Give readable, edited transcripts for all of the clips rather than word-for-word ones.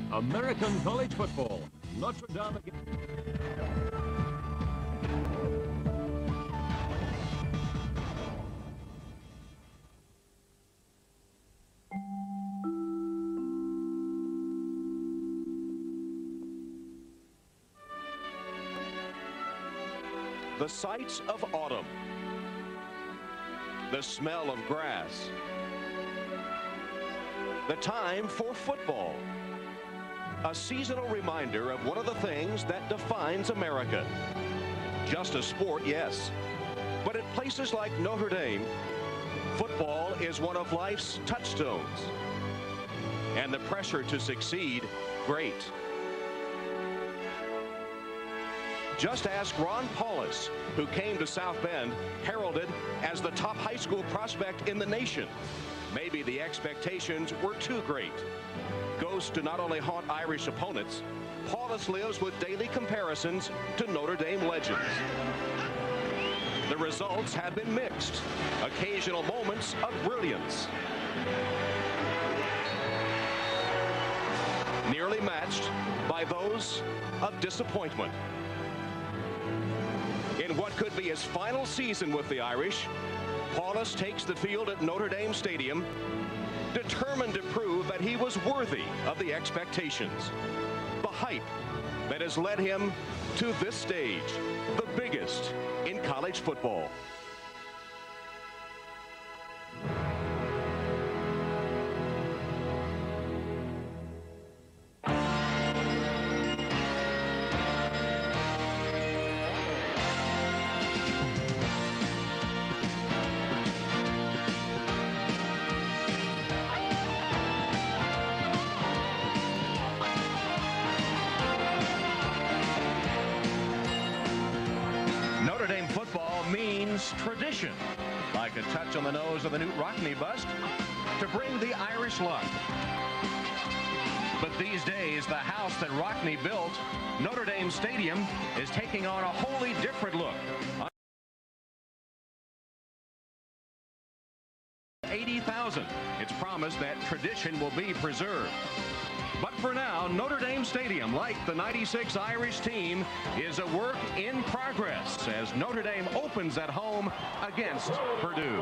American college football. Notre Dame again. The sights of autumn, the smell of grass, the time for football, a seasonal reminder of one of the things that defines America. Just a sport, yes, but at places like Notre Dame, football is one of life's touchstones, and the pressure to succeed, great. Just ask Ron Paulus, who came to South Bend heralded as the top high school prospect in the nation. Maybe the expectations were too great. Ghosts do not only haunt Irish opponents, Paulus lives with daily comparisons to Notre Dame legends. The results have been mixed, occasional moments of brilliance, nearly matched by those of disappointment. In what could be his final season with the Irish, Paulus takes the field at Notre Dame Stadium, determined to prove that he was worthy of the expectations, the hype that has led him to this stage, the biggest in college football. Notre Dame football means tradition, like a touch on the nose of the Knute Rockne bust, to bring the Irish luck. But these days, the house that Rockne built, Notre Dame Stadium, is taking on a wholly different look. 80,000. It's promised that tradition will be preserved. But for now, Notre Dame Stadium, like the '96 Irish team, is a work in progress as Notre Dame opens at home against Purdue.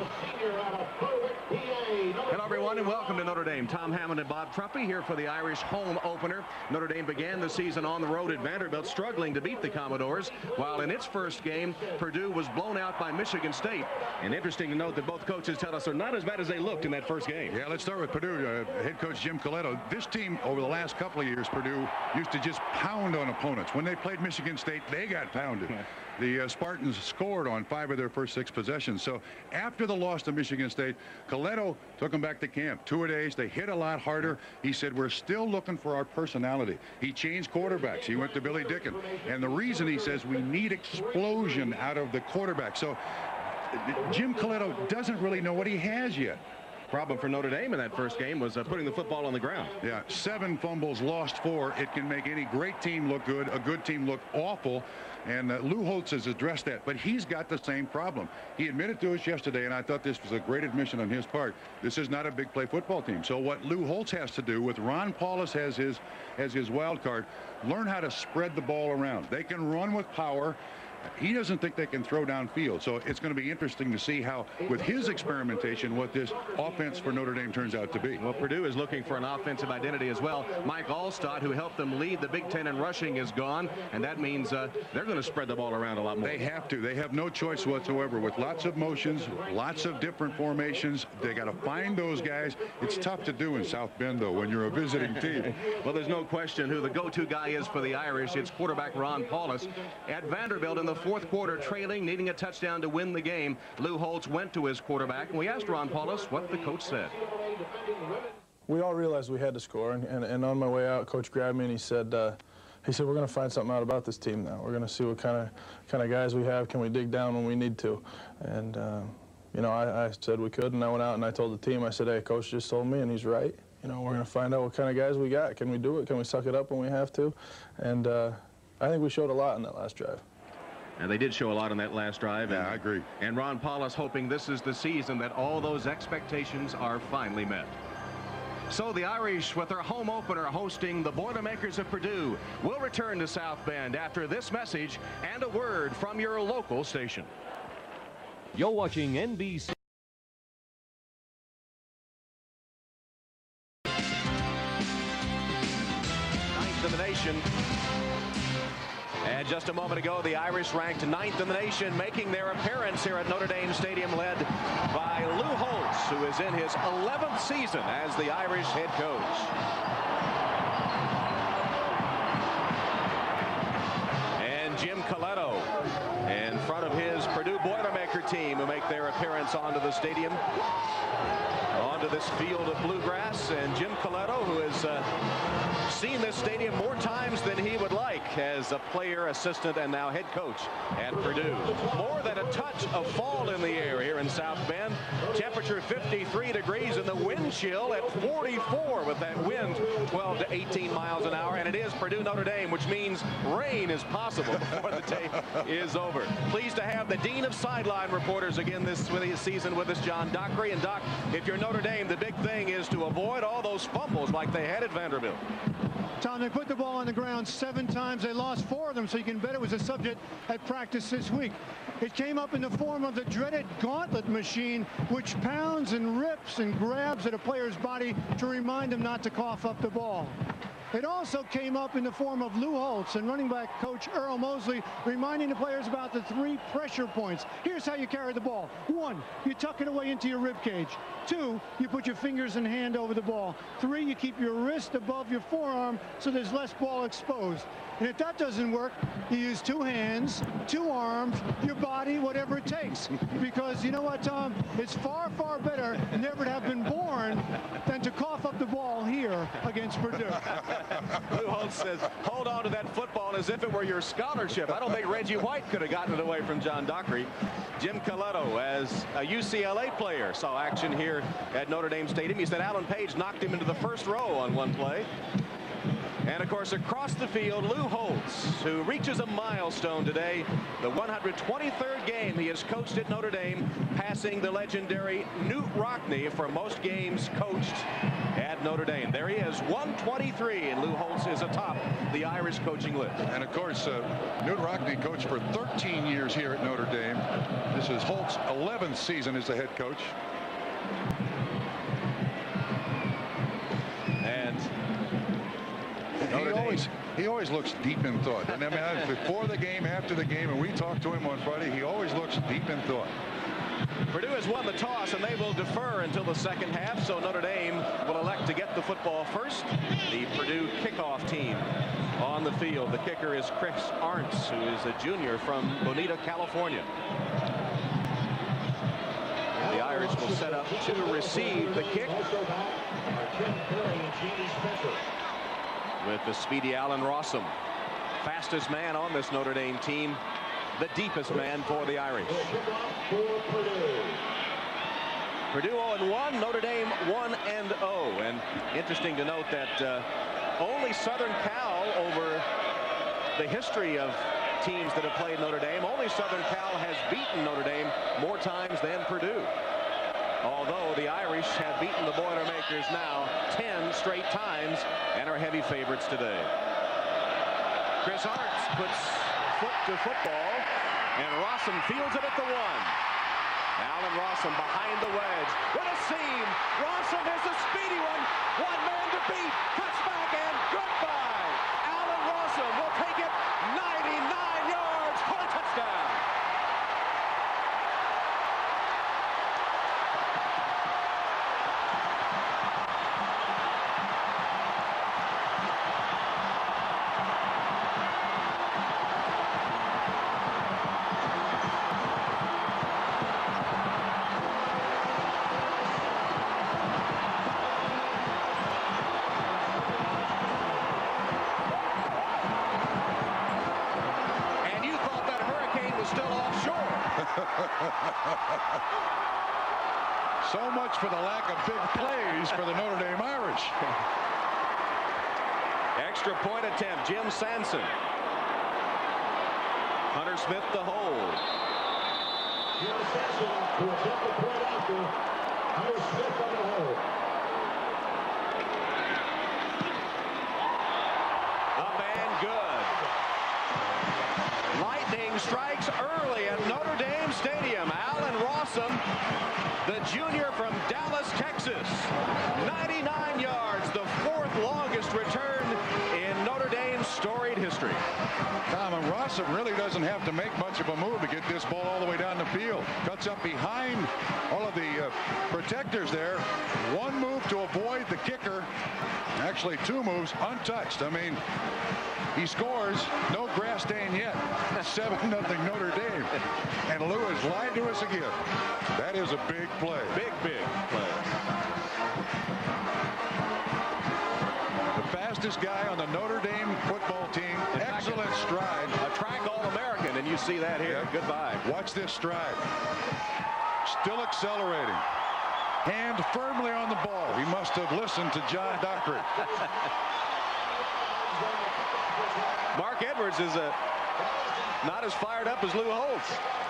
Hello, everyone, and welcome to Notre Dame. Tom Hammond and Bob Trumpy here for the Irish home opener. Notre Dame began the season on the road at Vanderbilt, struggling to beat the Commodores, while in its first game, Purdue was blown out by Michigan State. And interesting to note that both coaches tell us they're not as bad as they looked in that first game. Yeah, let's start with Purdue. Head coach Jim Coletto. This team, over the last couple of years, Purdue used to just pound on opponents. When they played Michigan State, they got pounded. The Spartans scored on 5 of their first 6 possessions. So after the loss to Michigan State, Coletto took them back to camp. 2-a-days. They hit a lot harder. He said, we're still looking for our personality. He changed quarterbacks. He went to Billy Dicken. And the reason, he says, we need explosion out of the quarterback. So Jim Coletto doesn't really know what he has yet. Problem for Notre Dame in that first game was putting the football on the ground. Yeah, 7 fumbles, lost 4. It can make any great team look good, a good team look awful. And Lou Holtz has addressed that, but he's got the same problem. He admitted to us yesterday, and I thought this was a great admission on his part. This is not a big play football team. So what Lou Holtz has to do, with Ron Paulus as his wild card, learn how to spread the ball around. They can run with power. He doesn't think they can throw downfield. So it's going to be interesting to see how, with his experimentation, what this offense for Notre Dame turns out to be. Well, Purdue is looking for an offensive identity as well. Mike Allstott, who helped them lead the Big Ten in rushing, is gone, and that means they're going to spread the ball around a lot more. They have to. They have no choice whatsoever. With lots of motions, lots of different formations, they got to find those guys. It's tough to do in South Bend, though, when you're a visiting team. Well, there's no question who the go-to guy is for the Irish. It's quarterback Ron Paulus. At Vanderbilt in the fourth quarter, trailing, needing a touchdown to win the game, Lou Holtz went to his quarterback, and we asked Ron Paulus what the coach said. We all realized we had to score, and on my way out, Coach grabbed me and he said, we're going to find something out about this team now. We're going to see what kind of guys we have. Can we dig down when we need to? And you know, I said we could, and I went out and I told the team, I said, hey, Coach just told me, and he's right. You know, we're going to find out what kind of guys we got. Can we do it? Can we suck it up when we have to? And I think we showed a lot in that last drive. And they did show a lot on that last drive. Yeah, I agree. And Ron Paulus hoping this is the season that all those expectations are finally met. So the Irish, with their home opener hosting the Boilermakers of Purdue, will return to South Bend after this message and a word from your local station. You're watching NBC. Ninth in the nation. And just a moment ago, the Irish ranked 9th in the nation, making their appearance here at Notre Dame Stadium, led by Lou Holtz, who is in his 11th season as the Irish head coach. And Jim Coletto in front of his Purdue Boilermaker team, who make their appearance onto the stadium, onto this field of bluegrass. And Jim Coletto, who has seen this stadium more times than he would like as a player, assistant, and now head coach at Purdue. More than a touch of fall in the air here in South Bend. Temperature 53 degrees and the wind chill at 44 with that wind 12 to 18 miles an hour. And it is Purdue Notre Dame, which means rain is possible before the day is over. Pleased to have the Dean of Sideline Reporters again this season with us, John Dockery. And Doc, if you're Notre Dame, the big thing is to avoid all those fumbles like they had at Vanderbilt. Tom, they put the ball on the ground 7 times. They lost 4 of them, so you can bet it was a subject at practice this week. It came up in the form of the dreaded gauntlet machine, which pounds and rips and grabs at a player's body to remind him not to cough up the ball. It also came up in the form of Lou Holtz and running back coach Earl Mosley, reminding the players about the 3 pressure points. Here's how you carry the ball. 1, you tuck it away into your rib cage. 2, you put your fingers and hand over the ball. 3, you keep your wrist above your forearm so there's less ball exposed. And if that doesn't work, you use 2 hands, 2 arms, your body, whatever it takes. Because you know what, Tom? It's far, far better never to have been born than to cough up the ball here against Purdue. Lou Holtz says, hold on to that football as if it were your scholarship. I don't think Reggie White could have gotten it away from John Dockery. Jim Coletto, as a UCLA player, saw action here at Notre Dame Stadium. He said Alan Page knocked him into the first row on one play. And, of course, across the field, Lou Holtz, who reaches a milestone today, the 123rd game he has coached at Notre Dame, passing the legendary Knute Rockne for most games coached at Notre Dame. There he is, 123, and Lou Holtz is atop the Irish coaching list. And, of course, Knute Rockne coached for 13 years here at Notre Dame. This is Holtz's 11th season as the head coach. And he always looks deep in thought. And I mean, before the game, after the game, and we talked to him on Friday, he always looks deep in thought. Purdue has won the toss, and they will defer until the second half, so Notre Dame will elect to get the football first. The Purdue kickoff team on the field. The kicker is Chris Arntz, who is a junior from Bonita, California. The Irish will set up to receive the kick with the speedy Alan Rossum, fastest man on this Notre Dame team, the deepest man for the Irish. Purdue 0-1, Notre Dame 1-0. And interesting to note that only Southern Cal, over the history of teams that have played Notre Dame, only Southern Cal has beaten Notre Dame more times than Purdue. Although the Irish have beaten the Boilermakers now 10 straight times and are heavy favorites today. Chris Arntz puts foot to football, and Rossum fields it at the 1. Alan Rossum behind the wedge with a seam. Rossum is a speedy one. One man to beat. Cuts back and goodbye. Alan Rossum will take it 99 yards for a touchdown. So much for the lack of big plays for the Notre Dame Irish. Extra point attempt, Jim Sanson. Hunter Smith the hold. Jim Sanson to attempt the point after Hunter Smith on the hold. strikes early at Notre Dame Stadium. Allen Rossum, the junior from Dallas, Texas. 99 yards, the 4th longest return in Notre Dame's storied history. Tom, and Rossum really doesn't have to make much of a move to get this ball all the way down the field. Cuts up behind all of the protectors there. One move to avoid the kicker. Actually, 2 moves untouched. I mean, he scores, no grass stain yet. 7-0 Notre Dame. And Lou has lied to us again. That is a big play. Big play. The fastest guy on the Notre Dame football team. Excellent stride. A track All-American, and you see that here. Yeah. Goodbye. Watch this stride. Still accelerating. Hand firmly on the ball. He must have listened to John Dockery. Mark Edwards is not as fired up as Lou Holtz.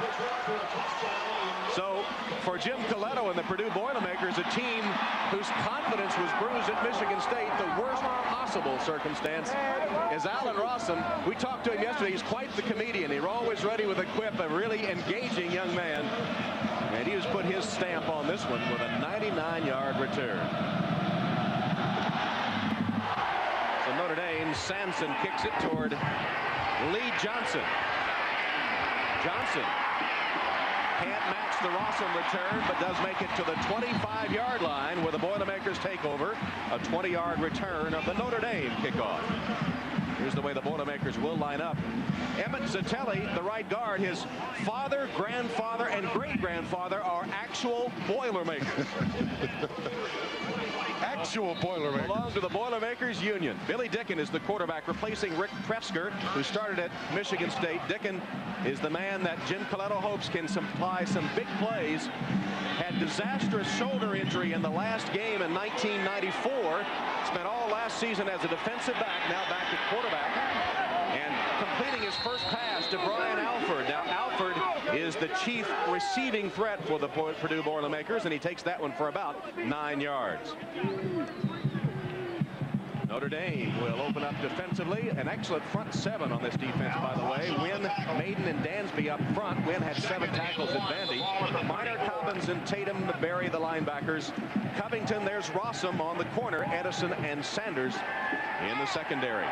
So for Jim Coletto and the Purdue Boilermakers, a team whose confidence was bruised at Michigan State, the worst possible circumstance is Allen Rossum. We talked to him yesterday. He's quite the comedian. He's always ready with a quip, a really engaging young man. And he has put his stamp on this one with a 99-yard return. So Notre Dame, Sampson kicks it toward Lee Johnson. Johnson can't match the Rossum return, but does make it to the 25-yard line where the Boilermakers take over. A 20-yard return of the Notre Dame kickoff. Here's the way the Boilermakers will line up. Emmett Zatelli, the right guard, his father, grandfather, and great-grandfather are actual Boilermakers. Actual Boilermakers. Belong to the Boilermakers Union. Billy Dicken is the quarterback, replacing Rick Presker, who started at Michigan State. Dicken is the man that Jim Coletto hopes can supply some big plays. Had disastrous shoulder injury in the last game in 1994. Spent all last season as a defensive back, now back at quarterback. And completing his first pass to Brian Alford. Now Alford is the chief receiving threat for the Purdue Boilermakers, and he takes that one for about 9 yards. Notre Dame will open up defensively. An excellent front 7 on this defense, by the way. Wynn, Maiden, and Dansby up front. Wynn had 7 tackles at Vandy. Minor, Cobbins, and Tatum bury the linebackers. Covington, there's Rossum on the corner. Edison and Sanders in the secondary.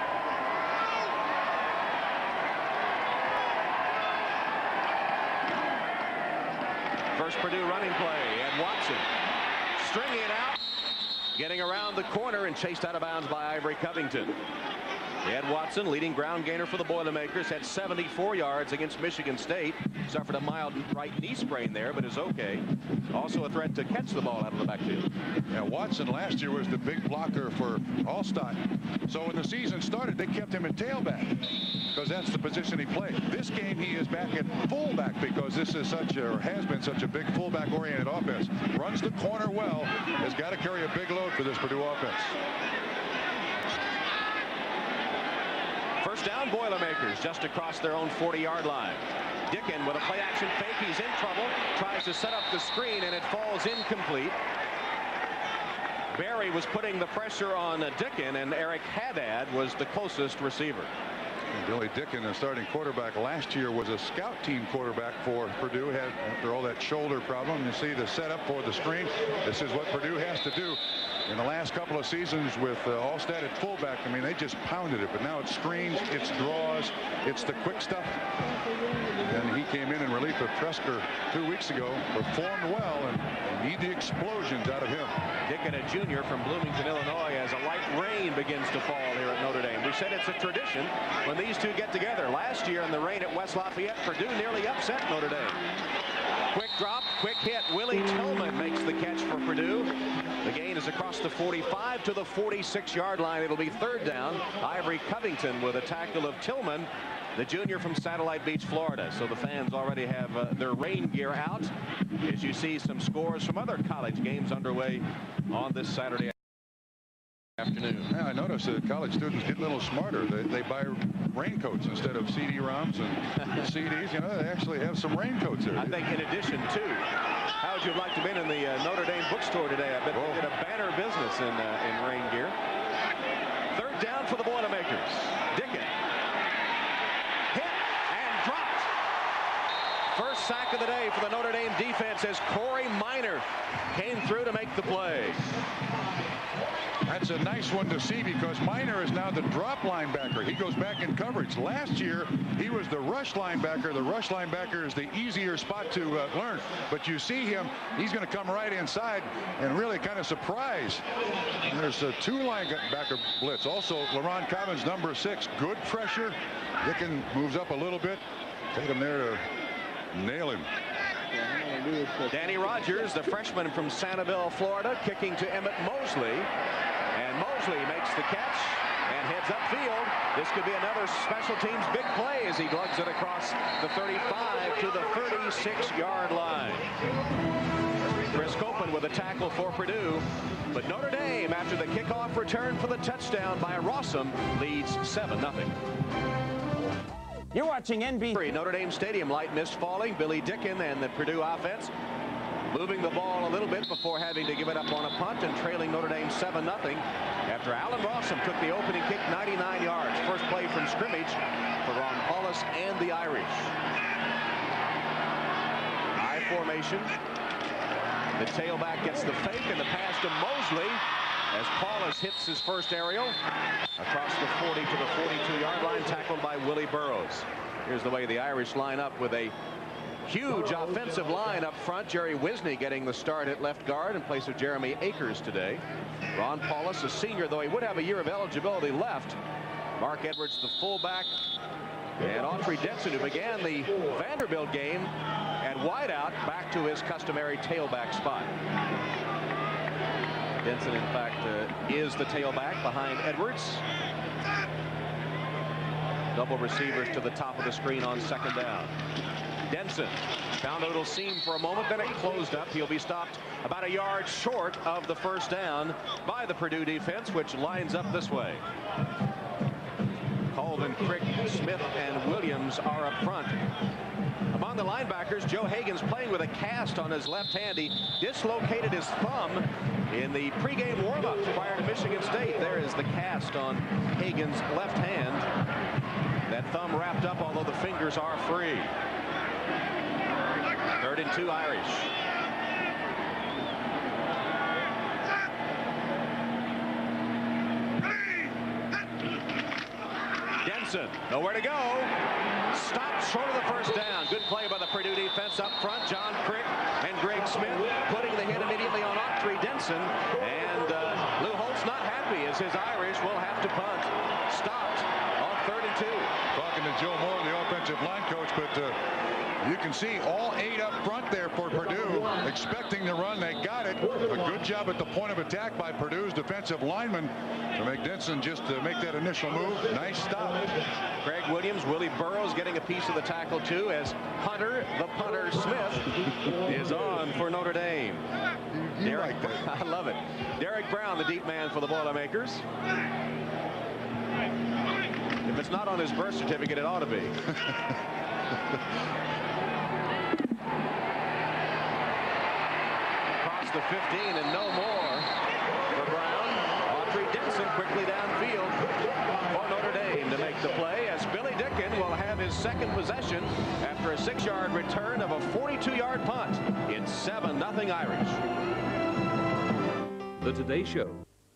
First Purdue running play, and Watson stringing it out, getting around the corner and chased out of bounds by Ivory Covington. Ed Watson, leading ground gainer for the Boilermakers, had 74 yards against Michigan State. Suffered a mild right knee sprain there, but is okay. Also a threat to catch the ball out of the backfield. Yeah, Watson last year was the big blocker for Allstott. So when the season started, they kept him at tailback because that's the position he played. This game, he is back at fullback because this is such a, or has been such a big fullback-oriented offense. Runs the corner well, has got to carry a big load for this Purdue offense. First down, Boilermakers just across their own 40-yard line. Dicken with a play-action fake. He's in trouble. Tries to set up the screen, and it falls incomplete. Barry was putting the pressure on Dicken, and Eric Haddad was the closest receiver. And Billy Dicken, the starting quarterback last year, was a scout team quarterback for Purdue. Had, after all that shoulder problem, you see the setup for the screen. This is what Purdue has to do. In the last couple of seasons with Allstott at fullback, I mean, they just pounded it. But now it's screens, it's draws, it's the quick stuff. And he came in relief of Presker 2 weeks ago, performed well, and need the explosions out of him. Dicken, a junior from Bloomington, Illinois, as a light rain begins to fall here at Notre Dame. We said it's a tradition when these two get together. Last year in the rain at West Lafayette, Purdue nearly upset Notre Dame. Quick drop, quick hit. Willie Tillman makes the catch for Purdue. The gain is across the 45 to the 46-yard line. It'll be third down. Ivory Covington with a tackle of Tillman, the junior from Satellite Beach, Florida. So the fans already have their rain gear out as you see some scores from other college games underway on this Saturday afternoon. Yeah, I noticed that college students get a little smarter. They buy raincoats instead of CD-ROMs and CDs. You know, they actually have some raincoats there. I think in addition to, how would you have liked to have been in the Notre Dame bookstore today? I bet they did a banner business in rain gear. Third down for the Boilermakers. Dicken hit and dropped. sack of the day for the Notre Dame defense as Corey Minor came through to make the play. That's a nice one to see because Minor is now the drop linebacker. He goes back in coverage. Last year, he was the rush linebacker. The rush linebacker is the easier spot to learn. But you see him, he's going to come right inside and really kind of surprise. And there's a 2 linebacker blitz. Also, LaRon Commons, number 6. Good pressure. Dickens moves up a little bit. Take him there to nail him. Danny Rogers, the freshman from Sanibel, Florida, kicking to Emmett Mosley. And Mosley makes the catch and heads upfield. This could be another special teams big play as he lugs it across the 35 to the 36-yard line. Chris Copeland with a tackle for Purdue. But Notre Dame, after the kickoff return for the touchdown by Rossum, leads 7-0. You're watching NBC. Notre Dame Stadium, light mist falling. Billy Dicken and the Purdue offense moving the ball a little bit before having to give it up on a punt and trailing Notre Dame 7-0 after Alan Rossum took the opening kick 99 yards. First play from scrimmage for Ron Paulus and the Irish. I formation. The tailback gets the fake and the pass to Mosley as Paulus hits his first aerial across the 40 to the 42-yard line, tackled by Willie Burroughs. Here's the way the Irish line up with a huge offensive line up front. Jerry Wisney getting the start at left guard in place of Jeremy Akers today. Ron Paulus, a senior, though he would have a year of eligibility left. Mark Edwards, the fullback, and Autry Denson, who began the Vanderbilt game at wideout, back to his customary tailback spot. Denson, in fact, is the tailback behind Edwards. Double receivers to the top of the screen on second down. Denson found a little seam for a moment, then it closed up. He'll be stopped about a yard short of the first down by the Purdue defense, which lines up this way. Colvin, Crick, Smith, and Williams are up front. Among the linebackers, Joe Hagan's playing with a cast on his left hand. He dislocated his thumb in the pregame warm-ups prior to Michigan State. There is the cast on Hagan's left hand. That thumb wrapped up, although the fingers are free. 3rd and 2 Irish. Denson, nowhere to go. Stopped short of the first down. Good play by the Purdue defense up front. John Crick and Greg Smith putting the hit immediately on Autry Denson. And Lou Holtz not happy as his Irish will have to punt. Stopped on 3rd and 2. Talking to Joe Moore, the offensive line coach, but you can see all 8 up front there for Purdue, expecting the run. They got it. A good job at the point of attack by Purdue's defensive lineman to make Denson just make that initial move. Nice stop. Greg Williams, Willie Burroughs getting a piece of the tackle too, as Hunter, the punter Smith, is on for Notre Dame. You like that. I love it. Derek Brown, the deep man for the Boilermakers. If it's not on his birth certificate, it ought to be. Across the 15 and no more for Brown. Autry Denson quickly downfield for Notre Dame to make the play, as Billy Dicken will have his second possession after a 6-yard return of a 42-yard punt. It's 7-0 Irish. The Today Show.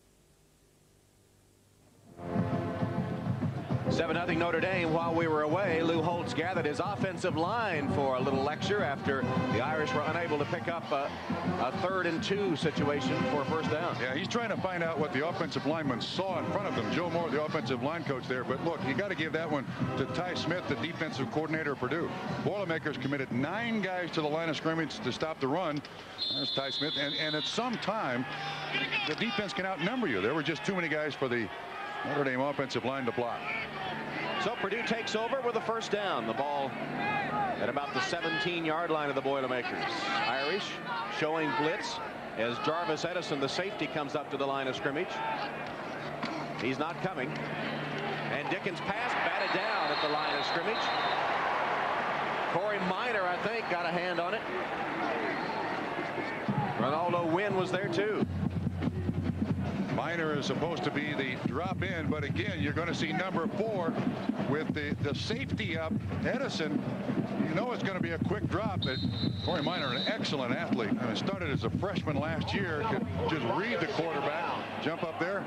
7-0 Notre Dame. While we were away, Lou Holtz gathered his offensive line for a little lecture after the Irish were unable to pick up a 3rd and 2 situation for a first down. Yeah, he's trying to find out what the offensive lineman saw in front of him. Joe Moore, the offensive line coach there. But look, you got to give that one to Ty Smith, the defensive coordinator of Purdue. Boilermakers committed 9 guys to the line of scrimmage to stop the run. There's Ty Smith. And at some time, the defense can outnumber you. There were just too many guys for the Notre Dame offensive line to block. So Purdue takes over with a first down. The ball at about the 17-yard line of the Boilermakers. Irish showing blitz as Jarvis Edison, the safety, comes up to the line of scrimmage. He's not coming. And Dickens' pass batted down at the line of scrimmage. Corey Minor, I think, got a hand on it. Ronaldo Wynn was there too. Minor is supposed to be the drop in, but again, you're going to see number 4 with the safety up, Edison. You know it's going to be a quick drop. But Corey Minor, an excellent athlete, and started as a freshman last year. Could just read the quarterback, jump up there.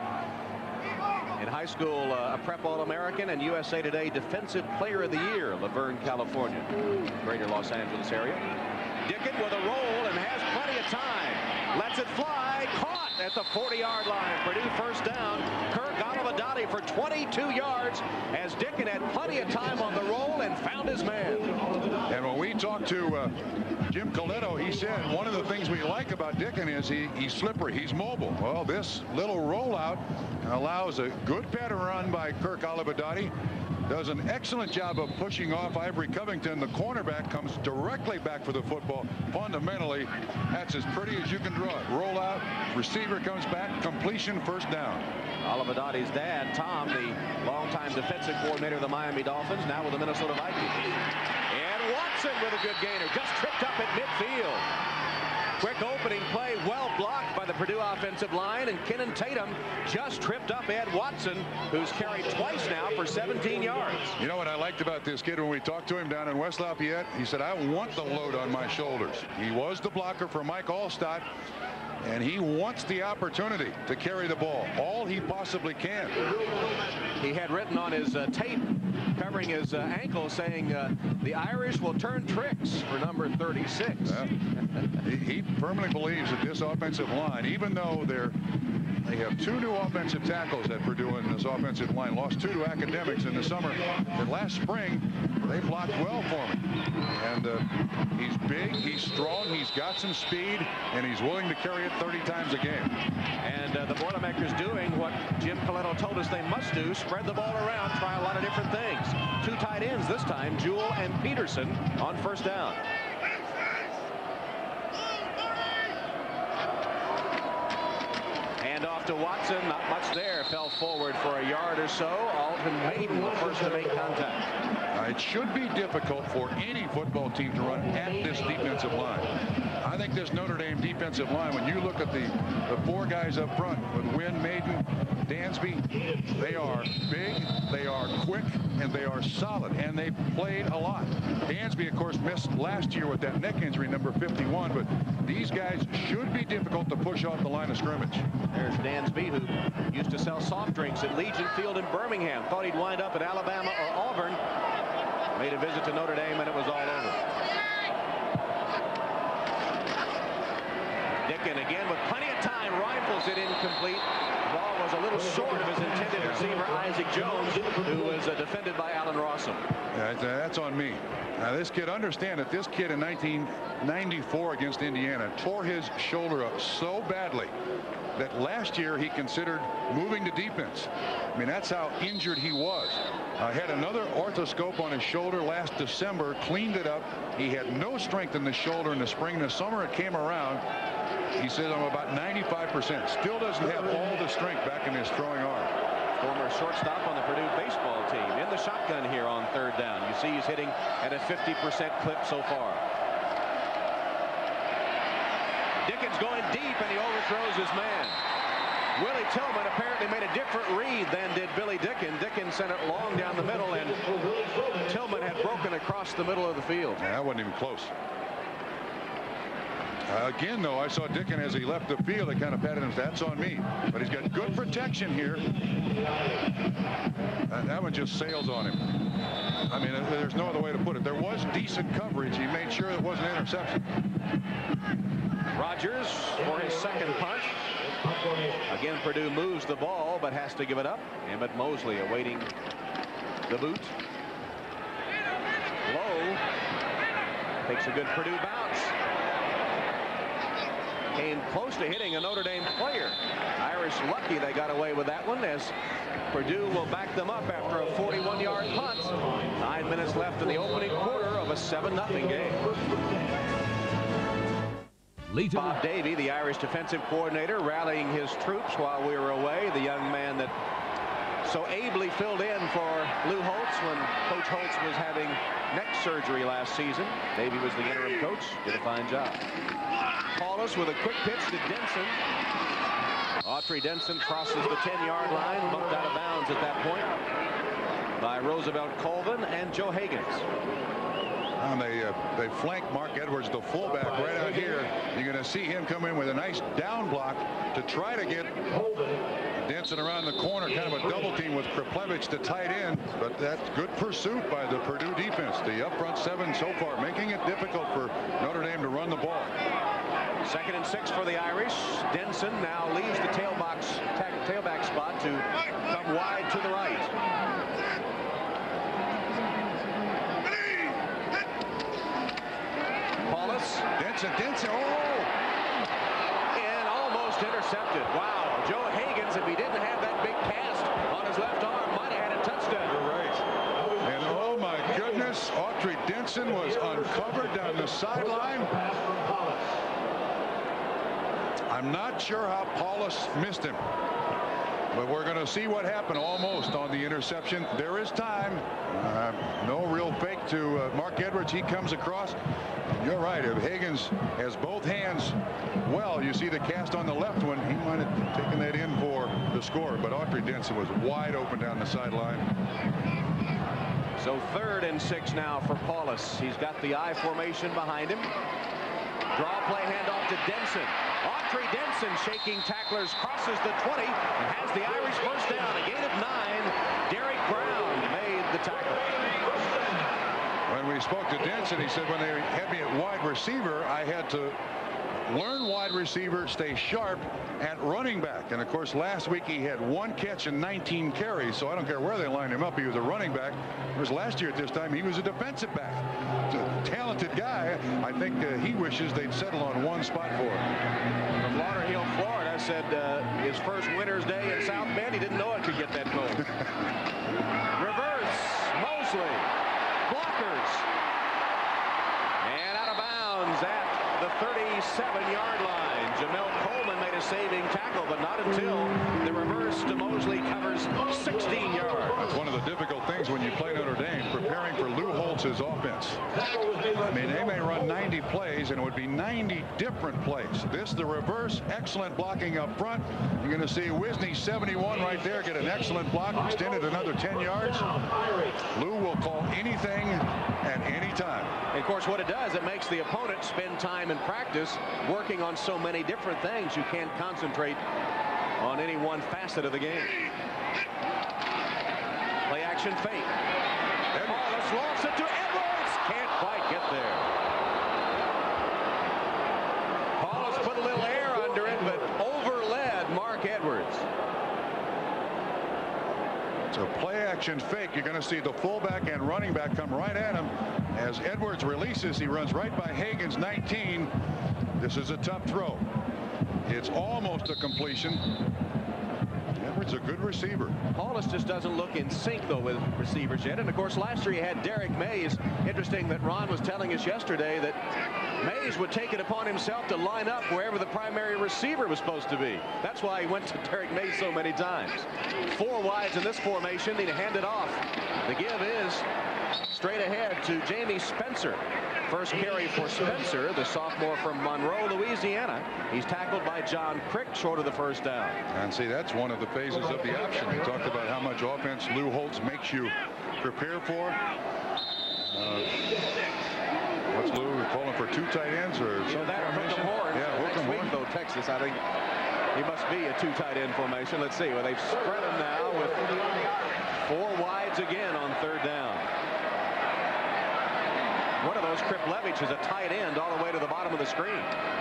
In high school, a prep All-American and USA Today Defensive Player of the Year, Laverne, California, greater Los Angeles area. Dickon with a roll and has plenty of time. Lets it fly. Caught at the 40-yard line. Purdue first down. Kirk Olivadotti for 22 yards as Dickon had plenty of time on the roll and found his man. And when we talked to Jim Coletto, he said one of the things we like about Dickon is he's slippery. He's mobile. Well, this little rollout allows a good pattern run by Kirk Olivadotti. Does an excellent job of pushing off Ivory Covington. The cornerback comes directly back for the football. Fundamentally, that's as pretty as you can draw it. Roll out, receiver comes back, completion, first down. Olivadotti's dad, Tom, the longtime defensive coordinator of the Miami Dolphins, now with the Minnesota Vikings. And Watson with a good gainer, just tripped up at midfield. Quick opening play, well blocked by the Purdue offensive line, and Kennon Tatum just tripped up Ed Watson, who's carried twice now for 17 yards. You know what I liked about this kid when we talked to him down in West Lafayette? He said, I want the load on my shoulders. He was the blocker for Mike Allstott, and he wants the opportunity to carry the ball all he possibly can. He had written on his tape covering his ankle saying the Irish will turn tricks for number 36. He firmly believes that this offensive line, even though they have 2 new offensive tackles at Purdue in this offensive line, lost 2 to academics in the summer, that last spring they blocked well for him. And he's big, he's strong, he's got some speed, and he's willing to carry it 30 times a game. And the Boilermakers doing what Jim Coletto told us they must do, spread the ball around, try a lot of different things. 2 tight ends this time, Jewell and Peterson on first down. Hand off to Watson, not much there, fell forward for a yard or so. Alton Maiden the first to make contact. It should be difficult for any football team to run at this defensive line. I think this Notre Dame defensive line, when you look at the 4 guys up front with Wynn, Maiden, Dansby, they are big, they are quick, and they are solid, and they played a lot. Dansby, of course, missed last year with that neck injury, number 51, but these guys should be difficult to push off the line of scrimmage. There's Dansby, who used to sell soft drinks at Legion Field in Birmingham. Thought he'd wind up at Alabama or Auburn. Made a visit to Notre Dame, and it was all over. Dickon again with plenty of time, rifles it incomplete. The ball was a little short of his intended receiver, Isaac Jones, who was defended by Allen Rossum. That's on me. Now, this kid, understand that this kid in 1994 against Indiana tore his shoulder up so badly that last year he considered moving to defense. I mean, that's how injured he was. Had another orthoscope on his shoulder last December, cleaned it up. He had no strength in the shoulder in the spring. The summer it came around. He says, I'm about 95%. Still doesn't have all the strength back in his throwing arm. Former shortstop on the Purdue baseball team in the shotgun here on third down. You see he's hitting at a 50% clip so far. Dickon's going deep, and he overthrows his man. Willie Tillman apparently made a different read than did Billy Dickon. Dickon sent it long down the middle, and Tillman had broken across the middle of the field. Yeah, that wasn't even close. Again, though, I saw Dickon as he left the field. It kind of patted him. That's on me. But he's got good protection here. That one just sails on him. I mean, there's no other way to put it. There was decent coverage. He made sure it wasn't an interception. Rogers for his second punt. Again, Purdue moves the ball, but has to give it up. Emmett Mosley awaiting the boot. Low takes a good Purdue bounce. Came close to hitting a Notre Dame player. Irish lucky they got away with that one, as Purdue will back them up after a 41-yard punt. 9 minutes left in the opening quarter of a 7-0 game. Bob Davie, the Irish defensive coordinator, rallying his troops while we were away. The young man that so ably filled in for Lou Holtz when Coach Holtz was having neck surgery last season. Davie was the interim coach. Did a fine job. Paulus with a quick pitch to Denson. Autry Denson crosses the 10-yard line, bumped out of bounds at that point by Roosevelt Colvin and Joe Higgins. And they flank Mark Edwards, the fullback, right out here. You're going to see him come in with a nice down block to try to get Denson around the corner, kind of a double team with Kriplevich, the tight end. But that's good pursuit by the Purdue defense. The up front 7 so far, making it difficult for Notre Dame to run the ball. 2nd and 6 for the Irish. Denson now leaves the tailback spot to come wide to the right. Paulus. Denson, oh! And almost intercepted. Wow. Joe Higgins, if he didn't have that big cast on his left arm, might have had a touchdown. You're right. And oh my goodness, Autry Denson was uncovered down the sideline. I'm not sure how Paulus missed him, but we're going to see what happened almost on the interception. There is time. No real fake to Mark Edwards. He comes across. You're right. If Higgins has both hands well, you see the cast on the left one. He might have taken that in for the score, but Autry Denson was wide open down the sideline. So 3rd and 6 now for Paulus. He's got the I formation behind him. Draw play handoff to Denson. Autry Denson shaking tacklers, crosses the 20 and has the Irish first down. A gain of 9. Derek Brown made the tackle. When we spoke to Denson, he said when they had me at wide receiver, I had to learn wide receiver, stay sharp at running back. And of course, last week he had 1 catch and 19 carries, so I don't care where they lined him up. He was a running back. Whereas last year at this time, he was a defensive back. He's a talented guy. I think he wishes they'd settle on 1 spot for him. From Lauderhill, Florida, said his first winter's day in South Bend, he didn't know it could get that cold. Reverse, Mosley, blockers, and out of bounds at the 37-yard line. Jamel Coleman made a saving tackle, but not until the reverse to Mosley covers 16 yards. That's one of the difficult things when you play Notre Dame, preparing for Lou Holtz's offense. I mean, they may run 90 plays, and it would be 90 different plays. This, the reverse, excellent blocking up front. You're going to see Wisney, 71 right there, get an excellent block, extended another 10 yards. Lou will call anything at any time. And of course, what it does, it makes the opponent spend time in practice working on so many different things. You can't concentrate on any one facet of the game. Play action fake. Paulus lofts it to Edwards. Can't quite get there. Paulus put a little air under it, but overled Mark Edwards. So play action fake. You're going to see the fullback and running back come right at him. As Edwards releases, he runs right by Higgins, 19. This is a tough throw. It's almost a completion. Edwards a good receiver. Paulus just doesn't look in sync, though, with receivers yet. And, of course, last year he had Derek Mays. Interesting that Ron was telling us yesterday that Mays would take it upon himself to line up wherever the primary receiver was supposed to be. That's why he went to Derek Mays so many times. 4 wides in this formation. Need to hand it off. The give is straight ahead to Jamie Spencer. First carry for Spencer, the sophomore from Monroe, Louisiana. He's tackled by John Crick, short of the first down. And see, that's one of the phases of the option. We talked about how much offense Lou Holtz makes you prepare for. What's Lou calling for 2 tight ends or So that Hookham Horn. Yeah, Hookham Next week, though, Texas, I think he must be a 2 tight end formation. Let's see. Well, they've spread him now with 4 wides again on 3rd down. One of those, Kriplevich, is a tight end all the way to the bottom of the screen.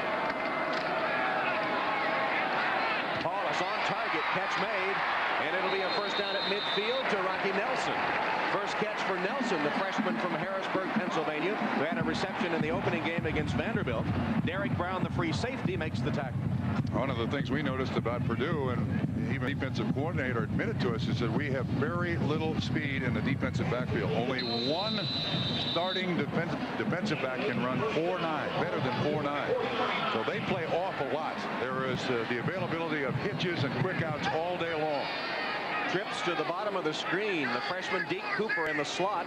Paulus on target, catch made, and it'll be a first down at midfield to Rocky Nelson. First catch for Nelson, the freshman from Harrisburg, Pennsylvania, who had a reception in the opening game against Vanderbilt. Derek Brown, the free safety, makes the tackle. One of the things we noticed about Purdue, and even the defensive coordinator admitted to us, is that we have very little speed in the defensive backfield. Only one starting defensive back can run 4.9, better than 4.9. So they play off a lot. There is the availability of hitches and quick outs all day long. Trips to the bottom of the screen. The freshman Deke Cooper in the slot.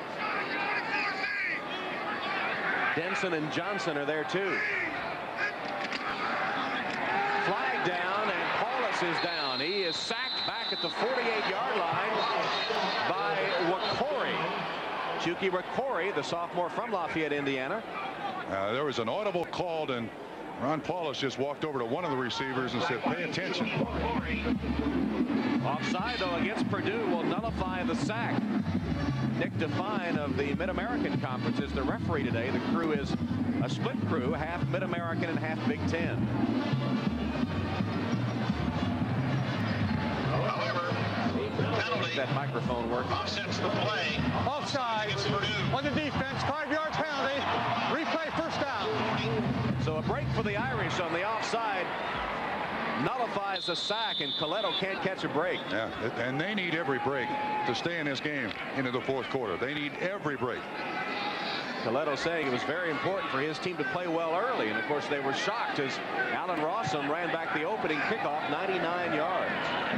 Denson and Johnson are there too. Flag down, and Paulus Roberts is down. He is sacked back at the 48-yard line by Wakori. Chucky Wakori, the sophomore from Lafayette, Indiana. There was an audible call, and Ron Paulus just walked over to one of the receivers and said, pay attention. Offside, though, against Purdue will nullify the sack. Nick Define of the Mid-American Conference is the referee today. The crew is a split crew, half Mid-American and half Big Ten. That microphone work. Offsets the play. Offside on the defense. 5-yard penalty. Replay first down. So a break for the Irish on the offside nullifies the sack, and Coletto can't catch a break. Yeah, and they need every break to stay in this game into the fourth quarter. They need every break. Coletto saying it was very important for his team to play well early, and of course they were shocked as Alan Rossum ran back the opening kickoff 99 yards.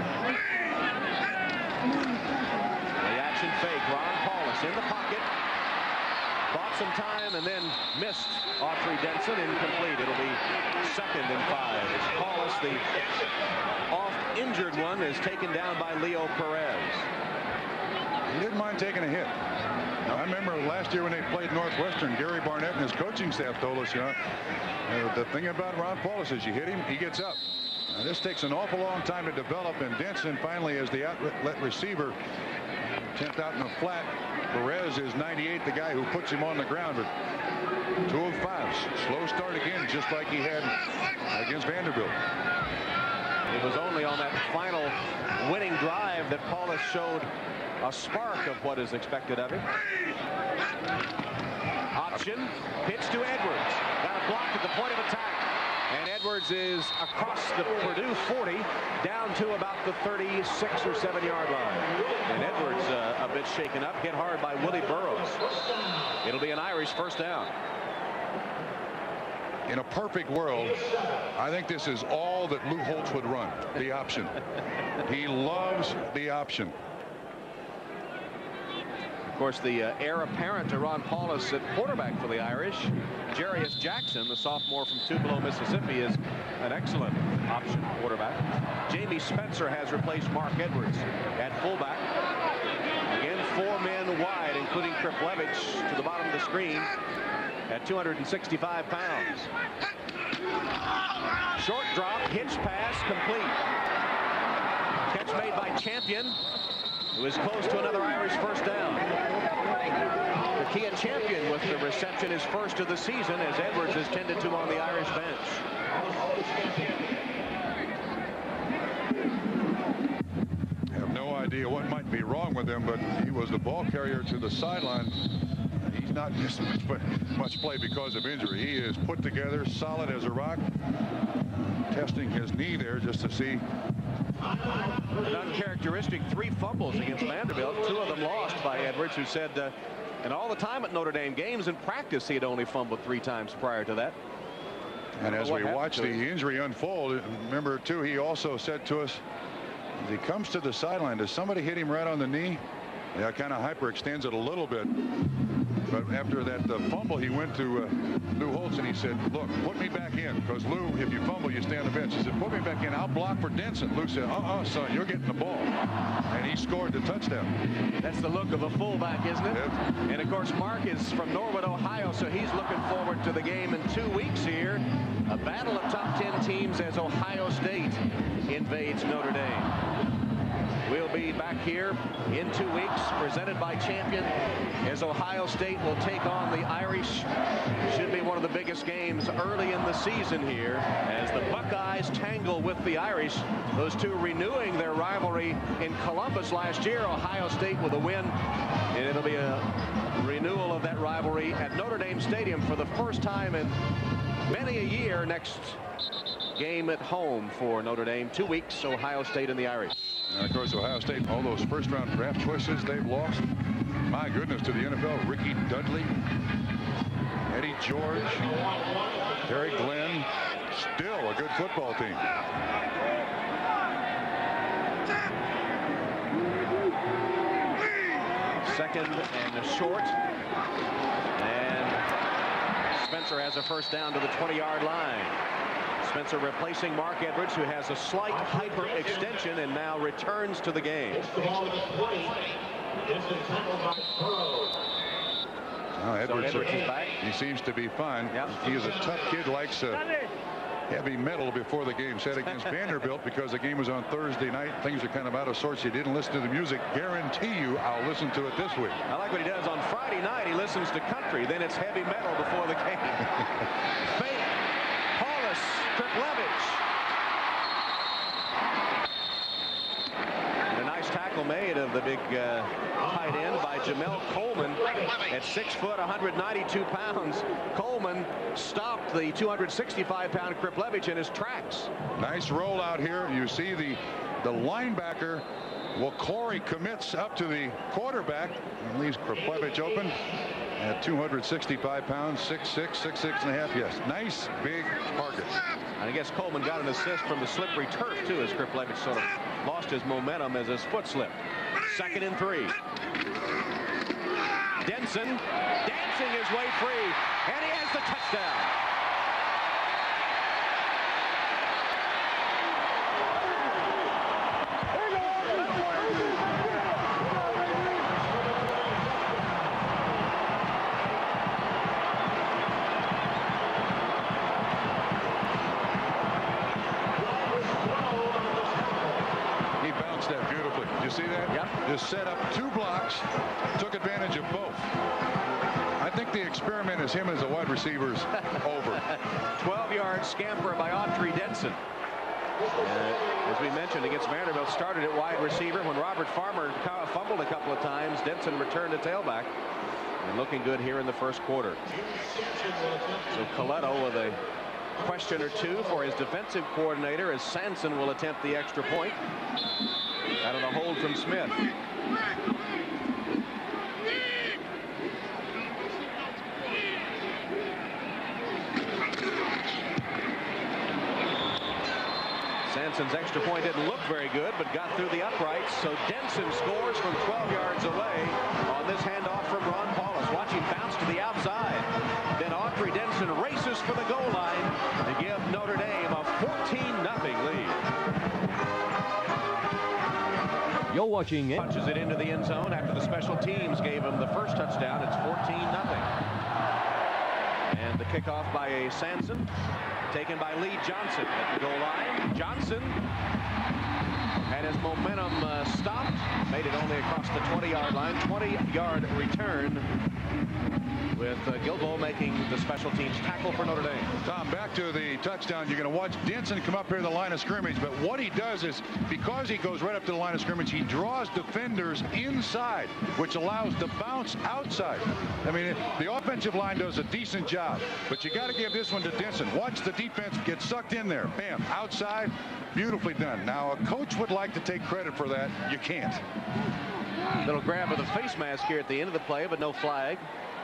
The action fake, Ron Paulus in the pocket, bought some time and then missed Autry Denson, incomplete. It'll be 2nd and 5. It's Paulus, the off-injured one, is taken down by Leo Perez. He didn't mind taking a hit. I remember last year when they played Northwestern, Gary Barnett and his coaching staff told us, the thing about Ron Paulus is you hit him, he gets up. Now, this takes an awful long time to develop, and Denson finally as the outlet receiver, 10th out in the flat. Perez is 98, the guy who puts him on the ground, but 2 of 5. Slow start again, just like he had against Vanderbilt. It was only on that final winning drive that Paulus showed a spark of what is expected of him. Option, pitch to Edwards. Got a block at the point of attack. And Edwards is across the Purdue 40, down to about the 36 or 7-yard line. And Edwards a bit shaken up, hit hard by Willie Burroughs. It'll be an Irish first down. In a perfect world, I think this is all that Lou Holtz would run, the option. He loves the option. Of course, the heir apparent to Ron Paulus at quarterback for the Irish, Jarius Jackson, the sophomore from Tupelo, Mississippi, is an excellent option quarterback. Jamie Spencer has replaced Mark Edwards at fullback. Again, 4 men wide, including Kriplevic to the bottom of the screen at 265 pounds. Short drop, hitch pass, complete. Catch made by Champion, who is close to another Irish first down. Kia Champion with the reception, his first of the season, as Edwards is tended to on the Irish bench. I have no idea what might be wrong with him, but he was the ball carrier to the sideline. He's not missed much play because of injury. He is put together, solid as a rock. Testing his knee there just to see. An uncharacteristic 3 fumbles against Vanderbilt, 2 of them lost by Edwards, who said in all the time at Notre Dame games in practice he had only fumbled 3 times prior to that. And as we watch the injury unfold, remember too, he also said to us, as he comes to the sideline, does somebody hit him right on the knee? Yeah, kind of hyperextends it a little bit. But after that fumble, he went to Lou Holtz and he said, look, put me back in. Because Lou, if you fumble, you stay on the bench. He said, put me back in. I'll block for Denson. Lou said, son, you're getting the ball. And he scored the touchdown. That's the look of a fullback, isn't it? Yep. And of course, Mark is from Norwood, Ohio, so he's looking forward to the game in 2 weeks here. A battle of top 10 teams as Ohio State invades Notre Dame. We'll be back here in 2 weeks, presented by Champion, as Ohio State will take on the Irish. Should be one of the biggest games early in the season here, as the Buckeyes tangle with the Irish. Those two renewing their rivalry in Columbus last year. Ohio State with a win, and it'll be a renewal of that rivalry at Notre Dame Stadium for the first time in many a year. Next game at home for Notre Dame. 2 weeks, Ohio State and the Irish. And of course, Ohio State, all those first-round draft choices they've lost. My goodness, to the NFL. Ricky Dudley, Eddie George, Terry Glenn. Still a good football team. Second and a short. And Spencer has a first down to the 20-yard line. Spencer replacing Mark Edwards, who has a slight hyperextension and now returns to the game. Edwards is back. He seems to be fine. Yep. He is a tough kid, likes heavy metal before the game. Said against Vanderbilt, because the game was on Thursday night, things are kind of out of sorts. He didn't listen to the music. Guarantee you I'll listen to it this week. I like what he does on Friday night. He listens to country, then it's heavy metal before the game. Fake, Paulus, Kriplevich. And a nice tackle made of the big tight end by Jamel Coleman at 6 foot, 192 pounds. Coleman stopped the 265-pound Kriplevich in his tracks. Nice roll out here. You see the linebacker. Well, Corey commits up to the quarterback and leaves Kriplevich open at 265 pounds, 6'6", 6'6.5". Yes, nice big target. And I guess Coleman got an assist from the slippery turf too, as Kriplevich sort of lost his momentum as his foot slipped. 2nd and 3. Denson dancing his way free, and he has the touchdown. He bounced that beautifully. Did you see that? Yep. Just set up 2 blocks, took advantage of both. I think the experiment as him as a wide receiver is over. 12-yard scamper by Autry Denson. As we mentioned, against Vanderbilt, started at wide receiver. When Robert Farmer fumbled a couple of times, Denson returned to tailback. And looking good here in the first quarter. So Coletto with a question or two for his defensive coordinator, as Sanson will attempt the extra point out of the hold from Smith. Sanson's extra point didn't look very good, but got through the uprights. So Denson scores from 12 yards away on this handoff from Ron Paulus. Watch him bounce to the outside. Then Autry Denson races for the goal line to give Notre Dame a 14-0 lead. You're watching it. Punches it into the end zone after the special teams gave him the first touchdown. It's 14-0. And the kickoff by a Sanson, taken by Lee Johnson at the goal line. Johnson had his momentum stopped, made it only across the 20-yard line. 20-yard return with Gilbo making the special teams tackle for Notre Dame. Tom, back to the touchdown. You're going to watch Denson come up here to the line of scrimmage, but what he does is, because he goes right up to the line of scrimmage, he draws defenders inside, which allows the bounce outside. I mean, the offensive line does a decent job, but you got to give this one to Denson. Watch the defense get sucked in there. Bam, outside, beautifully done. Now, a coach would like to take credit for that. You can't. Little grab of the face mask here at the end of the play, but no flag.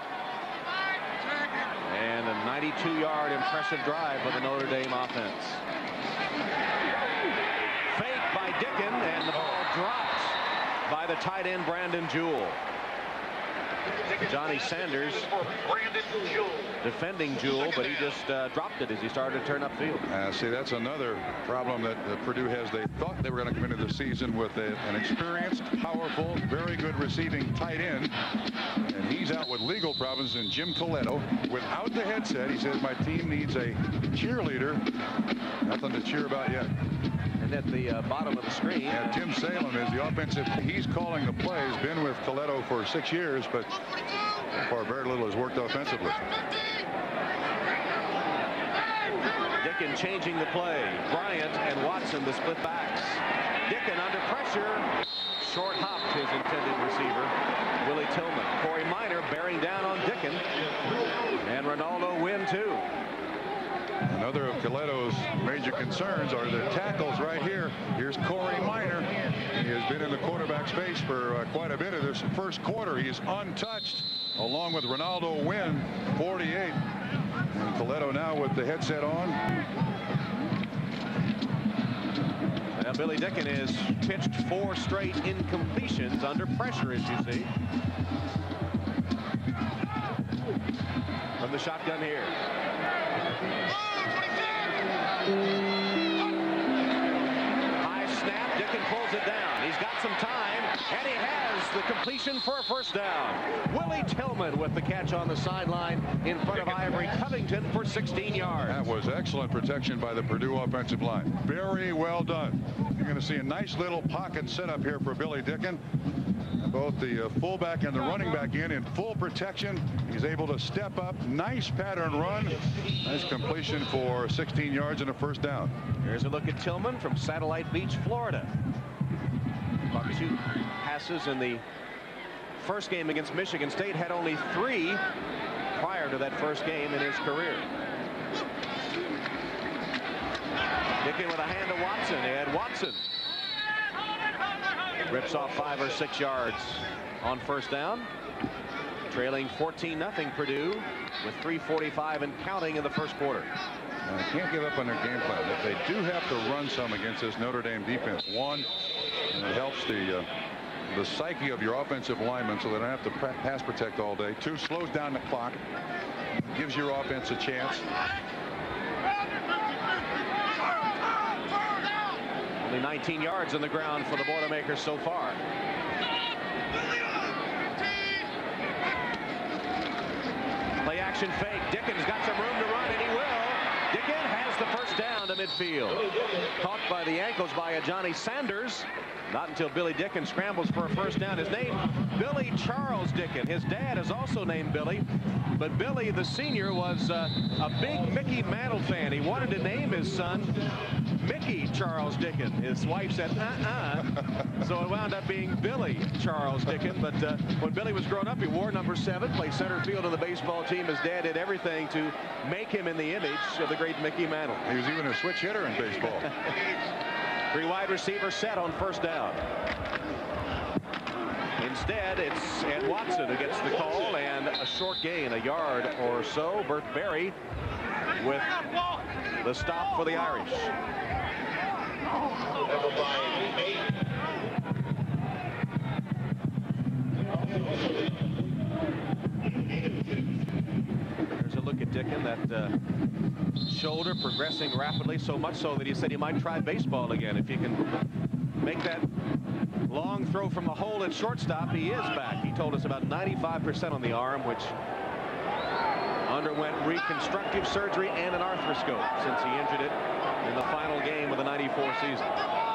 And a 92-yard impressive drive for the Notre Dame offense. Fake by Dicken, and the ball dropped by the tight end Brandon Jewell. Johnny Sanders defending Jewell, but he just dropped it as he started to turn upfield. See, that's another problem that Purdue has. They thought they were going to come into the season with an experienced, powerful, very good receiving tight end, and he's out with legal problems. And Jim Coletto, without the headset, he says, my team needs a cheerleader. Nothing to cheer about yet. And at the bottom of the screen, Tim Salem is the offensive. He's calling the plays. Been with Coletto for 6 years, but so far very little has worked offensively. Dicken changing the play. Bryant and Watson, the split backs. Dicken under pressure. Short hopped his intended receiver, Willie Tillman. Corey Minor bearing down on Dicken. And Ronaldo Wynn, too. Another of Coletto's major concerns are the tackles right here. Here's Corey Minor. He has been in the quarterback space for quite a bit of this first quarter. He is untouched, along with Ronaldo Wynn, 48. And Coletto now with the headset on. Now Billy Dicken has pitched 4 straight incompletions under pressure, as you see. From the shotgun here. High snap. Dicken pulls it down. He's got some time, and he has the completion for a first down. Willie Tillman with the catch on the sideline in front of Ivory Covington for 16 yards. That was excellent protection by the Purdue offensive line. Very well done. You're going to see a nice little pocket setup here for Billy Dicken. Both the fullback and the running back in full protection. He's able to step up. Nice pattern run. Nice completion for 16 yards and a first down. Here's a look at Tillman from Satellite Beach, Florida. Caught 2 passes in the first game against Michigan State. Had only 3 prior to that first game in his career. Dicken with a hand to Watson. They had Watson. Rips off 5 or 6 yards on first down. Trailing 14-0 Purdue with 3:45 and counting in the first quarter. Now, they can't give up on their game plan, but they do have to run some against this Notre Dame defense. One, and it helps the psyche of your offensive linemen so they don't have to pass protect all day. 2, slows down the clock, gives your offense a chance. Only 19 yards on the ground for the Boilermakers so far. Play action fake. Dicken's got some room to run, and he will. Dicken has the first down to midfield. Caught by the ankles by Johnny Sanders. Not until Billy Dicken scrambles for a first down. His name, Billy Charles Dicken. His dad is also named Billy. But Billy, the senior, was a big Mickey Mantle fan. He wanted to name his son Mickey Charles Dicken. His wife said, so it wound up being Billy Charles Dicken. But when Billy was growing up, he wore number 7, played center field on the baseball team. His dad did everything to make him in the image of the great Mickey Mantle. He was even a switch hitter in baseball. 3 wide receivers set on first down. Instead, it's Ed Watson who gets the call, and a short gain, a yard or so. Burt Berry with the stop for the Irish. There's a look at Dicken. That shoulder progressing rapidly, so much so that he said he might try baseball again. If you can make that long throw from the hole at shortstop, he is back. He told us about 95% on the arm, which underwent reconstructive surgery and an arthroscope since he injured it in the final game of the '94 season.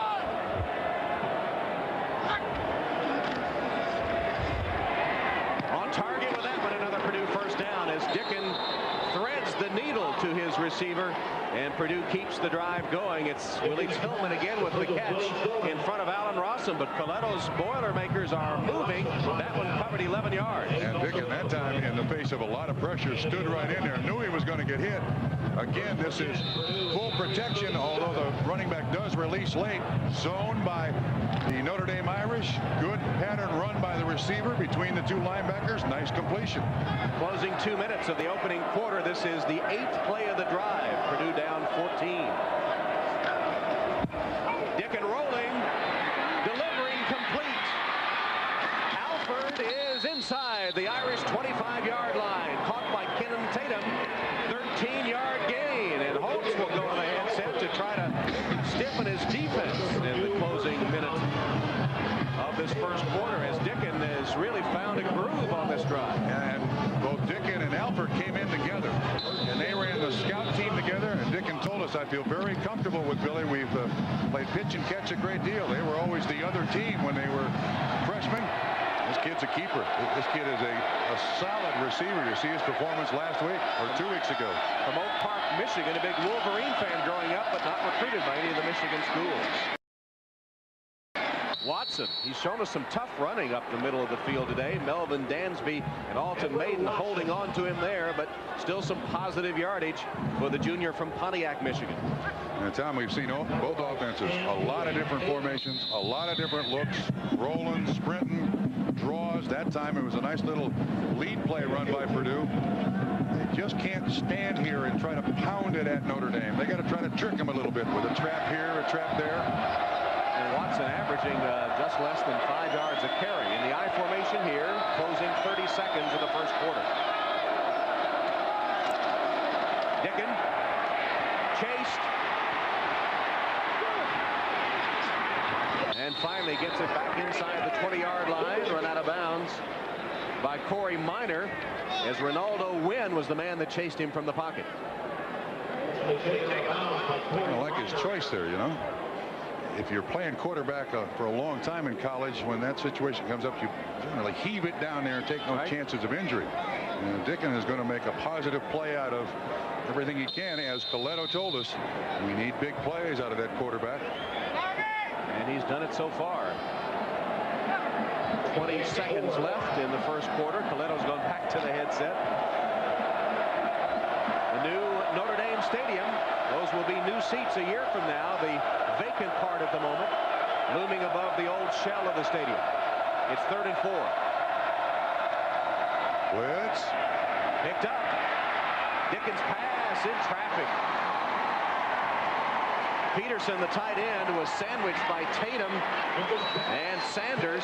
On target with that one, another Purdue first down as Dicken threads the needle to his receiver, and Purdue keeps the drive going. It's Willie Tillman again with the catch in front of Allen Rossum, but Coletto's Boilermakers are moving. That one covered 11 yards. And Dicken that time, in the face of a lot of pressure, stood right in there, knew he was going to get hit. Again, this is full protection, although the running back does release late. Zoned by the Notre Dame Irish. Good pattern run by the receiver between the 2 linebackers. Nice completion. Closing 2 minutes of the opening quarter. This is the 8th play of the drive. Purdue down 14. Dicken rolling, delivering complete. Alford is inside the Irish 25-yard line. Caught by Kenan Tatum. 13-yard gain, and Holtz will go to the headset to try to stiffen his defense in the closing minute of this first quarter, as Dicken has really found a groove on this drive. And both Dicken and Alford came in together, and they ran the scout team together, and Dicken told us, I feel very comfortable with Billy. We've played pitch and catch a great deal. They were always the other team when they were freshmen. This kid's a keeper. This kid is a solid receiver. You see his performance last week or 2 weeks ago. From Oak Park, Michigan, a big Wolverine fan growing up, but not recruited by any of the Michigan schools. Watson, he's shown us some tough running up the middle of the field today. Melvin Dansby and Alton Maiden holding on to him there, but still some positive yardage for the junior from Pontiac, Michigan. And Tom, we've seen both offenses, a lot of different formations, a lot of different looks, rolling, sprinting, draws. That time it was a nice little lead play run by Purdue. They just can't stand here and try to pound it at Notre Dame. They got to try to trick them a little bit with a trap here, a trap there. And Watson averaging just less than 5 yards a carry in the I formation here, closing 30 seconds of the first quarter. Dicken chased, finally gets it back inside the 20-yard line, run out of bounds by Corey Minor, as Ronaldo Wynn was the man that chased him from the pocket. I like his choice there, you know. If you're playing quarterback for a long time in college, when that situation comes up, you generally heave it down there and take no chances of injury. And Dicken is going to make a positive play out of everything he can. As Coletto told us, we need big plays out of that quarterback. And he's done it so far. 20 seconds left in the first quarter. Coletto's gone back to the headset. The new Notre Dame Stadium. Those will be new seats a year from now. The vacant part at the moment, looming above the old shell of the stadium. It's 3rd and 4. Blitz. Picked up. Dickens pass in traffic. Peterson, the tight end, was sandwiched by Tatum and Sanders.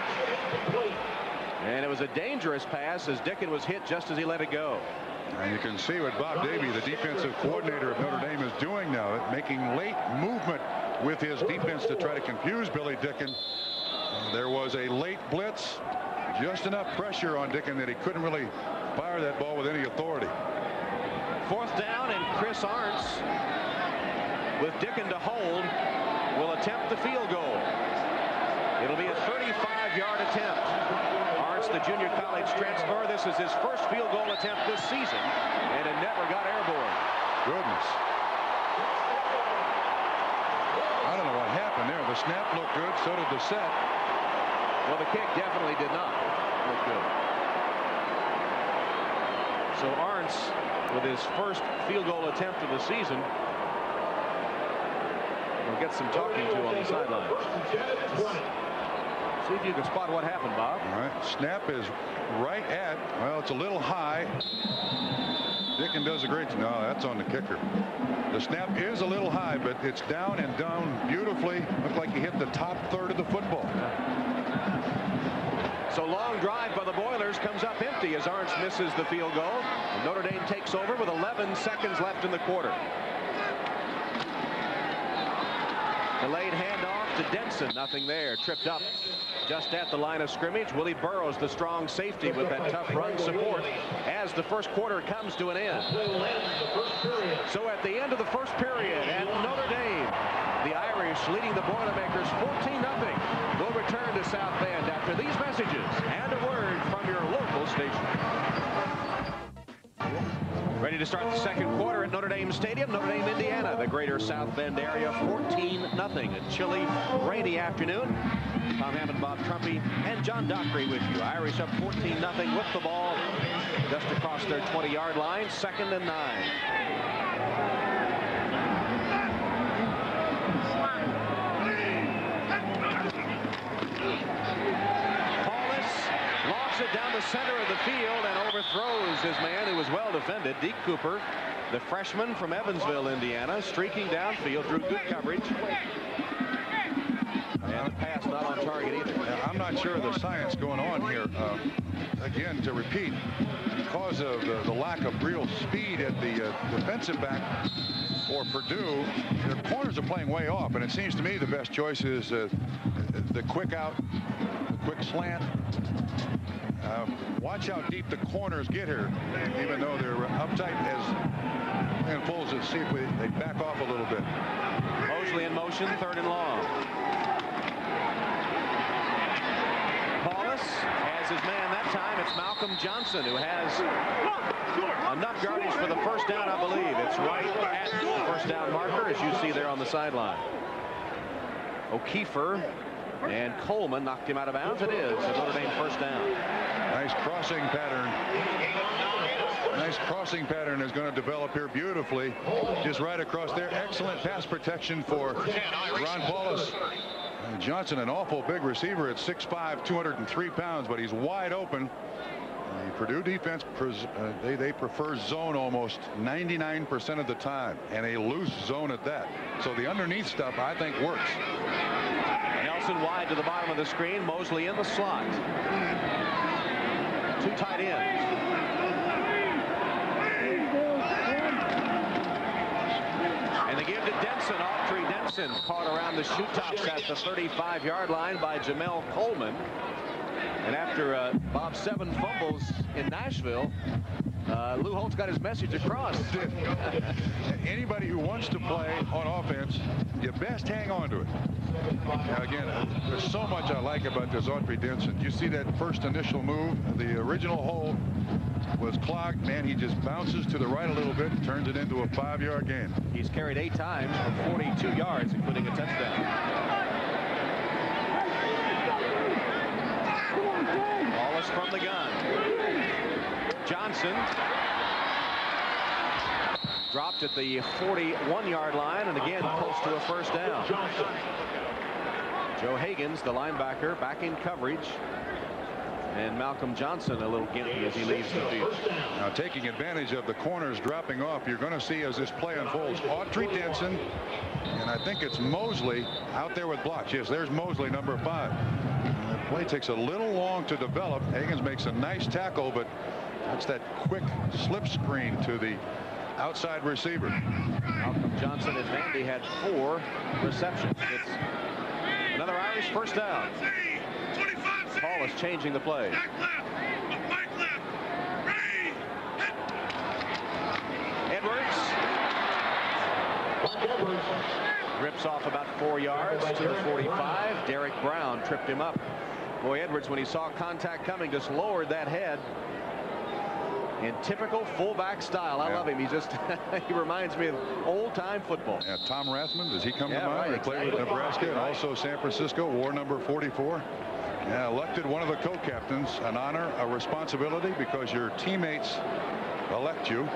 And it was a dangerous pass as Dicken was hit just as he let it go. And you can see what Bob Davie, the defensive coordinator of Notre Dame, is doing now, making late movement with his defense to try to confuse Billy Dicken. There was a late blitz, just enough pressure on Dicken that he couldn't really fire that ball with any authority. 4th down, and Chris Arntz, with Dicken to hold, will attempt the field goal. It'll be a 35-yard attempt. Arntz, the junior college transfer, this is his first field goal attempt this season, and it never got airborne. Goodness. I don't know what happened there. The snap looked good, so did the set. Well, the kick definitely did not look good. So Arntz, with his first field goal attempt of the season, will get some talking to on the sideline. See if you can spot what happened, Bob. All right. Snap is right at, well, it's a little high. Dicken does a great job. No, that's on the kicker. The snap is a little high, but it's down and down beautifully. Looked like he hit the top third of the football. So long drive by the Boilers comes up empty as Arntz misses the field goal. And Notre Dame takes over with 11 seconds left in the quarter. Delayed handoff to Denson. Nothing there. Tripped up just at the line of scrimmage. Willie Burroughs, the strong safety, with that tough run support as the first quarter comes to an end. So at the end of the first period at Notre Dame, the Irish leading the Boilermakers 14-0. We'll return to South Bend after these messages and a word from your local station. Ready to start the second quarter at Notre Dame Stadium, Notre Dame, Indiana, the greater South Bend area, 14-0. A chilly, rainy afternoon. Tom Hammond, Bob Trumpy, and John Dockery with you. Irish up 14-0 with the ball just across their 20-yard line, 2nd and 9. It down the center of the field and overthrows his man who was well defended. Deke Cooper, the freshman from Evansville, Indiana, streaking downfield through good coverage. And the pass not on target either. I'm not sure of the science going on here. Again, to repeat, because of the lack of real speed at the defensive back for Purdue, their corners are playing way off, and it seems to me the best choice is the quick out, the quick slant. Watch how deep the corners get here, even though they're uptight as and pulls it. See if they back off a little bit. Mosley in motion, 3rd and long. Paulus has his man that time. It's Malcolm Johnson who has enough yardage for the first down, I believe. It's right at the first down marker, as you see there on the sideline. O'Keefer and Coleman knocked him out of bounds. It is a Notre Dame first down. Nice crossing pattern. Nice crossing pattern is going to develop here beautifully. Just right across there. Excellent pass protection for Ron Paulus. Johnson, an awful big receiver at 6'5", 203 pounds, but he's wide open. The Purdue defense, they prefer zone almost 99% of the time, and a loose zone at that. So the underneath stuff, I think, works. Nelson wide to the bottom of the screen. Mosley in the slot. 2 tight ends. And they give to Denson. Autry Denson caught around the shoe tops at the 35-yard line by Jamel Coleman. And after Bob's 7 fumbles in Nashville, Lou Holtz got his message across. Anybody who wants to play on offense, you best hang on to it. Now again, there's so much I like about this Autry Denson. You see that first initial move, the original hole was clogged. Man, he just bounces to the right a little bit and turns it into a 5-yard gain. He's carried 8 times for 42 yards, including a touchdown. Wallace from the gun. Johnson dropped at the 41-yard line, and again close to a first down. Joe Higgins, the linebacker, back in coverage. And Malcolm Johnson a little gimpy as he leaves the field. Now taking advantage of the corners dropping off, you're going to see as this play unfolds, Autry Denson, and I think it's Mosley out there with blocks. Yes, there's Mosley, number 5. The play takes a little long to develop. Higgins makes a nice tackle, but that's that quick slip screen to the outside receiver. Malcolm Johnson and Vandy had 4 receptions. It's another Irish first down. Paul is changing the play. Edwards rips off about 4 yards to the 45. Derek Brown tripped him up. Boy, Edwards, when he saw contact coming, just lowered that head in typical fullback style. I love him. He just he reminds me of old-time football. Yeah, Tom Rathman, does he come to mind? Right, He played with Nebraska and also San Francisco, wore number 44. Yeah, elected one of the co-captains, an honor, a responsibility, because your teammates elect you.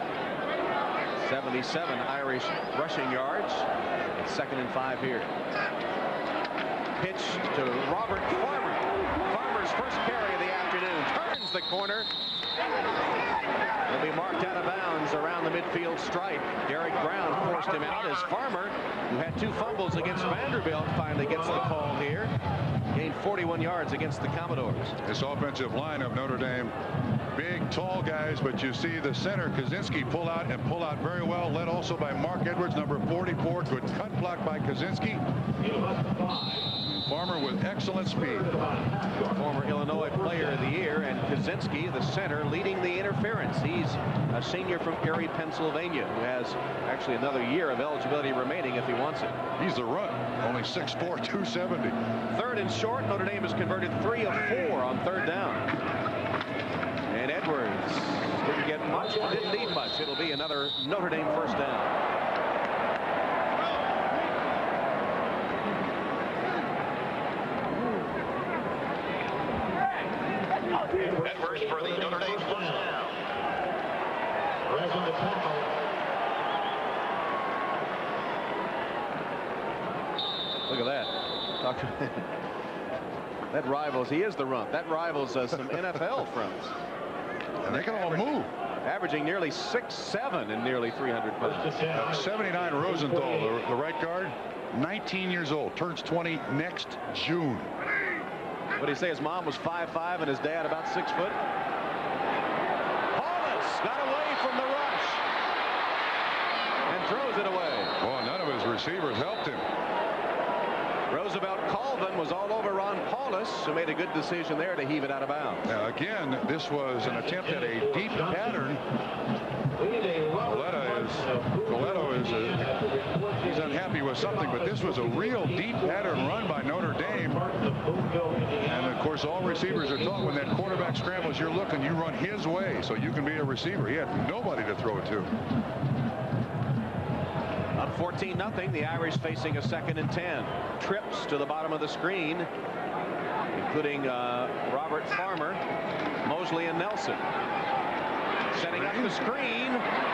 77 Irish rushing yards. It's 2nd and 5 here. Pitch to Robert Farmer. Farmer's first carry of the afternoon. Turns the corner. He'll be marked out of bounds around the midfield stripe. Derek Brown forced him out as Farmer, who had 2 fumbles against Vanderbilt, finally gets the call here. Gained 41 yards against the Commodores. This offensive line of Notre Dame, big, tall guys, but you see the center, Kaczynski, pull out very well, led also by Mark Edwards, number 44. Good cut block by Kaczynski. Farmer with excellent speed. Former Illinois Player of the Year, and Kaczynski, the center, leading the interference. He's a senior from Erie, Pennsylvania, who has actually another year of eligibility remaining if he wants it. He's the run, only 6'4", 270. 3rd and short. Notre Dame has converted 3 of 4 on 3rd down. And Edwards didn't get much, didn't need much. It'll be another Notre Dame first down. Edwards for the Notre Dame first down. Look at that. That rivals, he is the runt. That rivals some NFL fronts. And they can all move. Averaging nearly 6'7" and nearly 300 pounds. 79 Rosenthal, the right guard, 19 years old, turns 20 next June. What did he say? His mom was 5'5" and his dad about 6 foot. Paulus got away from the rush and throws it away. Well, none of his receivers helped him. Roosevelt Colvin was all over Ron Paulus, who made a good decision there to heave it out of bounds. Now again, this was an attempt at a deep pattern. Coletto is he's unhappy with something, but this was a real deep pattern run by Notre Dame. And of course, all receivers are taught when that quarterback scrambles, you're looking, you run his way so you can be a receiver. He had nobody to throw it to. Up 14-0, the Irish facing a 2nd and 10. Trips to the bottom of the screen, including Robert Farmer, Mosley, and Nelson. Setting up the screen.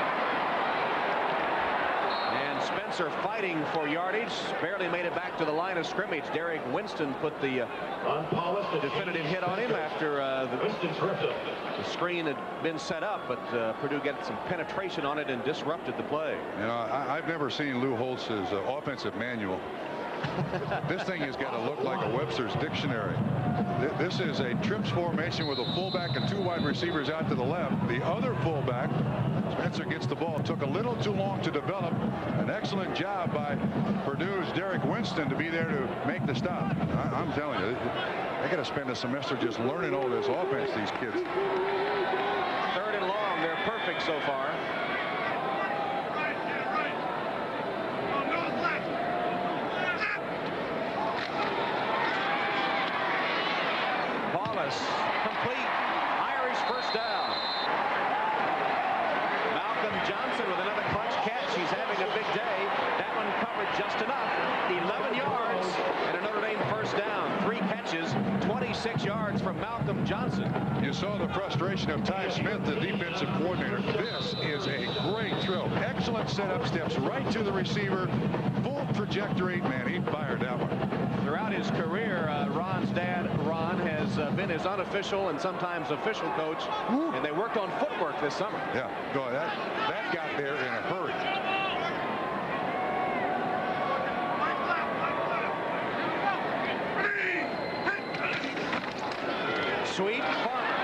And Spencer fighting for yardage. Barely made it back to the line of scrimmage. Derek Winston put the definitive hit on him after the screen had been set up, but Purdue got some penetration on it and disrupted the play. You know, I've never seen Lou Holtz's offensive manual. This thing has got to look like a Webster's dictionary. This is a trips formation with a fullback and 2 wide receivers out to the left. The other fullback, Spencer, gets the ball. Took a little too long to develop. An excellent job by Purdue's Derek Winston to be there to make the stop. I'm telling you, they got to spend a semester just learning all this offense, these kids. 3rd and long. They're perfect so far. Paulus, complete. Irish first down. Malcolm Johnson with another clutch catch. He's having a big day. That one covered just enough. 11 yards and a Notre Dame first down. 3 catches, 26 yards from Malcolm Johnson. You saw the frustration of Ty Smith, the defensive coordinator. This is a great throw. Excellent setup, steps right to the receiver. Full trajectory. Man, he fired that one. Throughout his career, Ron's dad, Ron, has been his unofficial and sometimes official coach. And they worked on footwork this summer. Yeah, boy, that got there in a hurry. Sweet Farmer.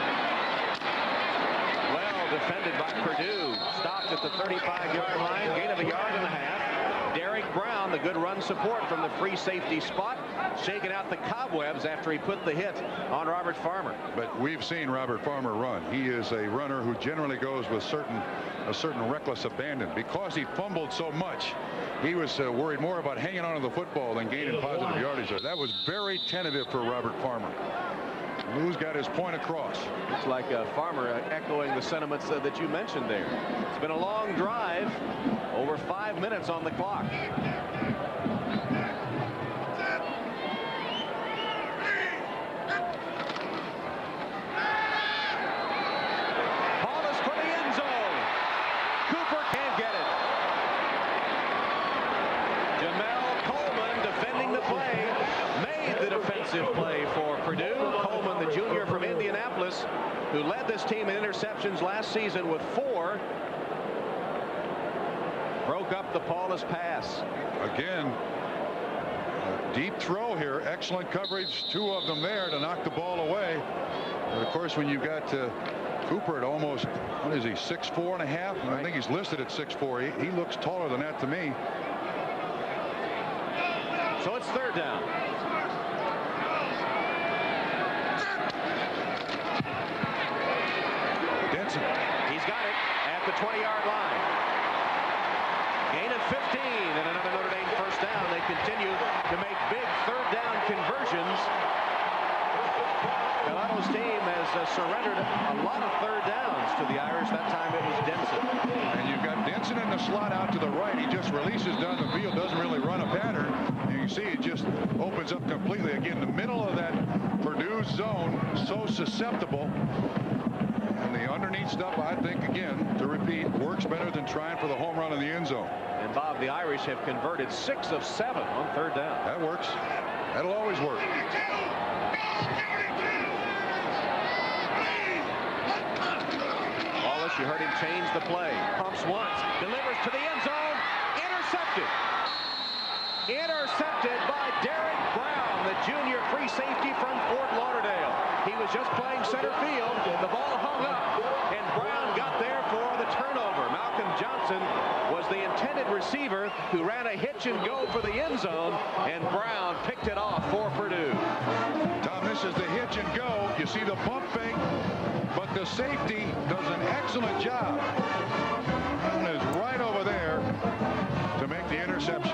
Well defended by Purdue. Stopped at the 35-yard line. Gain of 1.5 yards. Derek Brown, the good run support from the free safety spot, shaking out the cobwebs after he put the hit on Robert Farmer. But we've seen Robert Farmer run. He is a runner who generally goes with a certain reckless abandon. Because he fumbled so much, he was worried more about hanging on to the football than gaining positive yardage there. That was very tentative for Robert Farmer. Lou's got his point across. It's like Farmer echoing the sentiments that you mentioned there. It's been a long drive. Over 5 minutes on the clock. Paulus for the end zone. Cooper can't get it. Jamel Coleman defending the play. Made the defensive play for Purdue. Coleman, the junior from Indianapolis, who led this team in interceptions last season with 4. Broke up the Paulus pass. Again, a deep throw here. Excellent coverage. 2 of them there to knock the ball away. And of course, when you've got Cooper at almost, what is he, 6'4 and a half? Right. I think he's listed at 6'4. He looks taller than that to me. So it's 3rd down. Denson. He's got it at the 20-yard line. Gain of 15 and another Notre Dame first down. They continue to make big 3rd down conversions. Galato's team has surrendered a lot of 3rd downs to the Irish. That time it was Denson. And you've got Denson in the slot out to the right. He just releases down the field, doesn't really run a pattern. And you see it just opens up completely. Again, the middle of that Purdue zone, so susceptible. And the underneath stuff, I think, again, to repeat, works better than trying for the home run in the end zone. And Bob, the Irish have converted 6 of 7 on 3rd down. That works. That'll always work. Wallace, you heard him change the play. Pumps once, delivers to the end zone. Intercepted. Intercepted by Derek Brown, the junior free safety from Fort Lauderdale. He was just playing center field. The ball hung up, and Brown got there for the turnover. Malcolm Johnson was the intended receiver who ran a hitch and go for the end zone, and Brown picked it off for Purdue. Tom, this is the hitch and go. You see the pump fake, but the safety does an excellent job. Brown is right over there to make the interception.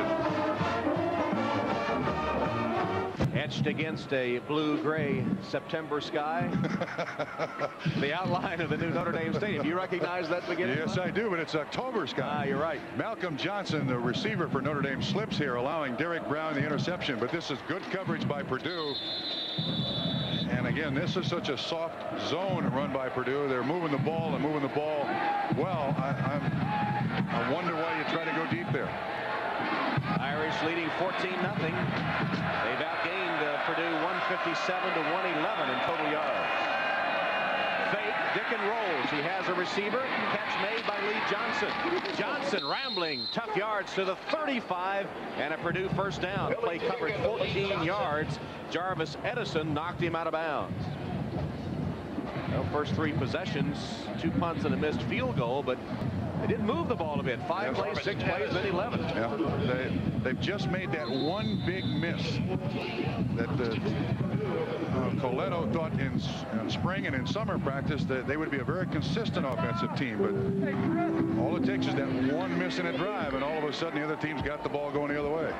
Etched against a blue-gray September sky. The outline of the new Notre Dame Stadium. You recognize that beginning? Yes, I do, but it's October sky. You're right. Malcolm Johnson, the receiver for Notre Dame, slips here, allowing Derek Brown the interception. But this is good coverage by Purdue. And again, this is such a soft zone run by Purdue. They're moving the ball and moving the ball well. I wonder why you try to go deep there. Irish leading 14-0. They've outgained Purdue 157 to 111 in total yards. Fake, Dick and rolls as he has a receiver. Catch made by Lee Johnson. Johnson rambling, tough yards to the 35, and a Purdue first down. Play covered 14 yards. Jarvis Edison knocked him out of bounds. Well, first 3 possessions, 2 punts and a missed field goal, but they didn't move the ball a bit. 5 plays, 6 plays, then 11. Yeah, they've just made that one big miss that Coletto thought in spring and in summer practice that they would be a very consistent offensive team, but all it takes is that one miss in a drive, and all of a sudden the other team's got the ball going the other way.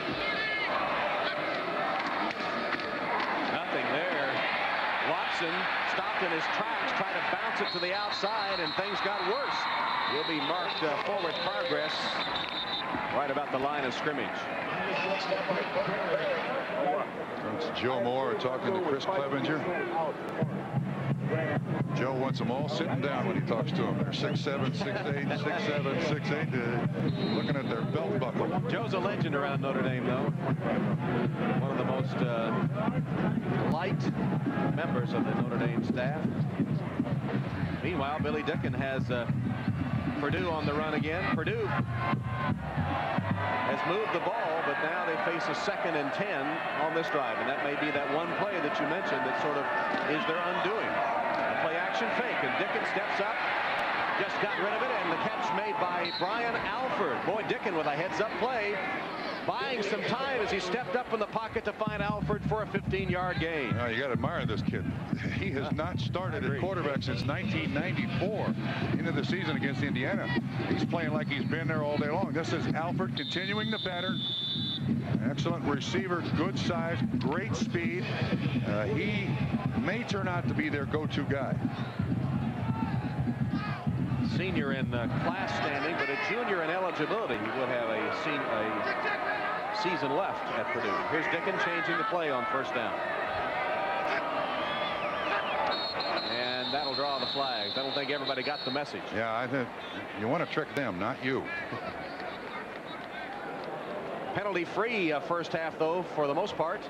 Nothing there. Watson stopped in his tracks, tried to bounce it to the outside, and things got worse. Will be marked forward progress right about the line of scrimmage. It's Joe Moore talking to Chris Clevenger. Joe wants them all sitting down when he talks to them. They're 6'7", 6'8", 6'7", 6'8", looking at their belt buckle. Joe's a legend around Notre Dame, though. One of the most liked members of the Notre Dame staff. Meanwhile, Billy Dicken has Purdue on the run again. Purdue has moved the ball, but now they face a 2nd and 10 on this drive, and that may be that one play that you mentioned that sort of is their undoing. A play action fake, and Dicken steps up, just got rid of it, and the catch made by Brian Alford. Boy, Dicken with a heads-up play, buying some time as he stepped up in the pocket to find Alford for a 15-yard gain. You got to admire this kid. He has not started at quarterback since 1994 into the season against Indiana. He's playing like he's been there all day long. This is Alford continuing the pattern. Excellent receiver, good size, great speed. He may turn out to be their go-to guy. Senior in class standing, but a junior in eligibility. He will have a season left at Purdue. Here's Dicken changing the play on first down. And that'll draw the flags. I don't think everybody got the message. Yeah, I think you want to trick them, not you. Penalty free first half, though, for the most part.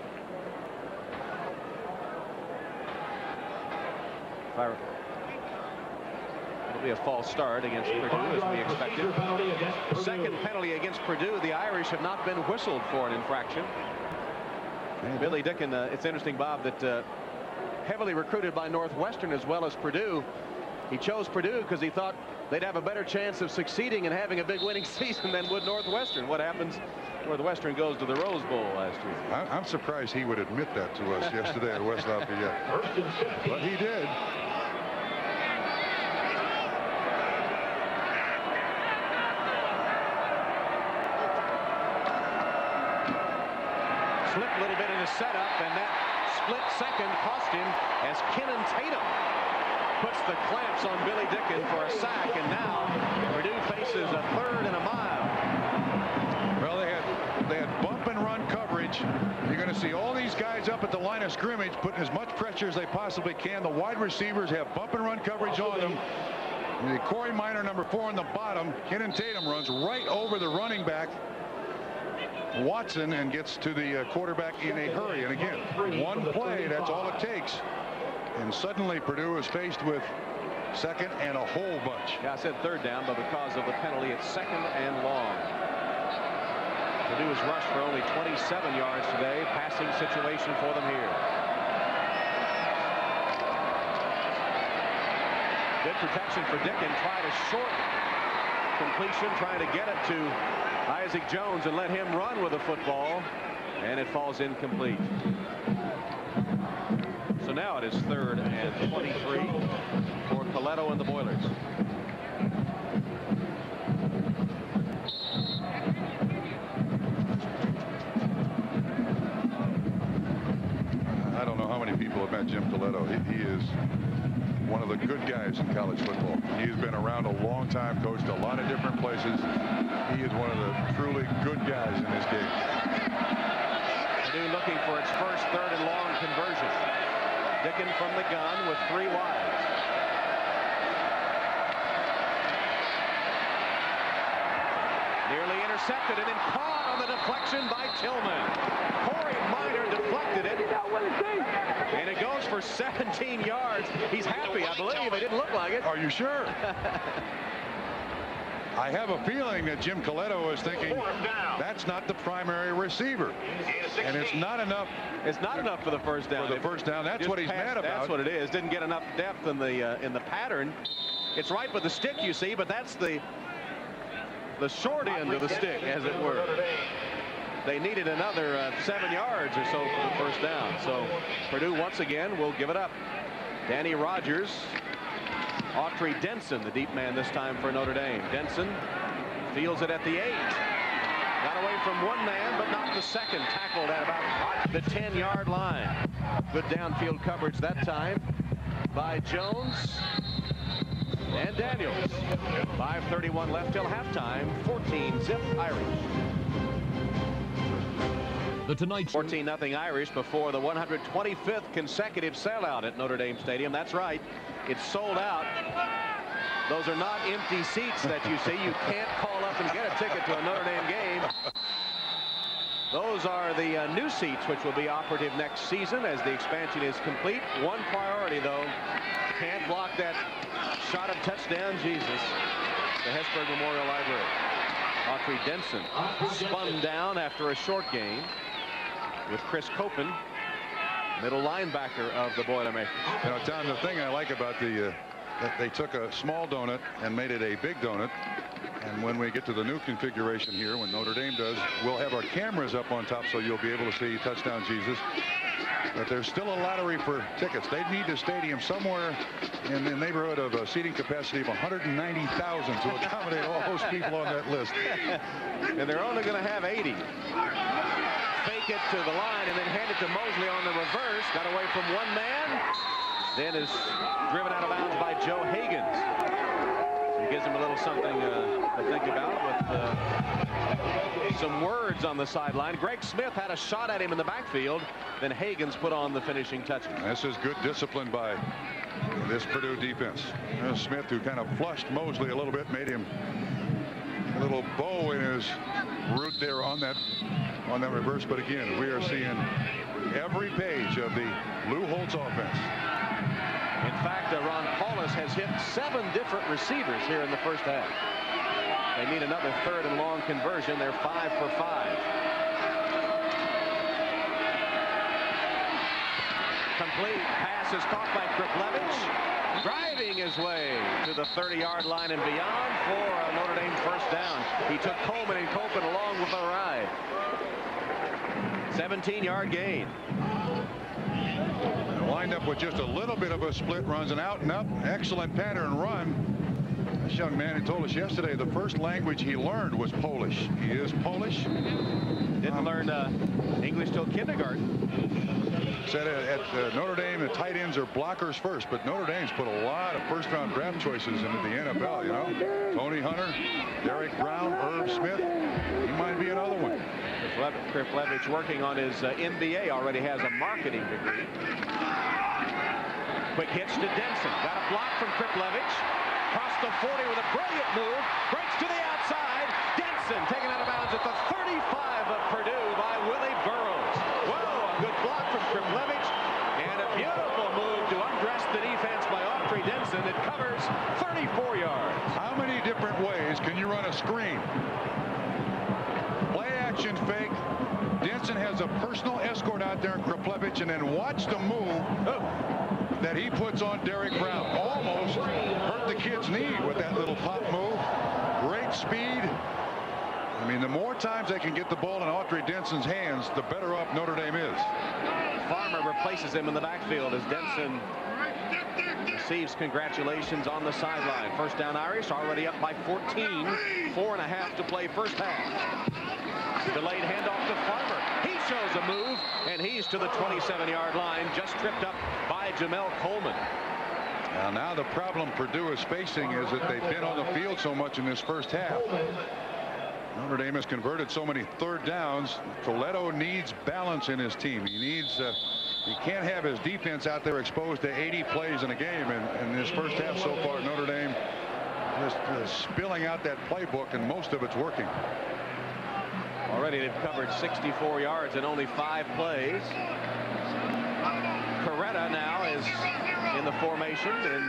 It'll be a false start against Purdue, as we expected. Second penalty against Purdue. The Irish have not been whistled for an infraction. Billy Dicken, it's interesting, Bob, that heavily recruited by Northwestern as well as Purdue. He chose Purdue because he thought they'd have a better chance of succeeding and having a big winning season than would Northwestern. What happens? Northwestern goes to the Rose Bowl last year. I'm surprised he would admit that to us yesterday at West Lafayette. But he did. Slipped a little bit in his setup, and that split second cost him as Kennon Tatum puts the clamps on Billy Dicken for a sack, and now Purdue faces a 3rd and a mile. Well, they had bump and run coverage. You're going to see all these guys up at the line of scrimmage putting as much pressure as they possibly can. The wide receivers have bump and run coverage on them. The Corey Minor, number 4 on the bottom. Kennon Tatum runs right over the running back, Watson, and gets to the quarterback in a hurry. And again, one play, that's all it takes. And suddenly Purdue is faced with 2nd and a whole bunch. Yeah, I said 3rd down, but because of the penalty, it's 2nd and long. Purdue has rushed for only 27 yards today. Passing situation for them here. Good protection for Dicken. Tried a short completion, trying to get it to Isaac Jones and let him run with the football, and it falls incomplete. So now it is 3rd and 23 for Coletto and the Boilers. I don't know how many people have met Jim Coletto. He is one of the good guys in college football. He's been around a long time, coached a lot of different places. He is one of the truly good guys in this game. Purdue looking for its first 3rd and long conversion. Dicken from the gun with 3 wides. Nearly intercepted and then caught on the deflection by Tillman. Corey Minor deflected it. And it goes for 17 yards. He's happy. I I believe it didn't look like it. Are you sure? I have a feeling that Jim Coletto is thinking that's not the primary receiver, and it's not enough. It's not enough for the first down. For the first down, that's what he's mad about. That's what it is. Didn't get enough depth in the pattern. It's right with the stick, you see, but that's the short end of the stick, as it were. They needed another 7 yards or so for the first down. So Purdue once again will give it up. Danny Rogers, Autry Denson, the deep man this time for Notre Dame. Denson fields it at the 8. Got away from one man, but not the second. Tackled at about the 10-yard line. Good downfield coverage that time by Jones and Daniels. 5:31 left till halftime. 14-zip Irish. The Tonight Show. 14-0 Irish before the 125th consecutive sellout at Notre Dame Stadium. That's right. It's sold out. Those are not empty seats that you see. You can't call up and get a ticket to a Notre Dame game. Those are the new seats, which will be operative next season as the expansion is complete. One priority, though. Can't block that shot of touchdown, Jesus. The Hesburgh Memorial Library. Autry Denson spun down after a short gain with Chris Copen, middle linebacker of the Boilermakers. You know, Tom, the thing I like about that they took a small donut and made it a big donut. And when we get to the new configuration here, when Notre Dame does, we'll have our cameras up on top so you'll be able to see Touchdown Jesus. But there's still a lottery for tickets. They need a stadium somewhere in the neighborhood of a seating capacity of 190,000 to accommodate all those people on that list. And they're only going to have 80. Fake it to the line and then hand it to Mosley on the reverse. Got away from one man. Then is driven out of bounds by Joe Higgins. He gives him a little something to think about with some words on the sideline. Greg Smith had a shot at him in the backfield. Then Higgins put on the finishing touches. This is good discipline by this Purdue defense. Smith, who kind of flushed Mosley a little bit, made him a little bow in his route there on that reverse. But again, we are seeing every page of the Lou Holtz offense. In fact, Ron Paulus has hit 7 different receivers here in the first half. They need another 3rd and long conversion. They're 5 for 5. Complete pass is caught by Kriplevich, driving his way to the 30-yard line and beyond for a Notre Dame first down. He took Coleman and Copen along with the ride. 17-yard gain. Lined up with just a little bit of a split, runs an out and up, excellent pattern run. This young man who told us yesterday the first language he learned was Polish. He is Polish. Didn't learn English till kindergarten. Said at Notre Dame the tight ends are blockers first, but Notre Dame's put a lot of first-round draft choices into the NFL, you know. Tony Hunter, Derek Brown, Herb Smith. He might be another one. Kriplevich working on his MBA, already has a marketing degree. Quick hitch to Denson. Got a block from Kriplevich. Crossed the 40 with a brilliant move. Breaks to the outside. Denson taken out of bounds at the 35 of Purdue by Willie Burroughs. Whoa, a good block from Kriplevich. And a beautiful move to undress the defense by Autry Denson. It covers 34 yards. How many different ways can you run a screen? Play action fake. Denson has a personal escort out there in Kriplevich, and then watch the move that he puts on Derek Brown. Almost hurt the kid's knee with that little pop move. Great speed. I mean, the more times they can get the ball in Autry Denson's hands, the better off Notre Dame is. Farmer replaces him in the backfield as Denson receives congratulations on the sideline. First down Irish, already up by 14. 4.5 to play first half. Delayed handoff to Farmer. He shows a move, and he's to the 27-yard line, just tripped up by Jamel Coleman. Now the problem Purdue is facing is that they've been on the field so much in this first half. Notre Dame has converted so many third downs. Coletto needs balance in his team. He can't have his defense out there exposed to 80 plays in a game. And in this first half so far, Notre Dame just spilling out that playbook, and most of it's working. Already they've covered 64 yards in only 5 plays. Coretta now is in the formation, and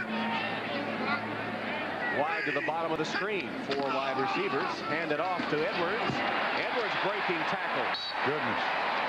wide to the bottom of the screen. 4 wide receivers. Hand it off to Edwards. Edwards breaking tackles. Goodness.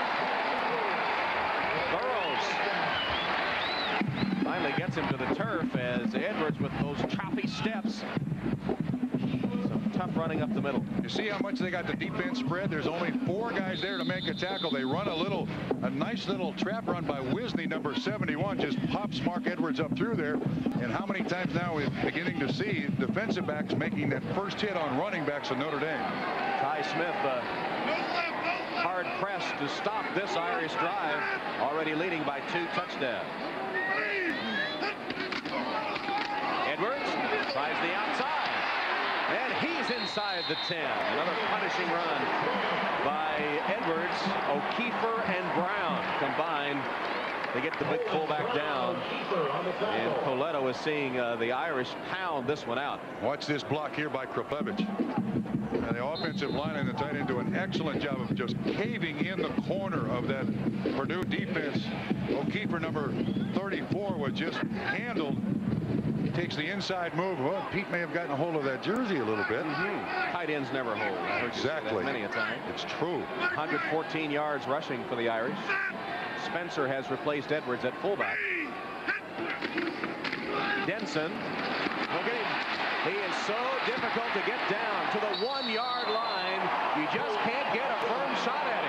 Burrows finally gets him to the turf as Edwards with those choppy steps. Some tough running up the middle. You see how much they got the defense spread? There's only 4 guys there to make a tackle. They run a nice little trap run by Wisney, number 71, just pops Mark Edwards up through there. And how many times now we're beginning to see defensive backs making that first hit on running backs of Notre Dame. Ty Smith hard pressed to stop this Irish drive, already leading by 2 touchdowns. Edwards tries the outside, and he's inside the 10. Another punishing run by Edwards. O'Keefer and Brown combined to get the big fullback down, and Coletto is seeing the Irish pound this one out. Watch this block here by Krapevich. And the offensive line and the tight end do an excellent job of just caving in the corner of that Purdue defense. O'Keefer, number 34, was just handled. He takes the inside move. Well, Pete may have gotten a hold of that jersey a little bit. Tight ends never hold. I heard you say that many a time. It's true. 114 yards rushing for the Irish. Spencer has replaced Edwards at fullback. Denson will get him. He is so difficult to get down to the 1-yard line. You just can't get a firm shot at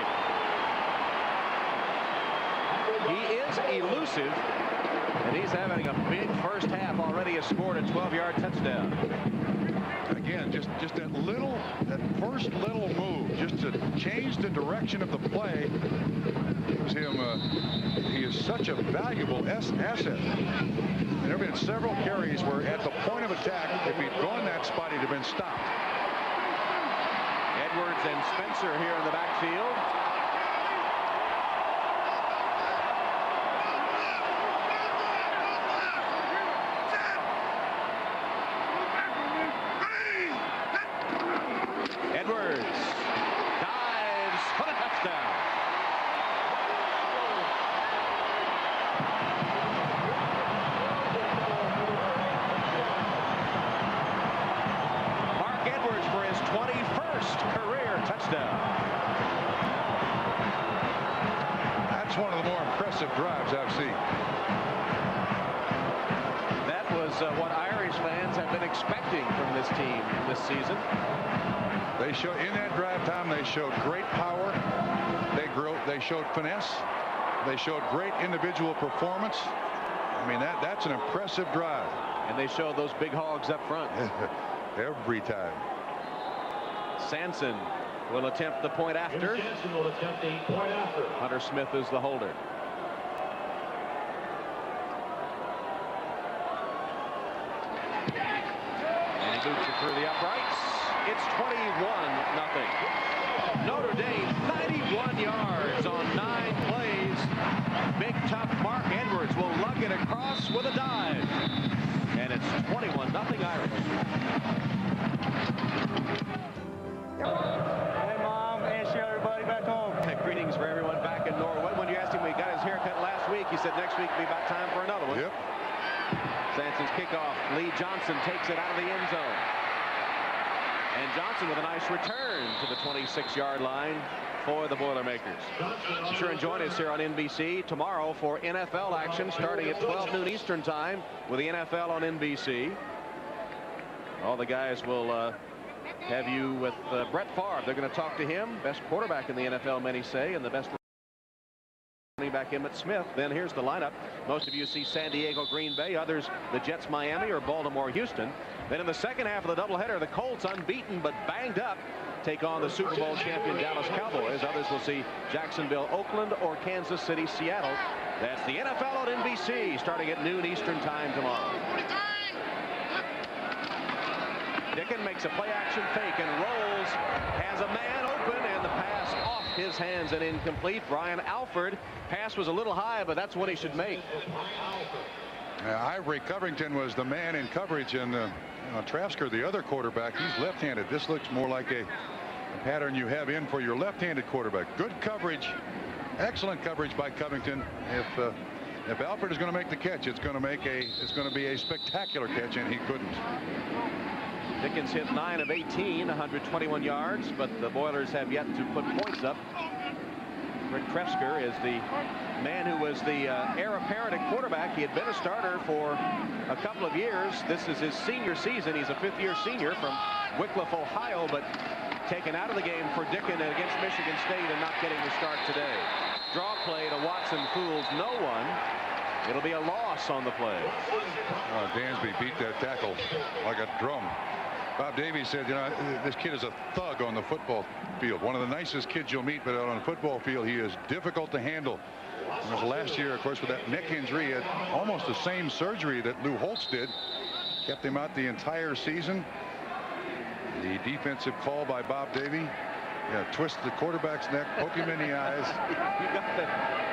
him. He is elusive, and he's having a big first half. Already has scored a 12-yard touchdown. Again, just that first little move, just to change the direction of the play, gives him he is such a valuable asset. And there have been several carries where at the point of attack, if he'd gone that spot, he'd have been stopped. Edwards and Spencer here in the backfield. Edwards dives for the touchdown. Mark Edwards for his 21st career touchdown. That's one of the more impressive drives I've seen. That was what Irish fans have been expecting from this team this season. They showed in that drive time. They showed great power. They showed finesse. They showed great individual performance. I mean, that's an impressive drive. And they showed those big hogs up front. Every time. Sanson will attempt the point after. Jansen will attempt the point after. Hunter Smith is the holder. And he boots it through the uprights. It's 21-0. Notre Dame 91 yards on 9 plays. Big tough Mark Edwards will lug it across with a dive. And it's 21-0 Irish. Hey, Mom, and everybody back home. Greetings for everyone back in Norway. When you asked him when he got his haircut last week, he said next week will be about time for another one. Yep. Sanson's kickoff. Lee Johnson takes it out of the end zone. And Johnson with a nice return to the 26-yard line for the Boilermakers. Be sure and join us here on NBC tomorrow for NFL action starting at 12 noon Eastern time with the NFL on NBC. All the guys will have you with Brett Favre. They're going to talk to him. Best quarterback in the NFL, many say, and the best running back Emmitt Smith. Then here's the lineup. Most of you see San Diego, Green Bay. Others, the Jets, Miami, or Baltimore, Houston. Then in the second half of the doubleheader, the Colts, unbeaten but banged up, take on the Super Bowl champion Dallas Cowboys. Others will see Jacksonville, Oakland, or Kansas City, Seattle. That's the NFL on NBC starting at noon Eastern time tomorrow. Dicken makes a play-action fake and rolls, has a man open, and the pass off his hands and incomplete. Brian Alford, pass was a little high, but that's what he should make. Ivory Covington was the man in coverage, and Trafsker, the other quarterback, he's left-handed. This looks more like a pattern you have in for your left-handed quarterback. Good coverage, excellent coverage by Covington. If If Alford is going to make the catch, it's going to be a spectacular catch, and he couldn't. Dickens hit 9 of 18, 121 yards, but the Boilers have yet to put points up. Rick Trefsker is the man who was the heir apparent at quarterback. He had been a starter for a couple of years. This is his senior season. He's a fifth-year senior from Wickliffe, Ohio, but taken out of the game for Dickens against Michigan State and not getting the start today. Draw play to Watson, fools no one. It'll be a loss on the play. Dansby beat that tackle like a drum. Bob Davies said, you know, this kid is a thug on the football field. One of the nicest kids you'll meet, but on the football field, he is difficult to handle. And last year, of course, with that neck injury, he had almost the same surgery that Lou Holtz did. Kept him out the entire season. The defensive call by Bob Davie. Yeah, twist the quarterback's neck, poke him in the eyes. You got that.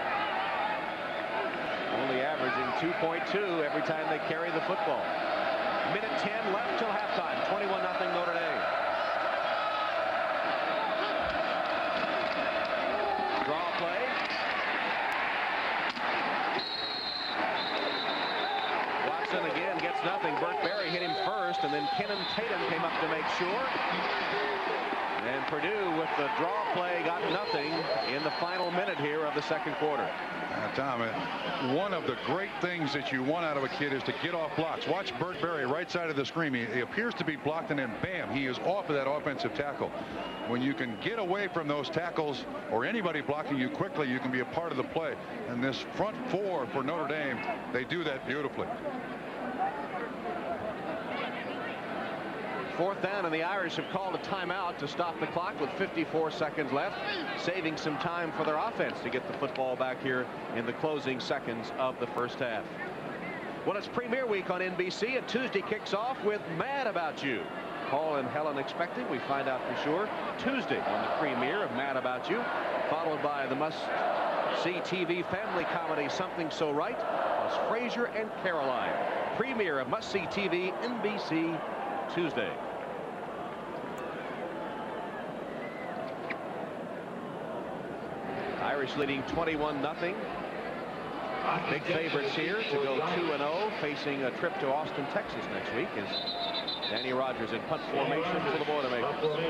Only averaging 2.2 every time they carry the football. Minute 10 left till halftime. 21-0 Notre Dame. Draw play. Watson again gets nothing. Burt Berry hit him first, and then Kenan Tatum came up to make sure. And Purdue with the draw play got nothing in the final minute here of the second quarter. Tom, one of the great things that you want out of a kid is to get off blocks. Watch Burt Berry right side of the screen. He appears to be blocked, and then bam, he is off of that offensive tackle. When you can get away from those tackles or anybody blocking you quickly, you can be a part of the play. And this front four for Notre Dame, they do that beautifully. Fourth down, and the Irish have called a timeout to stop the clock with 54 seconds left, saving some time for their offense to get the football back here in the closing seconds of the first half. Well, it's Premier Week on NBC, and Tuesday kicks off with Mad About You. Paul and Helen expecting, we find out for sure, Tuesday on the premiere of Mad About You, followed by the must-see TV family comedy Something So Right, plus Frasier and Caroline. Premiere of must-see TV, NBC, Tuesday. Irish leading 21-0. Big favorites here to go 2-0, facing a trip to Austin, Texas next week as Danny Rogers in punt formation for the Boilermakers.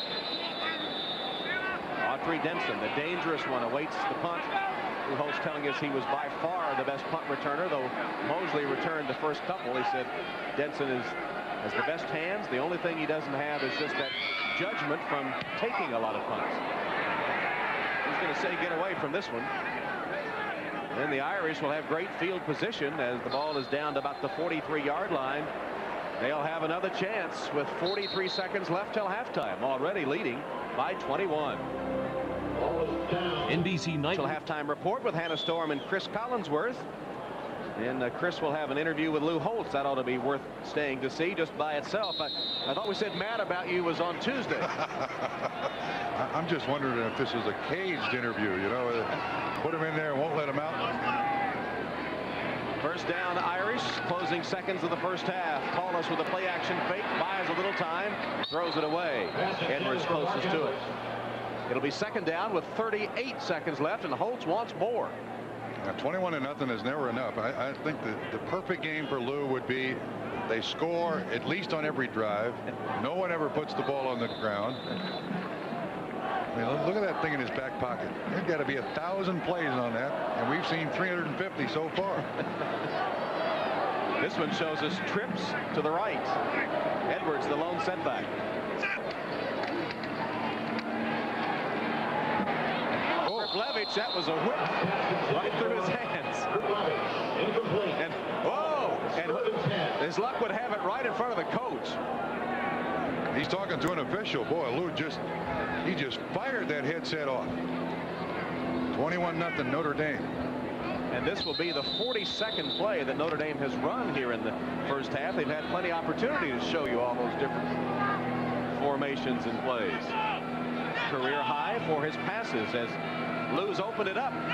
Autry Denson, the dangerous one, awaits the punt. Lou Holtz telling us he was by far the best punt returner, though Mosley returned the first couple. He said Denson has the best hands. The only thing he doesn't have is just that judgment from taking a lot of punts. He's going to say get away from this one. And then the Irish will have great field position as the ball is down to about the 43-yard line. They'll have another chance with 43 seconds left till halftime, already leading by 21. NBC night halftime report with Hannah Storm and Chris Collinsworth. And Chris will have an interview with Lou Holtz. That ought to be worth staying to see just by itself. I thought we said Mad About You was on Tuesday. I'm just wondering if this is a caged interview. You know, put him in there and won't let him out. First down, Irish. Closing seconds of the first half. Paulus with a play action fake. Buys a little time. Throws it away. Edwards closest to it. It'll be second down with 38 seconds left, and Holtz wants more. Now, 21-0 is never enough. I think the perfect game for Lou would be they score at least on every drive. No one ever puts the ball on the ground. I mean, look at that thing in his back pocket. There's got to be 1,000 plays on that, and we've seen 350 so far. This one shows us trips to the right. Edwards, the lone setback. Levitch, that was a whip right through his hands. And whoa! And his luck would have it right in front of the coach. He's talking to an official. Boy, Lou just fired that headset off. 21-0 Notre Dame. And this will be the 42nd play that Notre Dame has run here in the first half. They've had plenty of opportunity to show you all those different formations and plays. Career high for his passes as Lou's opened it up.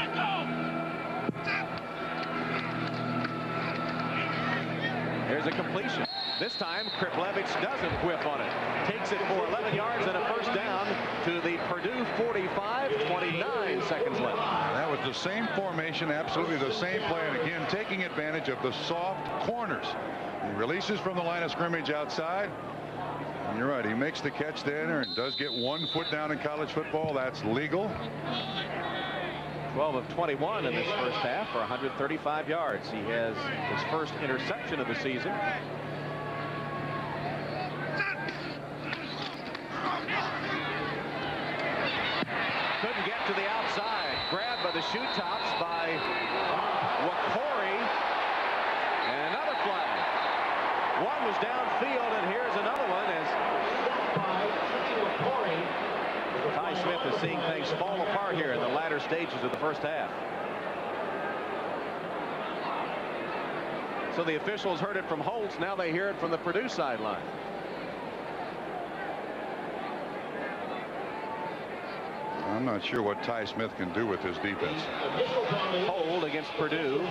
There's a completion. This time, Kriplevich doesn't whip on it. Takes it for 11 yards and a first down to the Purdue 45, 29 seconds left. That was the same formation, absolutely the same play, and again, taking advantage of the soft corners. He releases from the line of scrimmage outside. And you're right, he makes the catch there and does get 1 foot down in college football. That's legal. 12 of 21 in this first half for 135 yards. He has his first interception of the season. Couldn't get to the outside. Grabbed by the shoe tops by Wakori. And another flag. One was downfield, and here's another one as Ty Smith is seeing things fall apart here in the latter stages of the first half. So the officials heard it from Holtz. Now they hear it from the Purdue sideline. I'm not sure what Ty Smith can do with his defense. Hold against Purdue.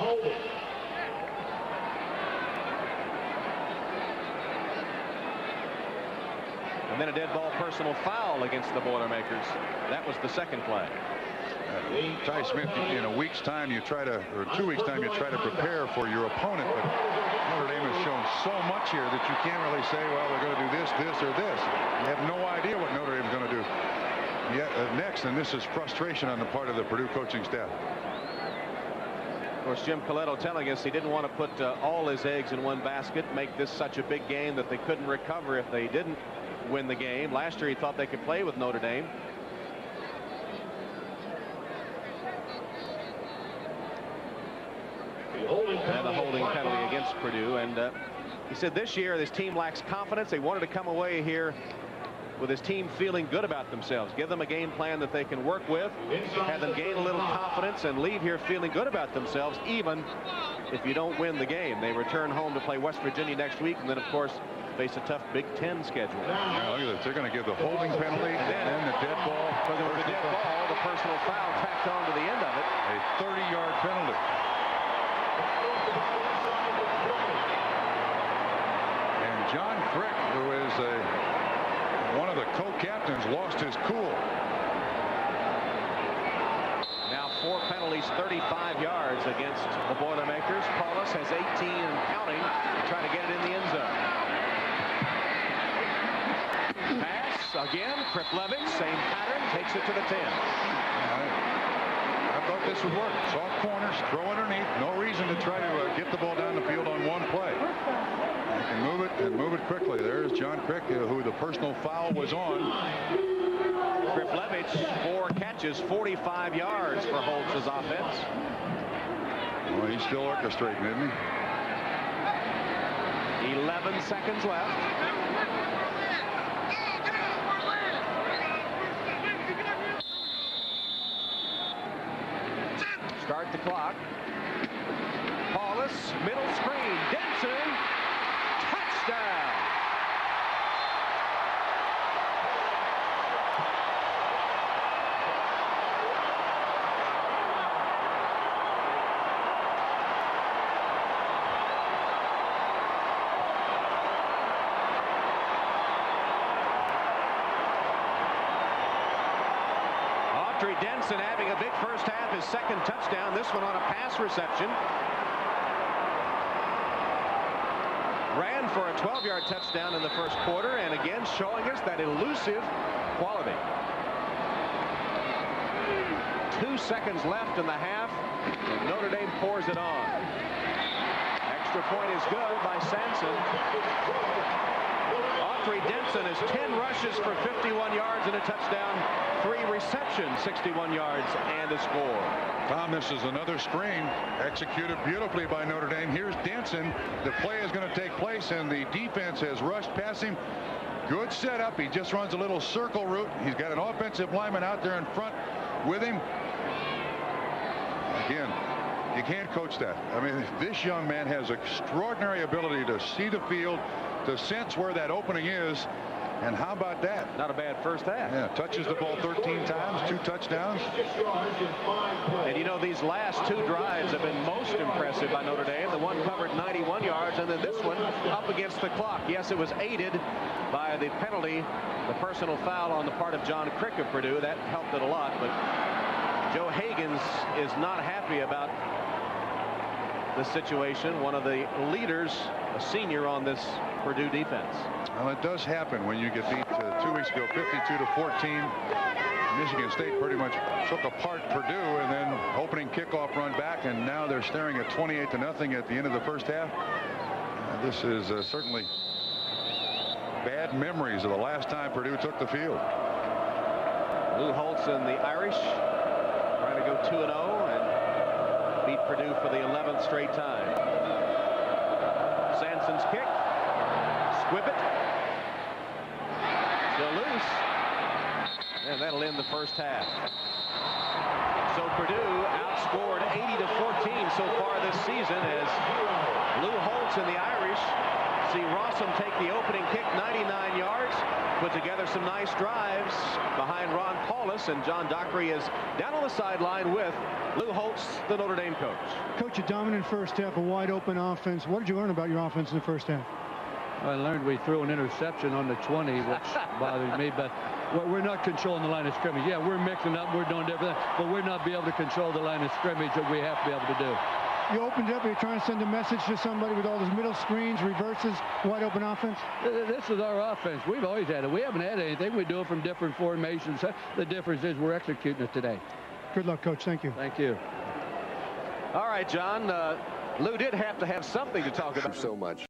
And then a dead ball personal foul against the Boilermakers. That was the second play. Ty Smith, in a week's time, you try to, or 2 weeks' time, you try to prepare for your opponent. But Notre Dame has shown so much here that you can't really say, well, they're going to do this, this, or this. You have no idea what Notre Dame is going to do next, and this is frustration on the part of the Purdue coaching staff. Of course, Jim Coletto telling us he didn't want to put all his eggs in one basket, make this such a big game that they couldn't recover if they didn't win the game. Last year he thought they could play with Notre Dame. And the holding penalty against Purdue. And he said this year this team lacks confidence. They wanted to come away here with his team feeling good about themselves. Give them a game plan that they can work with. Have them gain a little confidence and leave here feeling good about themselves, even if you don't win the game. They return home to play West Virginia next week, and then, of course, face a tough Big Ten schedule. Yeah, look at this. They're going to give the holding penalty and then the dead ball. The dead ball, the personal foul tacked on to the end of it. A 30-yard penalty. And John Frick, who is one of the co-captains, lost his cool. Now 4 penalties, 35 yards against the Boilermakers. Paulus has 18 and counting to try to get it in the end zone. Pass again. Kriplevich, same pattern, takes it to the 10. I thought this would work. Soft corners, throw underneath. No reason to try to get the ball down the field on one play. You can move it and move it quickly. There's John Crick, who the personal foul was on. Kriplevich, 4 catches, 45 yards for Holtz's offense. Well, he's still orchestrating, isn't he? 11 seconds left. Start the clock. Paulus, middle screen. Denson, touchdown. Autry Denson having a big first half, his second touchdown, this one on a pass reception. Ran for a 12-yard touchdown in the first quarter, and again showing us that elusive quality. 2 seconds left in the half, and Notre Dame pours it on. Extra point is good by Sanson. Autry Denson has 10 rushes for 51 yards and a touchdown, 3 receptions, 61 yards, and a score. Tom, this is another screen executed beautifully by Notre Dame. Here's Denson. The play is going to take place, and the defense has rushed past him. Good setup. He just runs a little circle route. He's got an offensive lineman out there in front with him. Again, you can't coach that. I mean, this young man has extraordinary ability to see the field, to sense where that opening is, And how about that? Not a bad first half. Yeah, touches the ball 13 times, 2 touchdowns. And you know, these last 2 drives have been most impressive by Notre Dame. The one covered 91 yards, and then this one up against the clock. Yes, it was aided by the penalty, the personal foul on the part of John Crick of Purdue. That helped it a lot, but Joe Higgins is not happy about the situation. One of the leaders, a senior on this Purdue defense. Well, it does happen when you get beat 2 weeks ago, 52-14. Michigan State pretty much took apart Purdue, and then opening kickoff run back, and now they're staring at 28-0 at the end of the first half. This is certainly bad memories of the last time Purdue took the field. Lou Holtz and the Irish trying to go 2-0 and beat Purdue for the 11th straight time. Sanson's kick. Squibbit. Still loose. And that'll end the first half. So Purdue outscored 80-14 so far this season as Lou Holtz and the Irish see Rossum take the opening kick 99 yards, put together some nice drives behind Ron Paulus, and John Dockery is down on the sideline with Lou Holtz, the Notre Dame coach. Coach, a dominant first half, a wide open offense. What did you learn about your offense in the first half? I learned we threw an interception on the 20, which bothered me, but we're not controlling the line of scrimmage. Yeah, we're mixing up, we're doing different things, but we're not be able to control the line of scrimmage that we have to be able to do. You opened up, you're trying to send a message to somebody with all those middle screens, reverses, wide open offense? This is our offense. We've always had it. We haven't had anything. We do it from different formations. The difference is we're executing it today. Good luck, Coach. Thank you. Thank you. All right, John. Lou did have to have something to talk about. So much.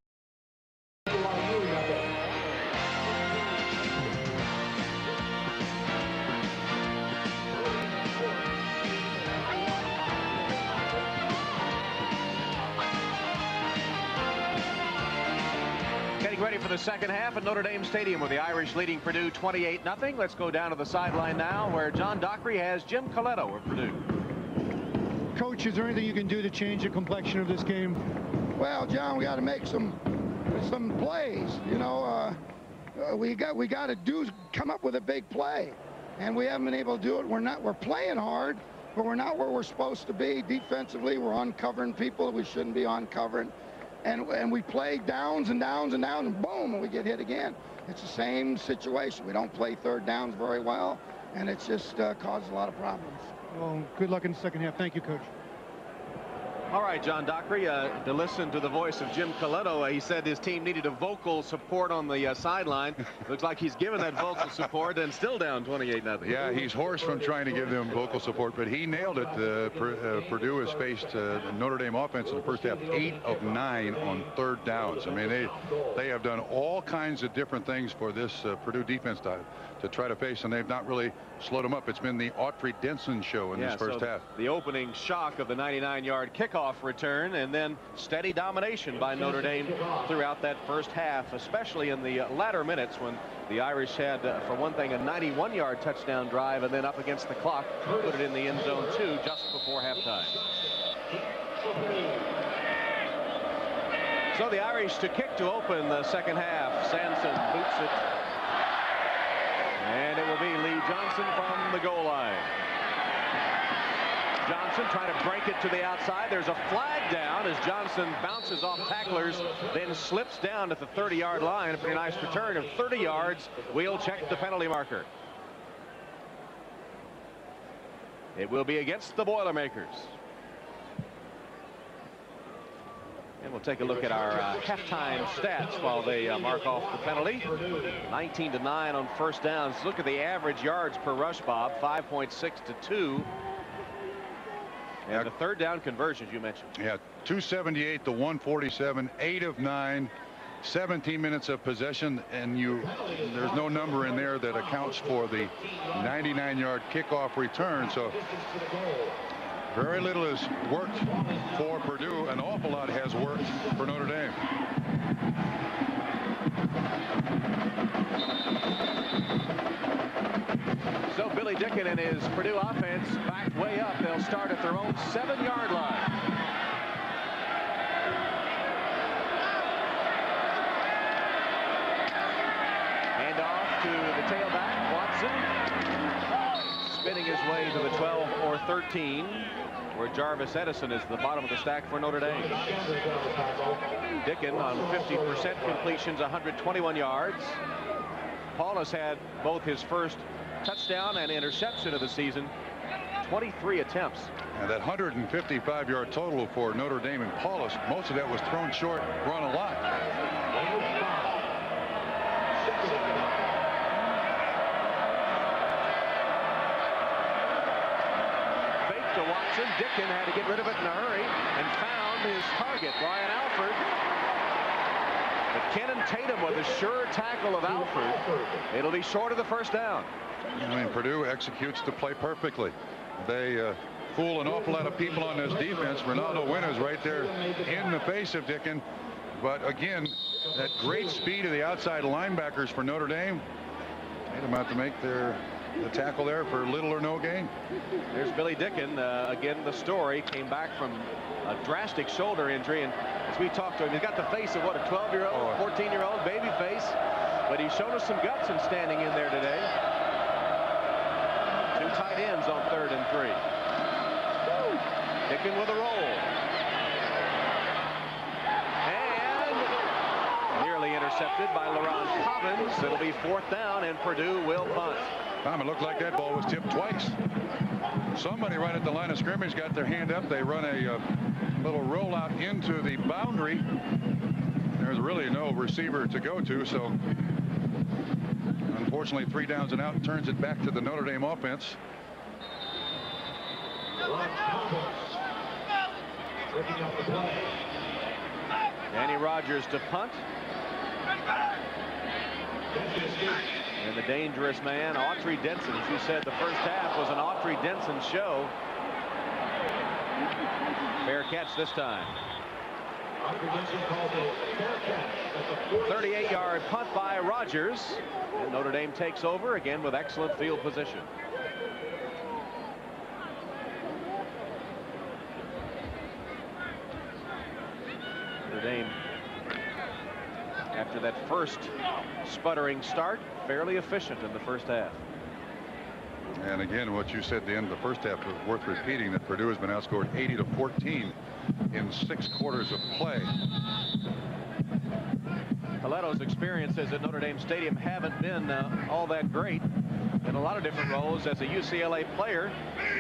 Getting ready for the second half at Notre Dame Stadium with the Irish leading Purdue 28-0. Let's go down to the sideline now where John Dockery has Jim Coletto of Purdue. Coach, is there anything you can do to change the complexion of this game? Well, John, we got to make some plays. You know, we got to come up with a big play, and we haven't been able to do it. We're playing hard, but we're not where we're supposed to be defensively. We're uncovering people that we shouldn't be uncovering, and we play downs and downs and downs, and boom, and we get hit again. It's the same situation. We don't play third downs very well, and it's just causes a lot of problems. Well, good luck in the second half. Thank you, Coach. All right, John Dockery, to listen to the voice of Jim Coletto, he said his team needed a vocal support on the sideline. Looks like he's given that vocal support and still down 28-0. Yeah, he's hoarse from trying to give them vocal support, but he nailed it. Purdue has faced the Notre Dame offense in the first half 8 of 9 on third downs. I mean, they have done all kinds of different things for this Purdue defense to try to face, and they've not really slowed them up. It's been the Autry Denson show in this first half. The opening shock of the 99-yard kickoff return, and then steady domination by Notre Dame throughout that first half, especially in the latter minutes when the Irish had, for one thing, a 91-yard touchdown drive, and then up against the clock, put it in the end zone too just before halftime. So the Irish to kick to open the second half. Sanson boots it. And it will be Lee Johnson from the goal line. Johnson trying to break it to the outside. There's a flag down as Johnson bounces off tacklers, then slips down at the 30-yard line. A pretty nice return of 30 yards. We'll check the penalty marker. It will be against the Boilermakers. And we'll take a look at our halftime stats while they mark off the penalty. 19-9 on first downs. Look at the average yards per rush, Bob. 5.6 to 2. And the third down conversions you mentioned. Yeah, 278 to 147, 8 of 9, 17 minutes of possession, and there's no number in there that accounts for the 99-yard kickoff return. So very little has worked for Purdue. An awful lot has worked for Notre Dame. So Billy Dicken and his Purdue offense backed way up. They'll start at their own 7-yard line. And off to the tailback, Watson, spinning his way to the 12 or 13, where Jarvis Edison is the bottom of the stack for Notre Dame. Dicken on 50% completions, 121 yards. Paulus had both his first touchdown and interception of the season, 23 attempts. And that 155-yard total for Notre Dame and Paulus, most of that was thrown short, run a lot. Fake to Watson. Dicken had to get rid of it in a hurry and found his target, Ryan Alford. But Kenan Tatum with a sure tackle of Alford. It'll be short of the first down. I mean, Purdue executes the play perfectly. They fool an awful lot of people on this defense. Ronaldo Winters right there in the face of Dicken. But again, that great speed of the outside linebackers for Notre Dame made them out to make the tackle there for little or no gain. There's Billy Dicken. Again, the story came back from a drastic shoulder injury. And as we talked to him, he's got the face of what, a 12-year-old, 14-year-old baby face. But he's shown us some guts in standing in there today. Two tight ends on 3rd and 3. Dicken with a roll. And nearly intercepted by LaRon Cobbins. It'll be 4th down, and Purdue will punt. Tom, it looked like that ball was tipped twice. Somebody right at the line of scrimmage got their hand up. They run a little rollout into the boundary. There's really no receiver to go to, so unfortunately 3 downs and out turns it back to the Notre Dame offense. Danny Rogers to punt. And the dangerous man, Autry Denson. As you said, the first half was an Autry Denson show. Fair catch this time. 38-yard punt by Rogers. And Notre Dame takes over again with excellent field position. Notre Dame, after that first sputtering start, fairly efficient in the first half. And again, what you said at the end of the first half was worth repeating, that Purdue has been outscored 80-14 in 6 quarters of play. Coleto's experiences at Notre Dame Stadium haven't been all that great in a lot of different roles as a UCLA player.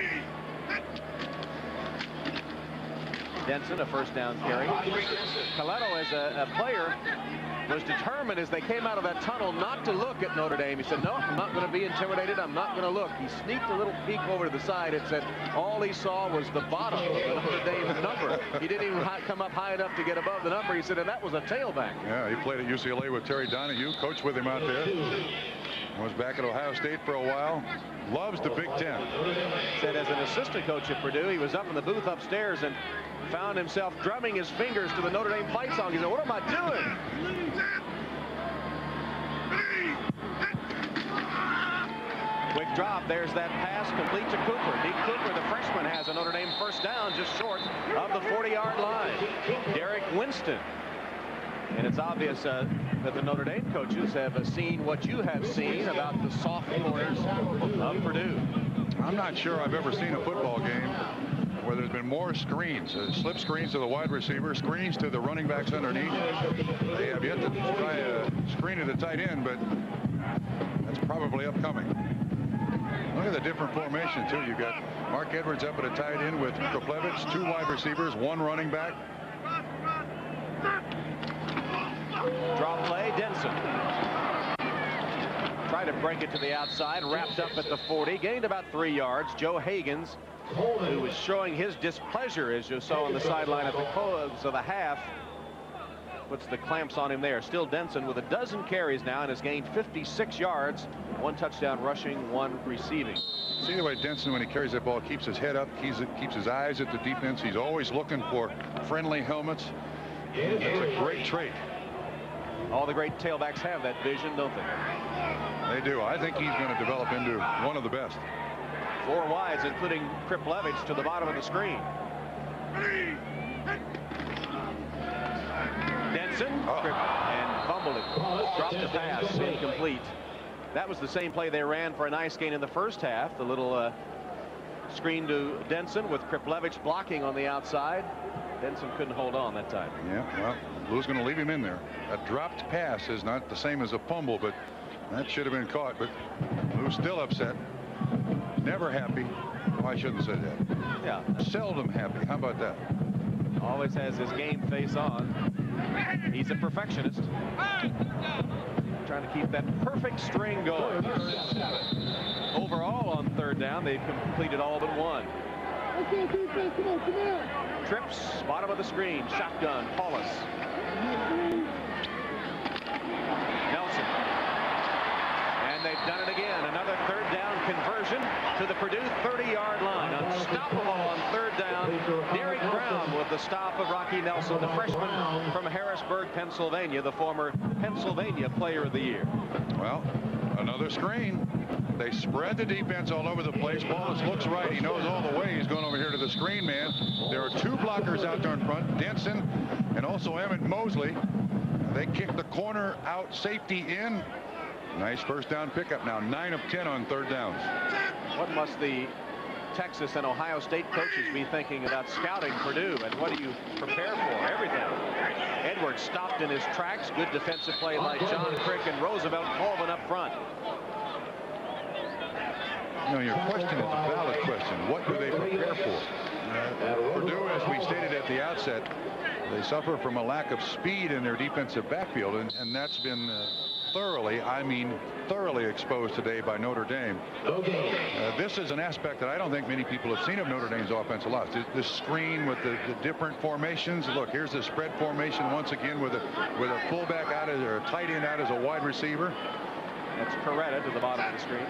Denson, a first down carry. Coleto, as a player, was determined as they came out of that tunnel not to look at Notre Dame. He said, no, I'm not going to be intimidated. I'm not going to look. He sneaked a little peek over to the side and said all he saw was the bottom of the Notre Dame number. He didn't even come up high enough to get above the number. He said, and that was a tailback. Yeah, he played at UCLA with Terry Donahue, coached with him out there. Was back at Ohio State for a while. Loves the Big Ten. Said as an assistant coach at Purdue, he was up in the booth upstairs and found himself drumming his fingers to the Notre Dame fight song. He said, what am I doing? Quick drop. There's that pass complete to Cooper. Nick Cooper, the freshman, has a Notre Dame first down just short of the 40-yard line. Derek Winston. And it's obvious that the Notre Dame coaches have seen what you have seen about the soft corners of Purdue. I'm not sure I've ever seen a football game where there's been more screens, slip screens to the wide receiver, screens to the running backs underneath. They have yet to try a screen to the tight end, but that's probably upcoming. Look at the different formation, too. You've got Mark Edwards up at a tight end with Kroplevich, 2 wide receivers, 1 running back. Draw play, Denson. Tried to break it to the outside, wrapped up at the 40, gained about 3 yards. Joe Hagans, who was showing his displeasure, as you saw on the sideline at the close of the half, puts the clamps on him there. Still Denson with a dozen carries now and has gained 56 yards, 1 touchdown rushing, 1 receiving. See the way Denson, when he carries that ball, keeps his head up, keeps his eyes at the defense. He's always looking for friendly helmets. That's a great trait. All the great tailbacks have that vision, don't they? They do. I think he's going to develop into one of the best. 4 wides, including Kroplevich to the bottom of the screen. Denson and fumbled it. Dropped the pass, incomplete. That was the same play they ran for a nice gain in the first half. The little screen to Denson with Kriplevich blocking on the outside. Denson couldn't hold on that time. Yeah, well, Lou's going to leave him in there. A dropped pass is not the same as a fumble, but that should have been caught. But Lou's still upset. Never happy. Oh, I shouldn't say that. Yeah. Seldom happy. How about that? Always has his game face on. He's a perfectionist. Trying to keep that perfect string going. Overall on third down, they've completed all but one. Trips, bottom of the screen, shotgun, Paulus. Nelson. And they've done it again. Another third down conversion to the Purdue 30-yard line. Unstoppable on third down. Derek Brown with the stop of Rocky Nelson, the freshman from Harrisburg, Pennsylvania, the former Pennsylvania Player of the Year. Well, another screen. They spread the defense all over the place. Paulus looks right. He knows all the way. He's going over here to the screen man. There are two blockers out there in front, Denson and also Emmett Mosley. They kick the corner out, safety in. Nice first down pickup now. 9 of 10 on third downs. What must the Texas and Ohio State coaches be thinking about scouting Purdue, and what do you prepare for? Everything. Edwards stopped in his tracks. Good defensive play by John Crick and Roosevelt Colvin up front. You know, your question is a valid question. What do they prepare for? Purdue, as we stated at the outset, they suffer from a lack of speed in their defensive backfield, and that's been thoroughly, I mean thoroughly exposed today by Notre Dame. This is an aspect that I don't think many people have seen of Notre Dame's offensive line. This screen with the different formations. Look, here's the spread formation once again with a fullback out as, or a tight end out as a wide receiver. That's Coretta to the bottom of the screen.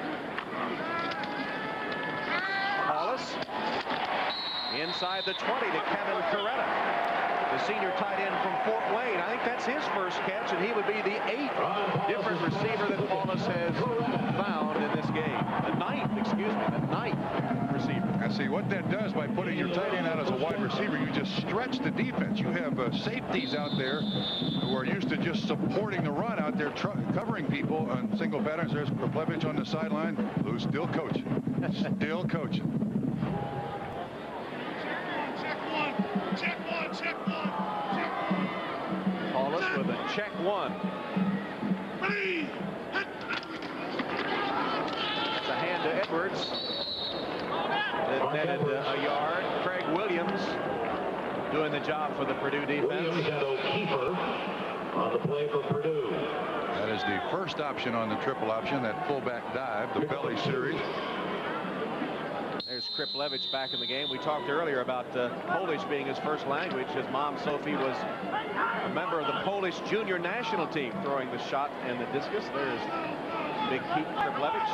Paulus inside the 20 to Kevin Coretta, the senior tight end from Fort Wayne. I think that's his first catch, and he would be the 8th different receiver that Paulus has found in this game. The 9th, excuse me, the 9th receiver. And see what that does by putting your tight end out as a wide receiver, you just stretch the defense. You have safeties out there who are used to just supporting the run out there, covering people on single patterns. There's Kriplevich on the sideline, who's still coaching. Still coaching. Paulus with a check one. It's a hand to Edwards. That netted a yard. Craig Williams doing the job for the Purdue defense. Keeper on the play for Purdue. That is the first option on the triple option, that fullback dive, the belly series. There's Kriplevich back in the game. We talked earlier about Polish being his first language. His mom, Sophie, was a member of the Polish junior national team throwing the shot and the discus. There's big Pete Kriplevich.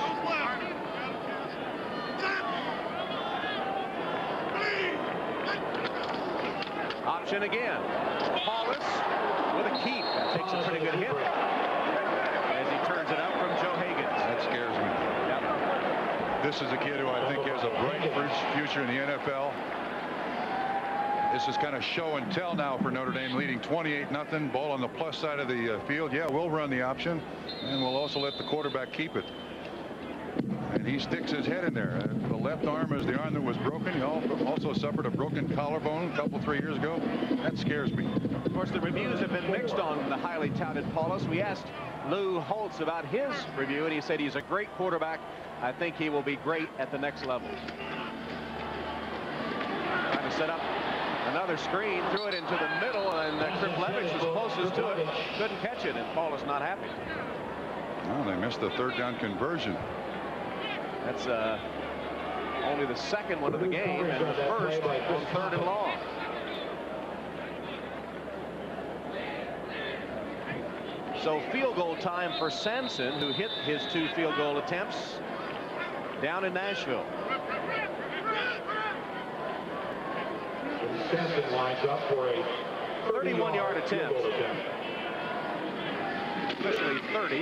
Option again. Paulus with a keep. That takes a pretty good hit as he turns it up from Joe Higgins. That scares me. Yep. This is a kid who I think has a bright future in the NFL. This is kind of show and tell now for Notre Dame, leading 28-0. Ball on the plus side of the field. Yeah, we'll run the option, and we'll also let the quarterback keep it. And he sticks his head in there. The left arm is the arm that was broken. He also suffered a broken collarbone a couple, 3 years ago. That scares me. Of course, the reviews have been mixed on the highly touted Paulus. We asked Lou Holtz about his review, and he said he's a great quarterback. I think he will be great at the next level. Trying to set up another screen, threw it into the middle, and Kriplevich was closest to it. Couldn't catch it, and Paulus not happy. Well, they missed the third down conversion. That's only the second one of the game, and the first on 3rd and long. So field goal time for Sanson, who hit his 2 field goal attempts down in Nashville. Sanson lines up for a 31-yard attempt. Officially 30.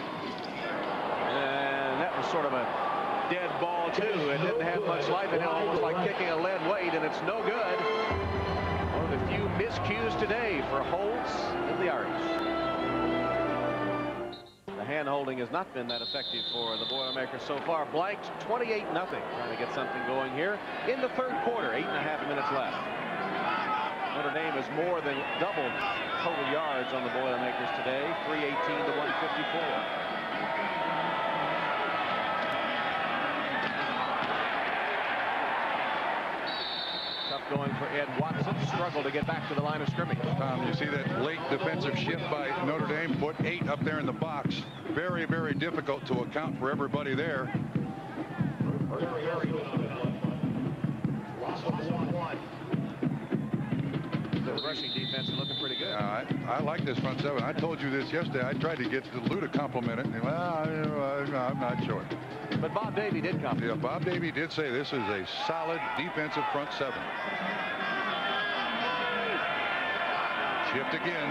And that was sort of a dead ball, too. It didn't have much life in it, almost like kicking a lead weight, and it's no good. One of the few miscues today for Holtz and the Irish. The hand-holding has not been that effective for the Boilermakers so far. Blanked 28-0. Trying to get something going here in the third quarter. 8.5 minutes left. Notre Dame has more than doubled total yards on the Boilermakers today. 318 to 154. Going for Ed Watson. Struggle to get back to the line of scrimmage. Tom, you see that late defensive shift by Notre Dame, put 8 up there in the box. Very, very difficult to account for everybody there. The rushing defense is looking pretty good. I like this front seven. I told you this yesterday. I tried to get Lou to compliment it. Well, I'm not sure. But Bob Davie did compliment. Yeah, Bob Davie did say this is a solid defensive front seven. Shift again.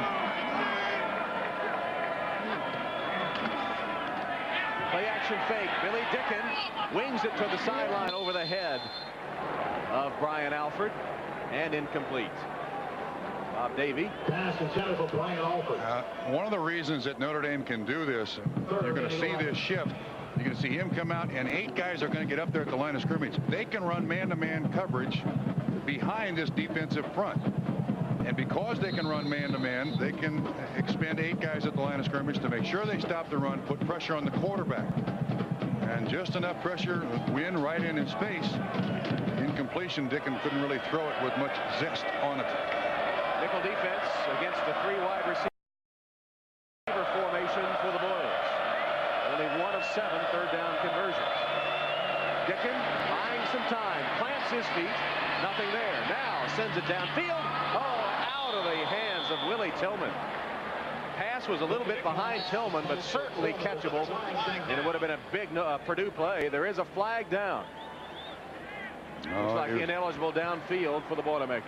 Play action fake. Billy Dicken wings it to the sideline over the head of Brian Alford, and incomplete. Bob Davie. Pass intended for Brian Alford. One of the reasons that Notre Dame can do this, you're going to see this shift. You're going to see him come out, and 8 guys are going to get up there at the line of scrimmage. They can run man-to-man coverage behind this defensive front. And because they can run man-to-man, they can expend 8 guys at the line of scrimmage to make sure they stop the run, put pressure on the quarterback. And just enough pressure, win right in his face. Incompletion, Dicken couldn't really throw it with much zest on it. Nickel defense against the 3 wide receiver formation for the Boilers. Only 1 of 7 third down conversions. Dicken buying some time, plants his feet, nothing there. Now sends it downfield. Oh, out of the hands of Willie Tillman. Pass was a little bit behind Tillman, but certainly catchable, and it would have been a big Purdue play. There is a flag down. Looks like ineligible downfield for the Boilermakers.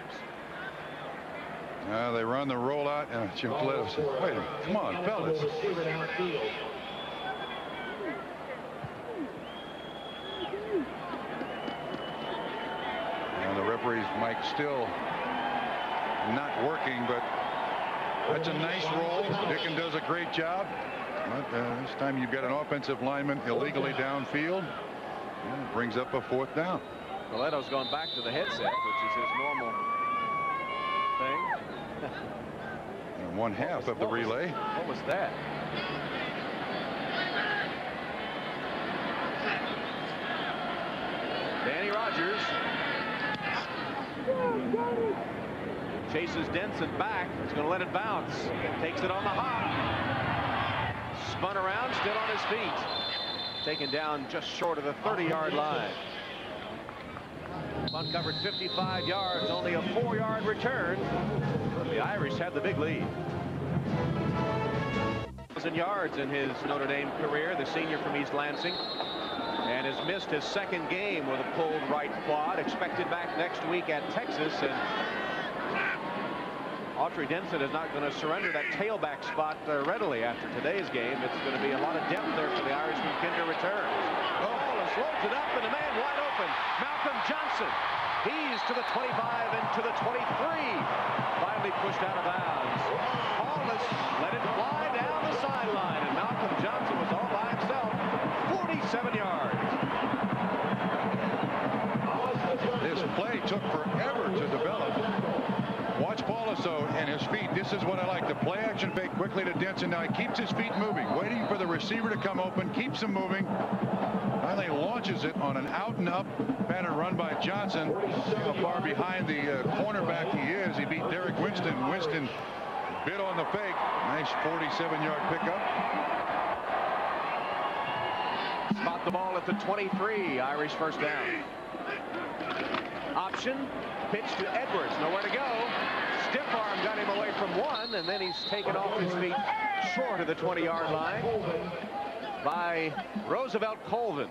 They run the rollout, and Jim Coletto said, wait a minute, come on, fellas. And the referee's mic still not working, but that's a nice roll. Dicken does a great job. But this time you've got an offensive lineman illegally downfield. And it brings up a 4th down. Coletto's gone back to the headset, which is his normal thing. And 1/2 of the relay. What was that? Danny Rogers chases Denson back. He's going to let it bounce. Takes it on the hop. Spun around, still on his feet. Taken down just short of the 30-yard line. Uncovered 55 yards, only a 4-yard return. The Irish had the big lead. 1,000 yards in his Notre Dame career, the senior from East Lansing, and has missed his 2nd game with a pulled right quad. Expected back next week at Texas, and Autry Denson is not going to surrender that tailback spot readily after today's game. It's going to be a lot of depth there for the Irish when Kinder returns. Wallace loads it up, and a man wide open. Malcolm Johnson. He's to the 25 and to the 23. Finally pushed out of bounds. Wallace let it fly down the sideline, and Malcolm Johnson was all by himself. 47 yards. This play took forever to develop. Watch Pauloso and his feet. This is what I like. The play action fake quickly to Denson. Now he keeps his feet moving, waiting for the receiver to come open, keeps him moving. Finally launches it on an out and up pattern run by Johnson. See how far behind the cornerback he is. He beat Derek Winston. Winston bit on the fake. Nice 47-yard pickup. Spot the ball at the 23. Irish first down. Option. Pitch to Edwards. Nowhere to go. Stiff arm got him away from 1, and then he's taken off his feet short of the 20-yard line by Roosevelt Colvin.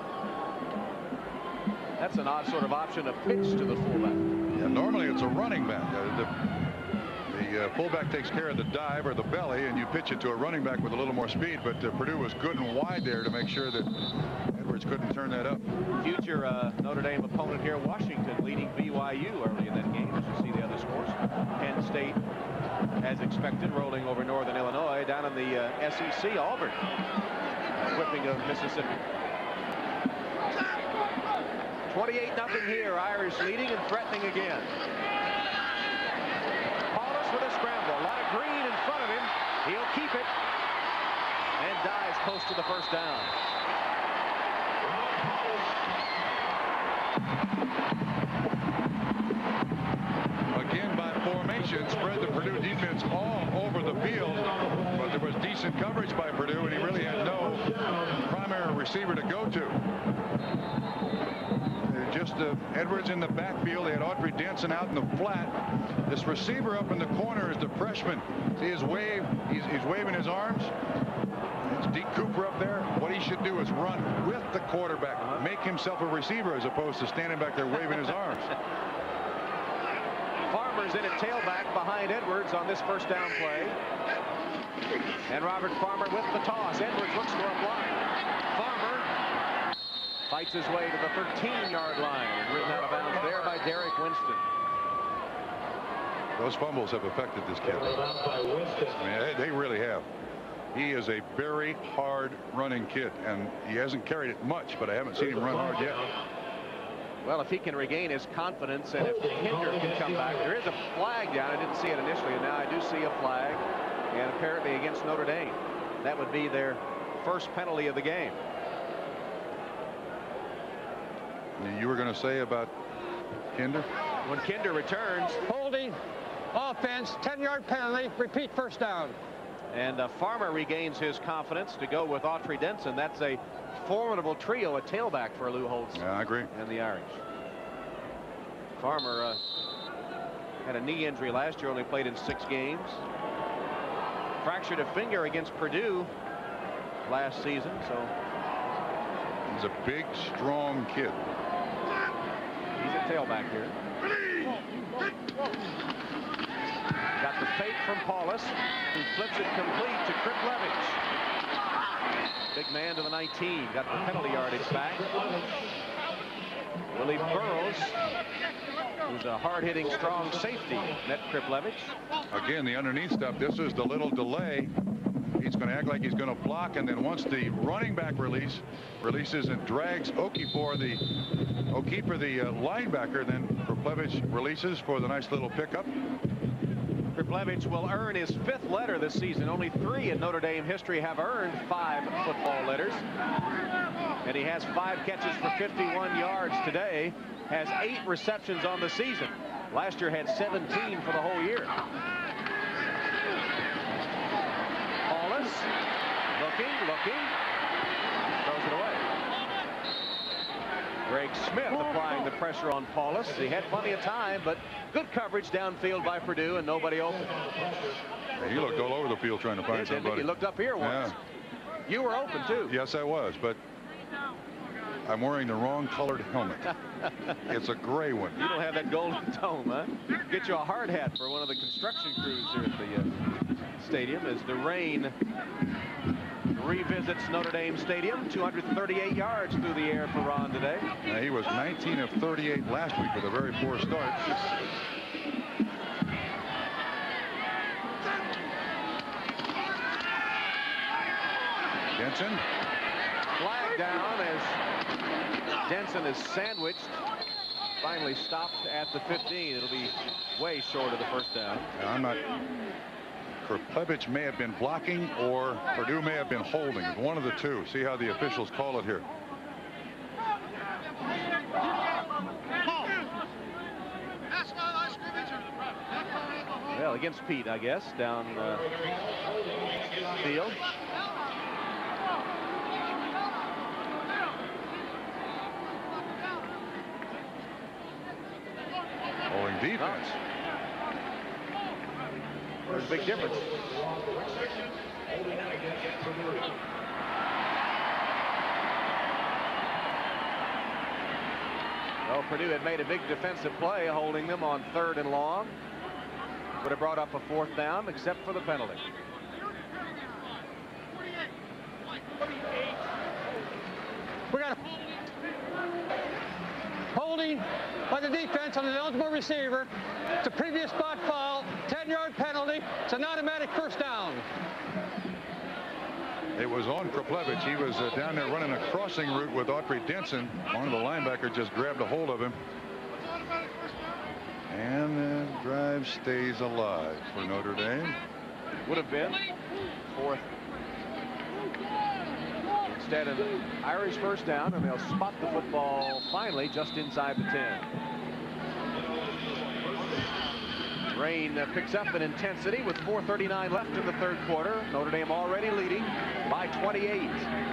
That's an odd sort of option, a pitch to the fullback. Yeah, normally it's a running back. The fullback takes care of the dive or the belly, and you pitch it to a running back with a little more speed, but Purdue was good and wide there to make sure that Edwards couldn't turn that up. Future Notre Dame opponent here, Washington, leading BYU early in that game. As you see the other scores, Penn State as expected, rolling over Northern Illinois. Down in the SEC, Auburn whipping of Mississippi. 28-0 here. Irish leading and threatening again. Paulus with a scramble. A lot of green in front of him. He'll keep it and dives close to the first down. Again, by formation, spread the Purdue defense all over the field, but there was decent coverage by Purdue, and he really had no primary receiver to go to. Just Edwards in the backfield. They had Autry Denson out in the flat. This receiver up in the corner is the freshman. See his wave? He's waving his arms. It's Deke Cooper up there. What he should do is run with the quarterback, make himself a receiver as opposed to standing back there waving his arms. Farmer's in at tailback behind Edwards on this first down play. And Robert Farmer with the toss. Edwards looks for a block. Farmer fights his way to the 13-yard line. Ridden out of bounds there by Derek Winston. Those fumbles have affected this kid. I mean, they really have. He is a very hard running kid, and he hasn't carried it much, but I haven't seen him run hard yet. Well, if he can regain his confidence, and if Kinder can come back, there is a flag down. I didn't see it initially, and now I do see a flag, and apparently against Notre Dame. That would be their first penalty of the game. You were going to say about Kinder? When Kinder returns. Holding, offense, 10-yard penalty, repeat first down. And Farmer regains his confidence to go with Autry Denson. That's a formidable trio at tailback for Lou Holtz. Yeah, I agree. And the Irish. Farmer had a knee injury last year, only played in 6 games. Fractured a finger against Purdue last season, so. He's a big, strong kid. He's a tailback here. Got the fake from Paulus, who flips it complete to Kriplevich. Big man to the 19. Got the penalty yardage back. Willie Burroughs, who's a hard-hitting, strong safety, met Kriplevich. Again, the underneath stuff. This is the little delay. He's going to act like he's going to block, and then once the running back releases and drags O'Keefe, the linebacker, then Kriplevich releases for the nice little pickup. Kriplevich will earn his 5th letter this season. Only 3 in Notre Dame history have earned 5 football letters. And he has 5 catches for 51 yards today. Has 8 receptions on the season. Last year had 17 for the whole year. Paulus looking, throws it away. Greg Smith applying the pressure on Paulus. He had plenty of time, but good coverage downfield by Purdue and nobody open. He looked all over the field trying to find somebody. He looked up here once. Yeah. You were open too. Yes, I was, but I'm wearing the wrong colored helmet. It's a gray one. You don't have that golden dome, huh? Get you a hard hat for one of the construction crews here at the stadium as the rain revisits Notre Dame Stadium. 238 yards through the air for Ron today. He was 19 of 38 last week with a very poor start. Denson. Flag down as Denson is sandwiched. Finally stopped at the 15. It'll be way short of the first down. I'm not. Kriplevich may have been blocking, or Purdue may have been holding. One of the two. See how the officials call it here. Well, against Pete, I guess, down field. Holding defense. There's a big difference. Well, Purdue had made a big defensive play, holding them on 3rd and long. Would have brought up a 4th down, except for the penalty. We got a holding by the defense on an eligible receiver. It's a previous spot foul. 10-yard penalty. It's an automatic first down. It was on Kreplevic. He was down there running a crossing route with Autry Denson. One of the linebackers just grabbed a hold of him. And the drive stays alive for Notre Dame. Would have been fourth. Instead of the Irish first down, and they'll spot the football finally just inside the 10. Rain picks up in intensity with 4:39 left in the third quarter. Notre Dame already leading by 28.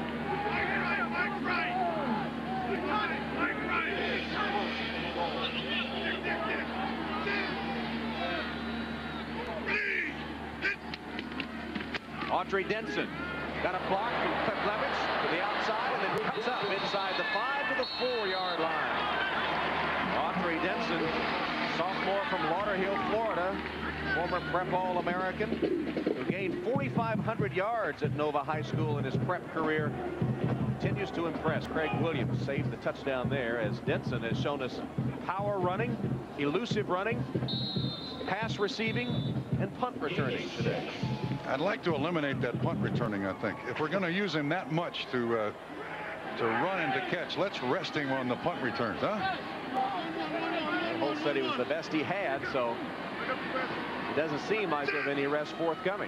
Autry Denson got a block from Kreplevic to the outside and then cuts up inside the 5 to the 4-yard line. Autry Denson, sophomore from Lauderhill, Florida, former prep All-American, who gained 4,500 yards at Nova High School in his prep career, continues to impress. Craig Williams saved the touchdown there as Denson has shown us power running, elusive running, pass receiving, and punt returning today. I'd like to eliminate that punt returning, I think. If we're going to use him that much to run and to catch, let's rest him on the punt returns, huh? Holt said he was the best he had, so it doesn't seem like there's any rest forthcoming.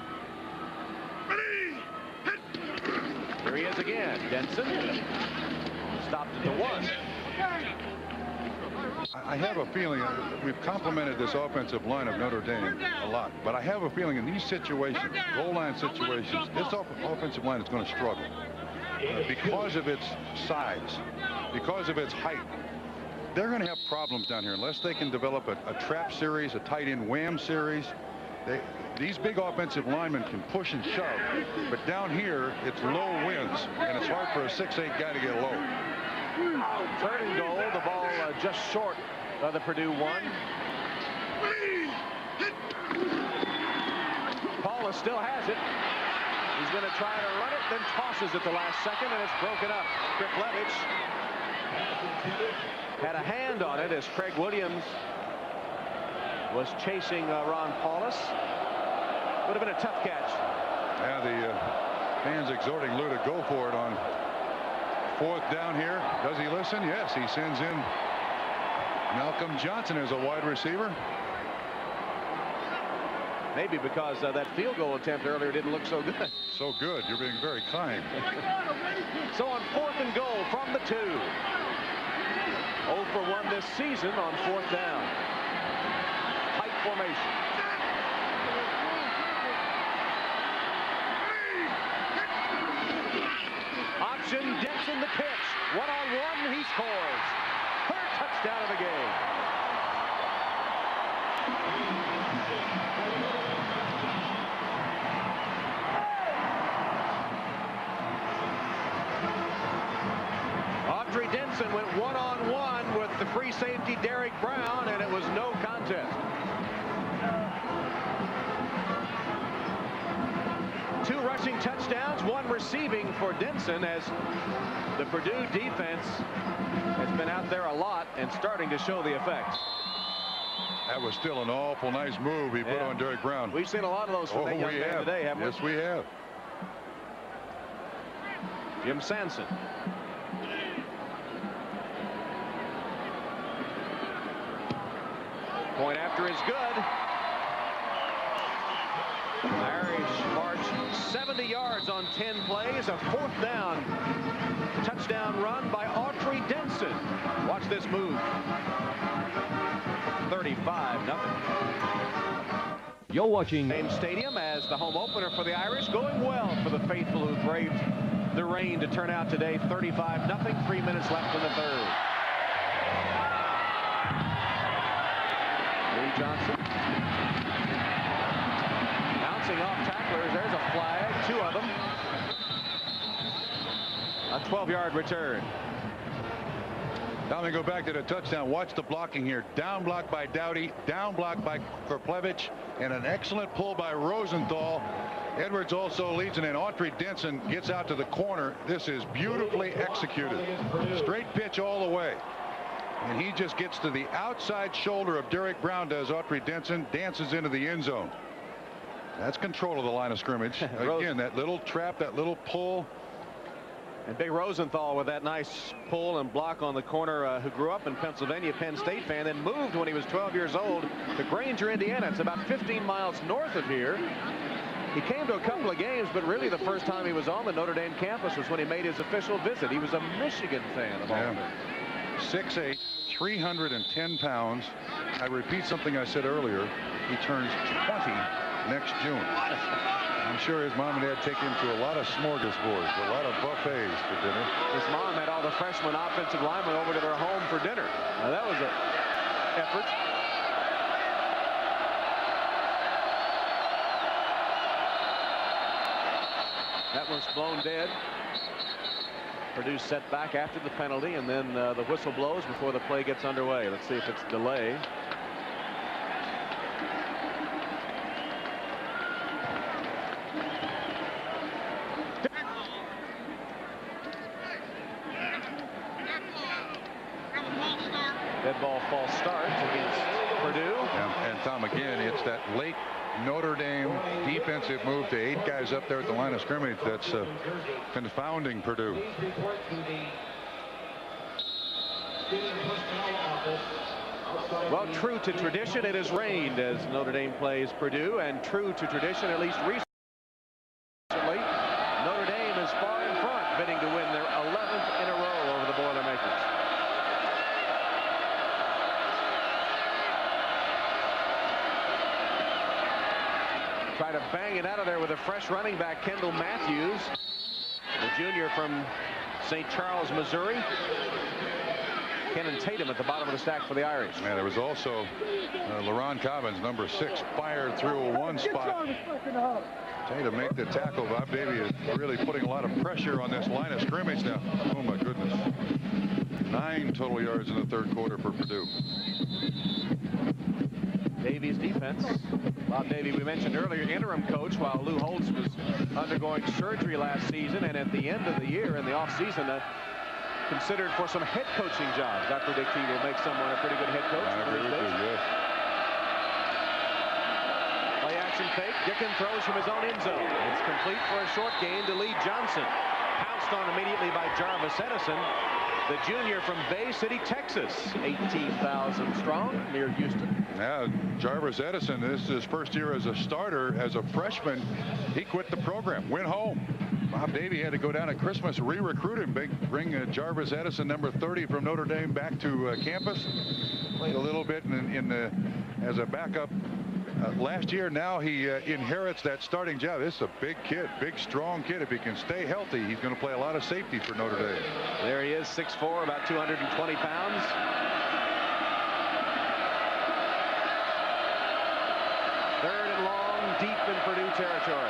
Here he is again. Denson stopped at the 1. I have a feeling we've complimented this offensive line of Notre Dame a lot, but I have a feeling in these situations, goal line situations, this offensive line is going to struggle because of its size, because of its height. They're going to have problems down here unless they can develop a trap series, a tight end wham series. These big offensive linemen can push and shove, but down here it's low winds and it's hard for a 6'8" guy to get low. Third and goal, the ball just short of the Purdue 1. Paulus still has it. He's going to try to run it, then tosses at the last second, and it's broken up. Kreplevic had a hand on it as Craig Williams was chasing Ron Paulus. Would have been a tough catch. Yeah, the fans exhorting Lou to go for it on 4th down here. Does he listen? Yes, he sends in Malcolm Johnson as a wide receiver. Maybe because that field goal attempt earlier didn't look so good. So good. You're being very kind. So on 4th and goal from the 2. 0 for 1 this season on 4th down. Tight formation. Option, Denson the pitch. 1-on-1, he scores. Third touchdown of the game. Autry Denson went 1-on-1 with the free safety Derek Brown, and it was no contest. 2 rushing touchdowns, 1 receiving for Denson, as the Purdue defense has been out there a lot and starting to show the effects. That was still an awful nice move he put on Derek Brown. We've seen a lot of those from that young man today, haven't we? Yes, we have. Jim Sanson. Point after is good. Irish march 70 yards on 10 plays. A 4th down touchdown run by Autry Denson. Watch this move. 35-0. You're watching Dame Stadium as the home opener for the Irish, going well for the faithful who braved the rain to turn out today. 35-0. 3 minutes left in the third. Lee Johnson bouncing off tacklers. There's a flag, 2 of them. A 12-yard return. Now we go back to the touchdown. Watch the blocking here. Down block by Dowdy, down block by Kreplevic, and an excellent pull by Rosenthal. Edwards also leads, and then Autry Denson gets out to the corner. This is beautifully executed. Straight pitch all the way. And he just gets to the outside shoulder of Derek Brown, does Autry Denson, dances into the end zone. That's control of the line of scrimmage. Again, that little trap, that little pull. And Big Rosenthal with that nice pull and block on the corner, who grew up in Pennsylvania, Penn State fan, then moved when he was 12 years old to Granger, Indiana. It's about 15 miles north of here. He came to a couple of games, but really the first time he was on the Notre Dame campus was when he made his official visit. He was a Michigan fan of all. 6'8", 310 pounds. I repeat something I said earlier. He turns 20 next June. I'm sure his mom and dad take him to a lot of smorgasbords, a lot of buffets for dinner. His mom had all the freshman offensive linemen over to their home for dinner. Now that was an effort. That one's blown dead. Purdue set back after the penalty, and then the whistle blows before the play gets underway. Let's see if it's delay. Dead ball false start against Purdue. And Tom, again, it's that late Notre Dame defensive move to 8 guys up there at the line of scrimmage that's confounding Purdue. Well, true to tradition, it has rained as Notre Dame plays Purdue, and true to tradition, at least recently, Notre Dame is far in front, bidding to win their 11th in a row over the Boilermakers. Try to bang it out of there with a fresh running back, Kendall Matthews, the junior from St. Charles, Missouri. Kenan Tatum at the bottom of the stack for the Irish. Yeah, there was also LaRon Cobbins, number 6, fired through one spot. Tatum make the tackle. Bob Davie is really putting a lot of pressure on this line of scrimmage now. Oh my goodness. 9 total yards in the third quarter for Purdue. Davies defense. Bob Davie, we mentioned earlier, interim coach while Lou Holtz was undergoing surgery last season, and at the end of the year in the offseason considered for some head coaching jobs. Dr. Dick T will make someone a pretty good head coach. I agree with you, yes. Play action fake. Dicken throws from his own end zone. It's complete for a short gain to Lee Johnson. Pounced on immediately by Jarvis Edison, the junior from Bay City, Texas, 18,000 strong near Houston. Now, Jarvis Edison, this is his first year as a starter. As a freshman, he quit the program, went home. Bob Davie had to go down at Christmas, re-recruit him, bring Jarvis Edison, number 30 from Notre Dame, back to campus. Played a little bit as a backup last year. Now he inherits that starting job. This is a big kid, big, strong kid. If he can stay healthy, he's going to play a lot of safety for Notre Dame. There he is, 6'4", about 220 pounds. Third and long, deep in Purdue territory.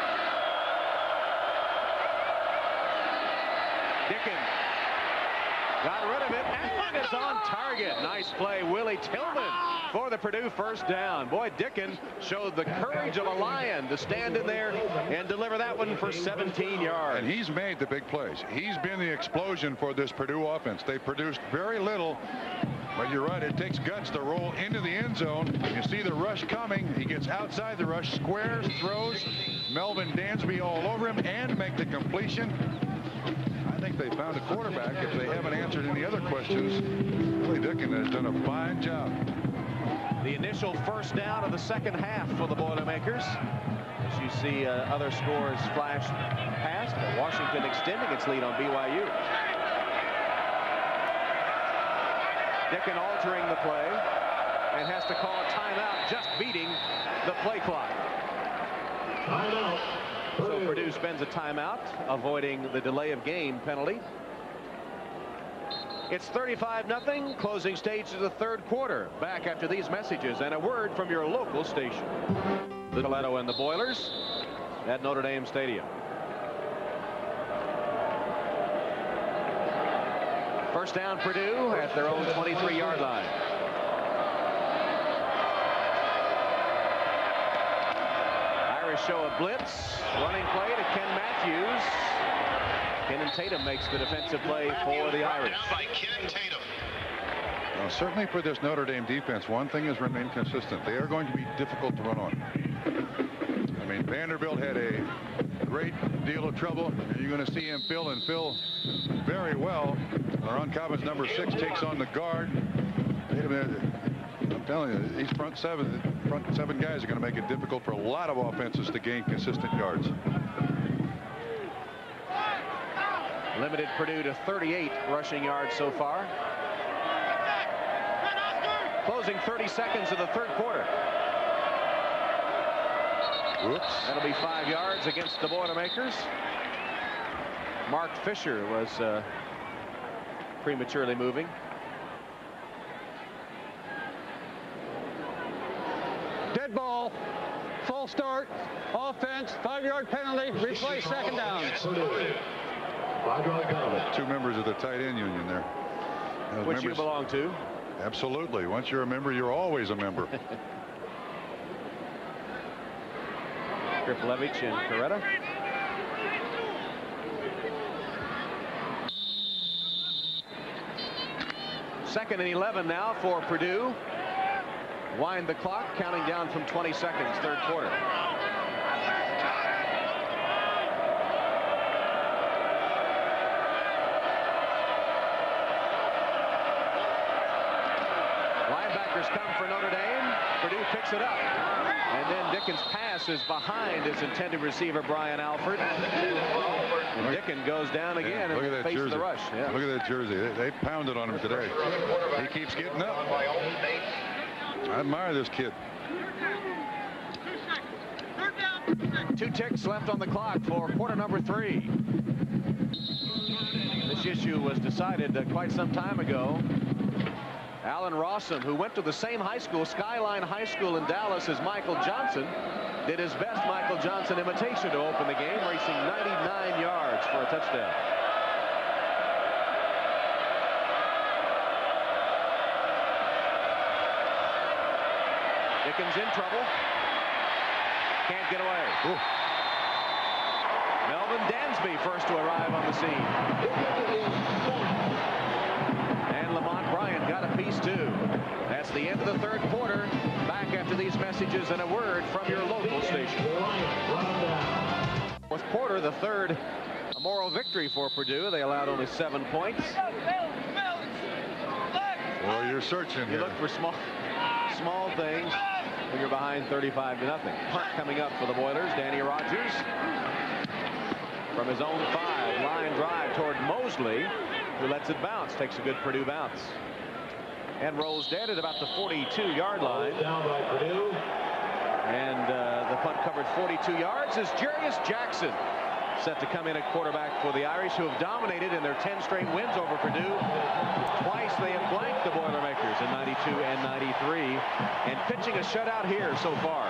Dicken got rid of it, and it's on target. Nice play, Willie Tillman for the Purdue first down. Boy, Dicken showed the courage of a lion to stand in there and deliver that one for 17 yards. And he's made the big plays. He's been the explosion for this Purdue offense. They produced very little, but you're right, it takes guts to roll into the end zone. You see the rush coming. He gets outside the rush, squares, throws, Melvin Dansby all over him, and make the completion. I think they found a quarterback. If they haven't answered any other questions, Willie Dicken has done a fine job. The initial first down of the second half for the Boilermakers. As you see other scores flash past, Washington extending its lead on BYU. Dicken altering the play and has to call a timeout, just beating the play clock. Timeout. So Purdue spends a timeout, avoiding the delay of game penalty. It's 35-0, closing stage of the third quarter. Back after these messages and a word from your local station. The Toledo and the Boilers at Notre Dame Stadium. First down, Purdue at their own 23-yard line. Irish show a blitz, running play to Ken Matthews. Kenan Tatum makes the defensive play for the Irish. By Kenan Tatum. Well, certainly for this Notre Dame defense, one thing has remained consistent. They are going to be difficult to run on. I mean, Vanderbilt had a great deal of trouble. You're going to see him fill very well. Ron Cobbins, number 6, takes on the guard. Wait a minute. I'm telling you, these front seven guys are going to make it difficult for a lot of offenses to gain consistent yards. Limited Purdue to 38 rushing yards so far. Closing 30 seconds of the third quarter. Whoops. That'll be 5 yards against the Boilermakers. Mark Fisher was prematurely moving. Dead ball. Full start. Offense. 5-yard penalty. Replay second down. 5-yard penalty. 2 members of the tight end union there. Which you belong to. Absolutely. Once you're a member, you're always a member. Kripalevich and Coretta. Second and 11 now for Purdue. Wind the clock, counting down from 20 seconds, third quarter. Linebackers come for Notre Dame. Purdue picks it up. And then Dickens' pass is behind his intended receiver, Brian Alford. And Dickens goes down again and faces the rush. Yeah. Look at that jersey. They pounded on him today. He keeps getting up. I admire this kid. 2 ticks left on the clock for quarter number 3. This issue was decided quite some time ago. Alan Rawson, who went to the same high school, Skyline High School in Dallas, as Michael Johnson, did his best Michael Johnson imitation to open the game, racing 99 yards for a touchdown. Dickens in trouble. Can't get away. Ooh. Melvin Dansby first to arrive on the scene. And Lamont Bryant got a piece too. That's the end of the third quarter. Back after these messages and a word from your local station. Fourth quarter, the third, a moral victory for Purdue. They allowed only 7 points. Well, you're searching here. You look for small things when you're behind 35-0. Punt coming up for the Boilers. Danny Rogers from his own 5. Line drive toward Mosley, who lets it bounce. Takes a good Purdue bounce. And rolls dead at about the 42-yard line. Down by Purdue. And the punt covered 42 yards as Jarius Jackson set to come in at quarterback for the Irish, who have dominated in their 10 straight wins over Purdue. Twice they have blanked the Boilermakers in 92 and 93, and pitching a shutout here so far.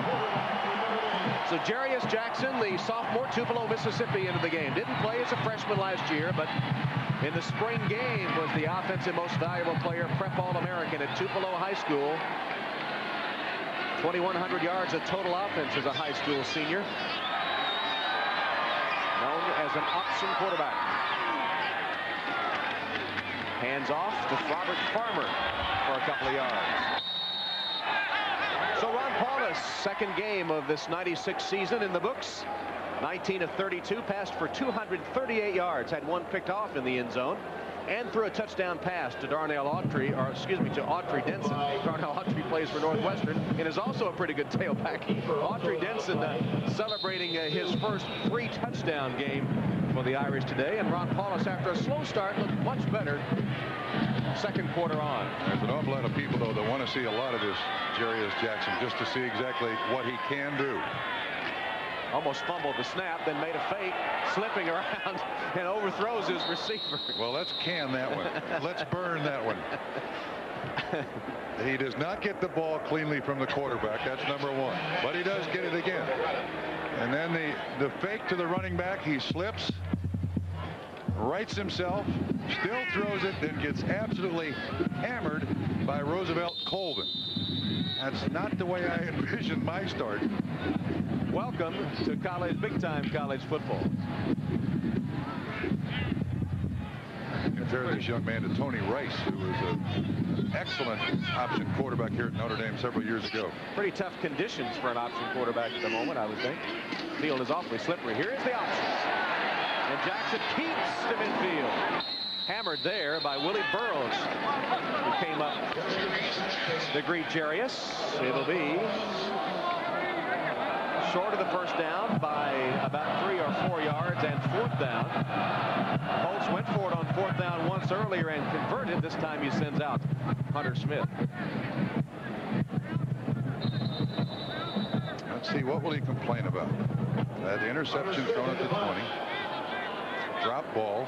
So Jarius Jackson, the sophomore, Tupelo, Mississippi, into the game. Didn't play as a freshman last year, but in the spring game was the offensive most valuable player, prep All-American at Tupelo High School. 2,100 yards of total offense as a high school senior. Known as an option quarterback. Hands off to Robert Farmer for a couple of yards. So Ron Paulus, second game of this 96 season in the books. 19 of 32, passed for 238 yards, had 1 picked off in the end zone, and threw a touchdown pass to Darnell Autry, or excuse me, to Autry Denson. Darnell Autry plays for Northwestern and is also a pretty good tailback. Autry Denson celebrating his first 3-touchdown game for the Irish today, and Ron Paulus, after a slow start, looked much better second quarter on. There's an awful lot of people, though, that want to see a lot of this Jarius Jackson just to see exactly what he can do. Almost fumbled the snap, then made a fake, slipping around, and overthrows his receiver. Well, let's can that one. Let's burn that one. He does not get the ball cleanly from the quarterback. That's number 1. But he does get it again. And then the fake to the running back, he slips, rights himself, still throws it, then gets absolutely hammered by Roosevelt Colvin. That's not the way I envisioned my start. Welcome to big-time college football. compare this young man to Tony Rice, who was an excellent option quarterback here at Notre Dame several years ago. Pretty tough conditions for an option quarterback at the moment, I would think. Field is awfully slippery. Here is the option. And Jackson keeps to midfield. Hammered there by Willie Burroughs, who came up to greet Jarius. It'll be short of the first down by about 3 or 4 yards, and 4th down. Holtz went for it on 4th down once earlier and converted. This time he sends out Hunter Smith. Let's see, what will he complain about? The interception thrown at the 20. Drop balls.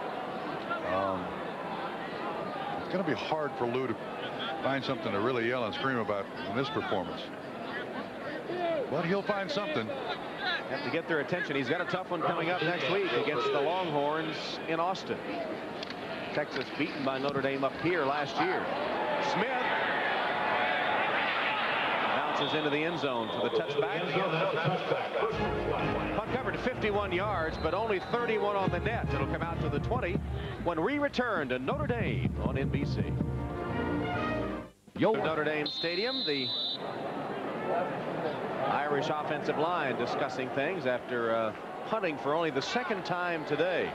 It's going to be hard for Lou to find something to really yell and scream about in this performance. But he'll find something. Have to get their attention. He's got a tough one coming up next week against the Longhorns in Austin. Texas beaten by Notre Dame up here last year. Smith bounces into the end zone for the touchback. Punt covered 51 yards, but only 31 on the net. It'll come out to the 20 when we return to Notre Dame on NBC. Notre Dame Stadium, the Irish offensive line discussing things after punting for only the 2nd time today.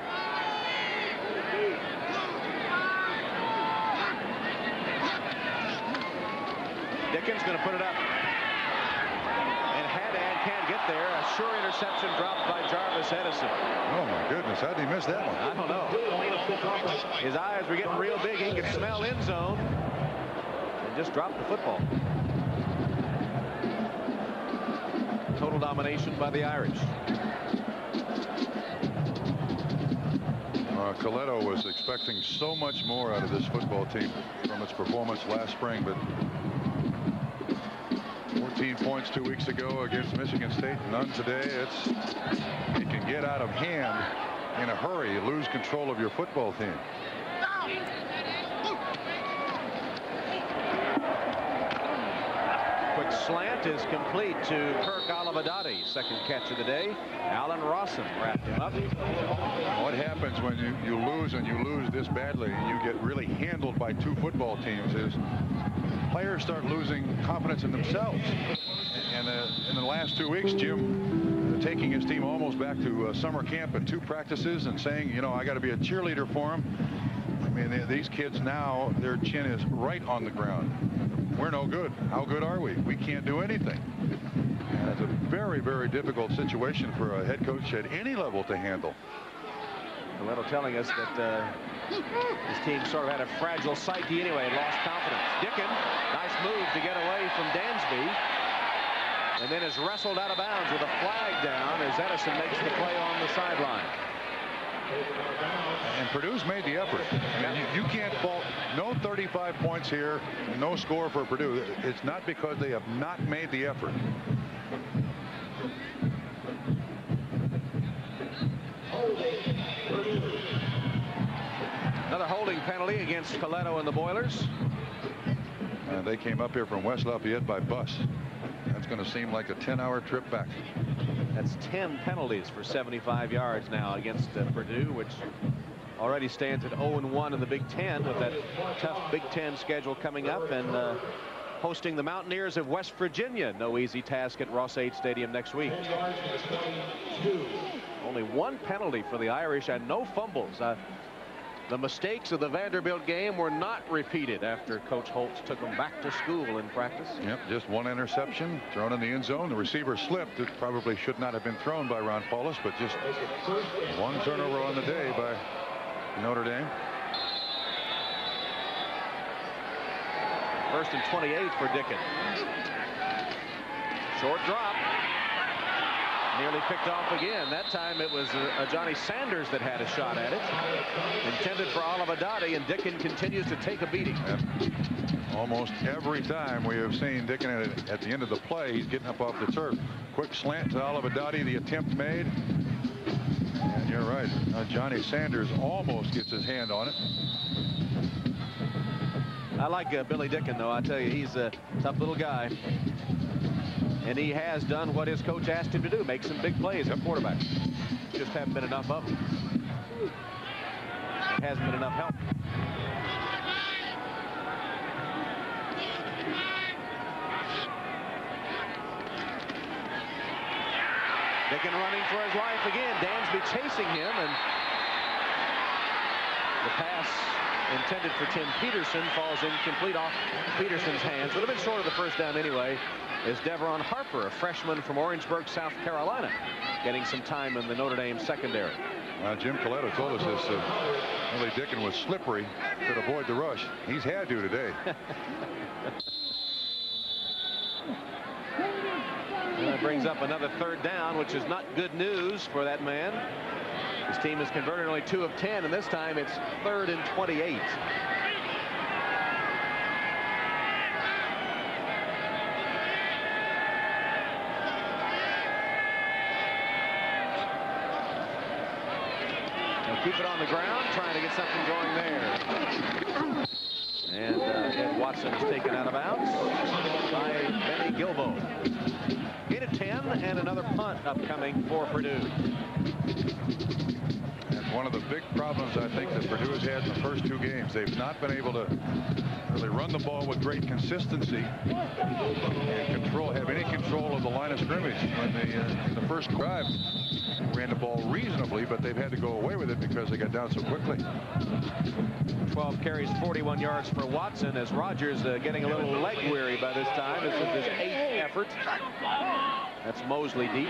Dickens going to put it up. And Haddad can't get there. A sure interception dropped by Jarvis Edison. Oh, my goodness. How did he miss that one? I don't know. His eyes were getting real big. He could smell end zone. And just dropped the football. Total domination by the Irish. Coletto was expecting so much more out of this football team from its performance last spring, but 14 points 2 weeks ago against Michigan State, none today. It can get out of hand in a hurry. You lose control of your football team. Quick slant is complete to Kirk Olivadotti. 2nd catch of the day. Alan Rawson wrapped him up. What happens when you lose, and you lose this badly, and you get really handled by 2 football teams, is players start losing confidence in themselves. And in the last 2 weeks, Jim taking his team almost back to summer camp and 2 practices and saying, you know, I got to be a cheerleader for them. I mean, these kids now, their chin is right on the ground. We're no good. How good are we? We can't do anything. And it's a very, very difficult situation for a head coach at any level to handle. Coletto telling us that his team sort of had a fragile psyche anyway, lost confidence. Dickon, nice move to get away from Dansby. And then is wrestled out of bounds with a flag down as Edison makes the play on the sideline. And Purdue's made the effort. I mean, you can't fault. No 35 points here, no score for Purdue. It's not because they have not made the effort. Another holding penalty against Coletto and the Boilers. And they came up here from West Lafayette by bus. That's going to seem like a 10-hour trip back. That's 10 penalties for 75 yards now against Purdue, which already stands at 0-1 in the Big Ten with that tough Big Ten schedule coming up, and hosting the Mountaineers of West Virginia. No easy task at Ross-Ade Stadium next week. Only 1 penalty for the Irish and no fumbles. The mistakes of the Vanderbilt game were not repeated after Coach Holtz took them back to school in practice. Yep, just 1 interception thrown in the end zone. The receiver slipped. It probably should not have been thrown by Ron Paulus, but just 1 turnover on the day by Notre Dame. 1st and 28 for Dickon. Short drop. Nearly picked off again. That time it was Johnny Sanders that had a shot at it. Intended for Olivadotti, and Dickon continues to take a beating. Almost every time we have seen Dickon at the end of the play, he's getting up off the turf. Quick slant to Olivadotti, the attempt made. And you're right. Johnny Sanders almost gets his hand on it. I like Billy Dickon, though. I tell you, he's a tough little guy. And he has done what his coach asked him to do, make some big plays at quarterback. Just haven't been enough of them. There hasn't been enough help. Dicken running for his life again. Dansby chasing him, and the pass intended for Tim Peterson falls incomplete off Peterson's hands. Would have been short of the first down anyway. Is Devron Harper, a freshman from Orangeburg, South Carolina, getting some time in the Notre Dame secondary. Jim Coletto told us this. Willie Dicken was slippery, could avoid the rush. He's had to today. And that brings up another third down, which is not good news for that man. His team has converted only 2 of 10, and this time it's 3rd and 28. They'll keep it on the ground, trying to get something going there. And Ed Watson is taken out of bounds by Benny Gilbo. Gain of 10 and another punt upcoming for Purdue. And one of the big problems I think that Purdue has had in the first 2 games, they've not been able to really run the ball with great consistency and have any control of the line of scrimmage. When they, the first drive, ran the ball reasonably, but they've had to go away with it because they got down so quickly. 12 carries, 41 yards for Watson, as Rogers getting a little leg weary by this time. This is his 8th effort. That's Mosley deep.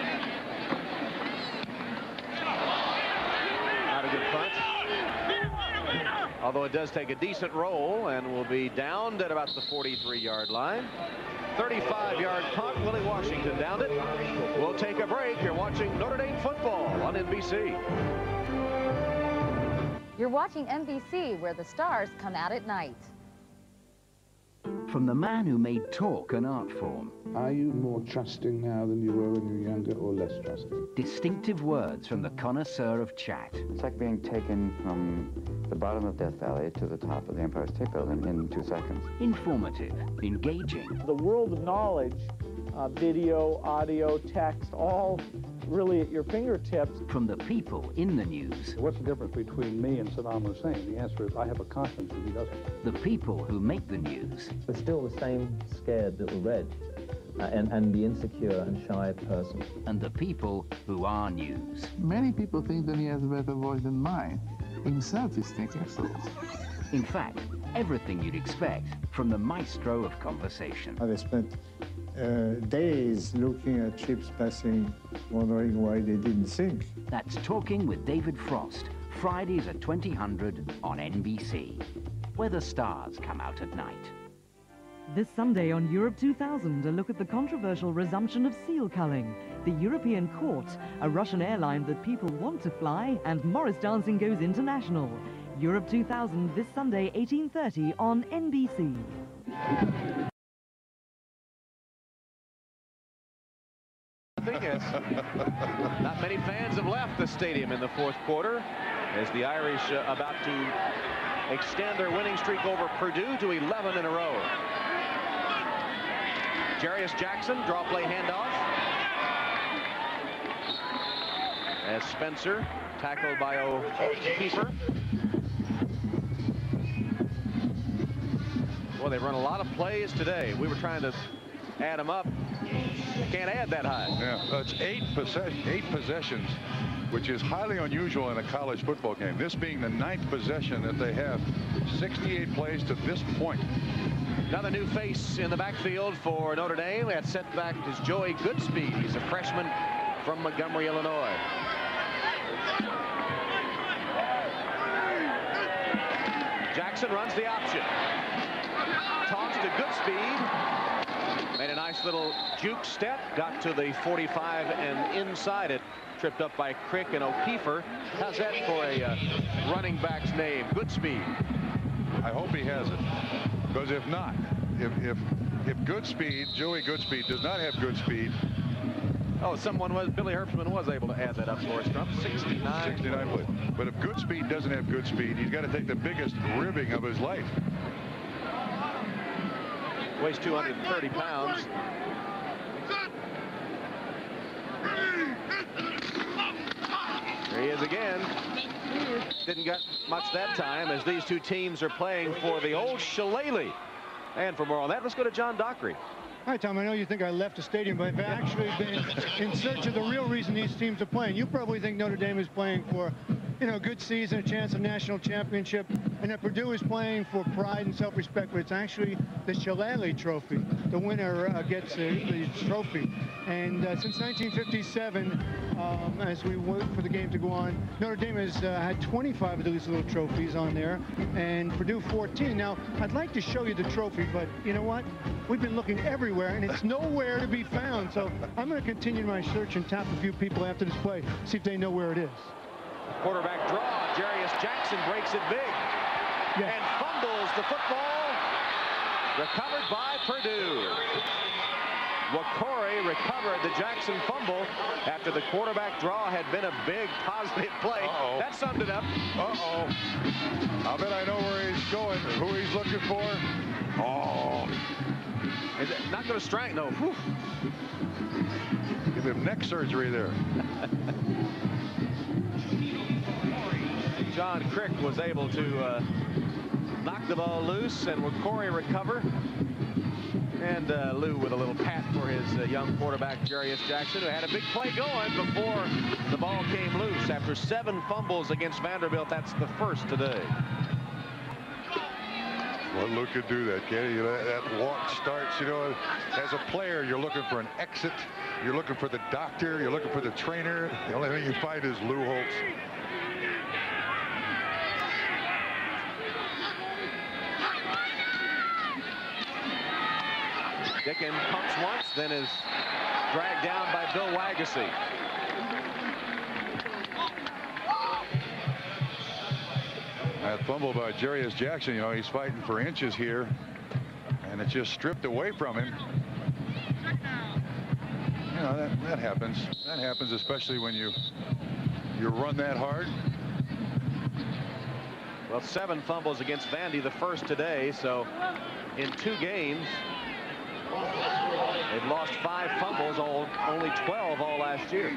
Not a good punt. Although it does take a decent roll and will be downed at about the 43-yard line. 35-yard punt. Willie Washington downed it. We'll take a break. You're watching Notre Dame football on NBC. You're watching NBC, where the stars come out at night. From the man who made talk an art form. Are you more trusting now than you were when you were younger, or less trusting? Distinctive words from the connoisseur of chat. It's like being taken from the bottom of Death Valley to the top of the Empire State Building in 2 seconds. Informative, engaging. The world of knowledge, video, audio, text, all really at your fingertips. From the people in the news. What's the difference between me and Saddam Hussein? The answer is I have a conscience and he doesn't. The people who make the news. But still the same scared little Red and the insecure and shy person. And the people who are news. Many people think that he has a better voice than mine. Himself is thinking so. In fact, everything you'd expect from the maestro of conversation. I spent days looking at ships passing, wondering why they didn't sink. That's Talking with David Frost, Fridays at 2000 on NBC, where the stars come out at night. This Sunday on Europe 2000, a look at the controversial resumption of seal culling, the European Court, a Russian airline that people want to fly, and Morris dancing goes international. Europe 2000 this Sunday, 18:30 on NBC. Not many fans have left the stadium in the 4th quarter as the Irish about to extend their winning streak over Purdue to 11 in a row. Jarius Jackson, draw play handoff. As Spencer tackled by O'Keefer. Boy, they run a lot of plays today. We were trying to add them up. Can't add that high. Yeah, it's 8 possessions, which is highly unusual in a college football game. This being the 9th possession that they have. 68 plays to this point. Another new face in the backfield for Notre Dame. That setback is Joey Goodspeed. He's a freshman from Montgomery, Illinois. Jackson runs the option. Toss to Goodspeed. Made a nice little juke step. Got to the 45 and inside it. Tripped up by Crick and O'Keefer. How's that for a running back's name? Goodspeed. I hope he has it. Because if not, if Goodspeed, Joey Goodspeed, does not have good speed. Oh, Billy Herbstman was able to add that up for us, Trump. 69. 69 plays. But if Goodspeed doesn't have good speed, he's got to take the biggest ribbing of his life. Weighs 230 pounds. There he is again. Didn't get much that time as these two teams are playing for the old Shillelagh. And for more on that, let's go to John Dockery. Hi, Tom. I know you think I left the stadium, but I've actually been in search of the real reason these teams are playing. You probably think Notre Dame is playing for, you know, a good season, a chance of national championship, and that Purdue is playing for pride and self-respect, but it's actually the Shillelagh Trophy. The winner gets the trophy. And since 1957, as we wait for the game to go on, Notre Dame has had 25 of these little trophies on there, and Purdue 14. Now, I'd like to show you the trophy, but you know what? We've been looking everywhere, and it's nowhere to be found. So I'm going to continue my search and tap a few people after this play, see if they know where it is. Quarterback draw. Jarius Jackson breaks it big and fumbles the football. Recovered by Purdue. Wakori recovered the Jackson fumble after the quarterback draw had been a big positive play. That summed it up. I'll bet I know where he's going, who he's looking for. Is it not going to strike? No. Whew. Give him neck surgery there. John Crick was able to knock the ball loose, and Wakori recover. And Lou with a little pat for his young quarterback, Jarius Jackson, who had a big play going before the ball came loose. After 7 fumbles against Vanderbilt, that's the first today. Well, Lou could do that, can't he? That walk starts, you know, as a player, you're looking for an exit. You're looking for the doctor. You're looking for the trainer. The only thing you find is Lou Holtz. Dickens pumps once, then is dragged down by Bill Wagacy. That fumble by Jarius Jackson, you know, he's fighting for inches here, and it's just stripped away from him. You know, that happens. That happens, especially when you run that hard. Well, 7 fumbles against Vandy, the first today, so in 2 games, they've lost 5 fumbles, only 12 all last year.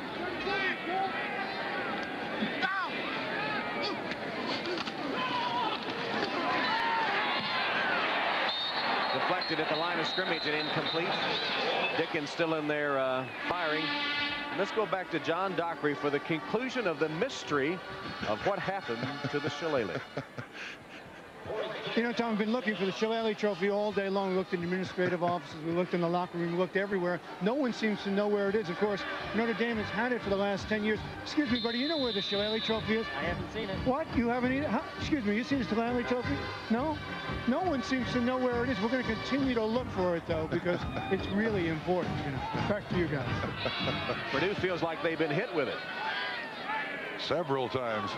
Deflected at the line of scrimmage and incomplete. Dickens still in there firing. Let's go back to John Dockery for the conclusion of the mystery of what happened to the Shillelagh. You know, Tom, I've been looking for the Shillelagh Trophy all day long. We looked in the administrative offices, we looked in the locker room, we looked everywhere. No one seems to know where it is. Of course, Notre Dame has had it for the last 10 years. Excuse me, buddy, you know where the Shillelagh Trophy is? I haven't seen it. What? You haven't either? Huh? Excuse me, you seen the Shillelagh Trophy? No? No one seems to know where it is. We're going to continue to look for it, though, because it's really important. You know. Back to you guys. Purdue feels like they've been hit with it. Several times.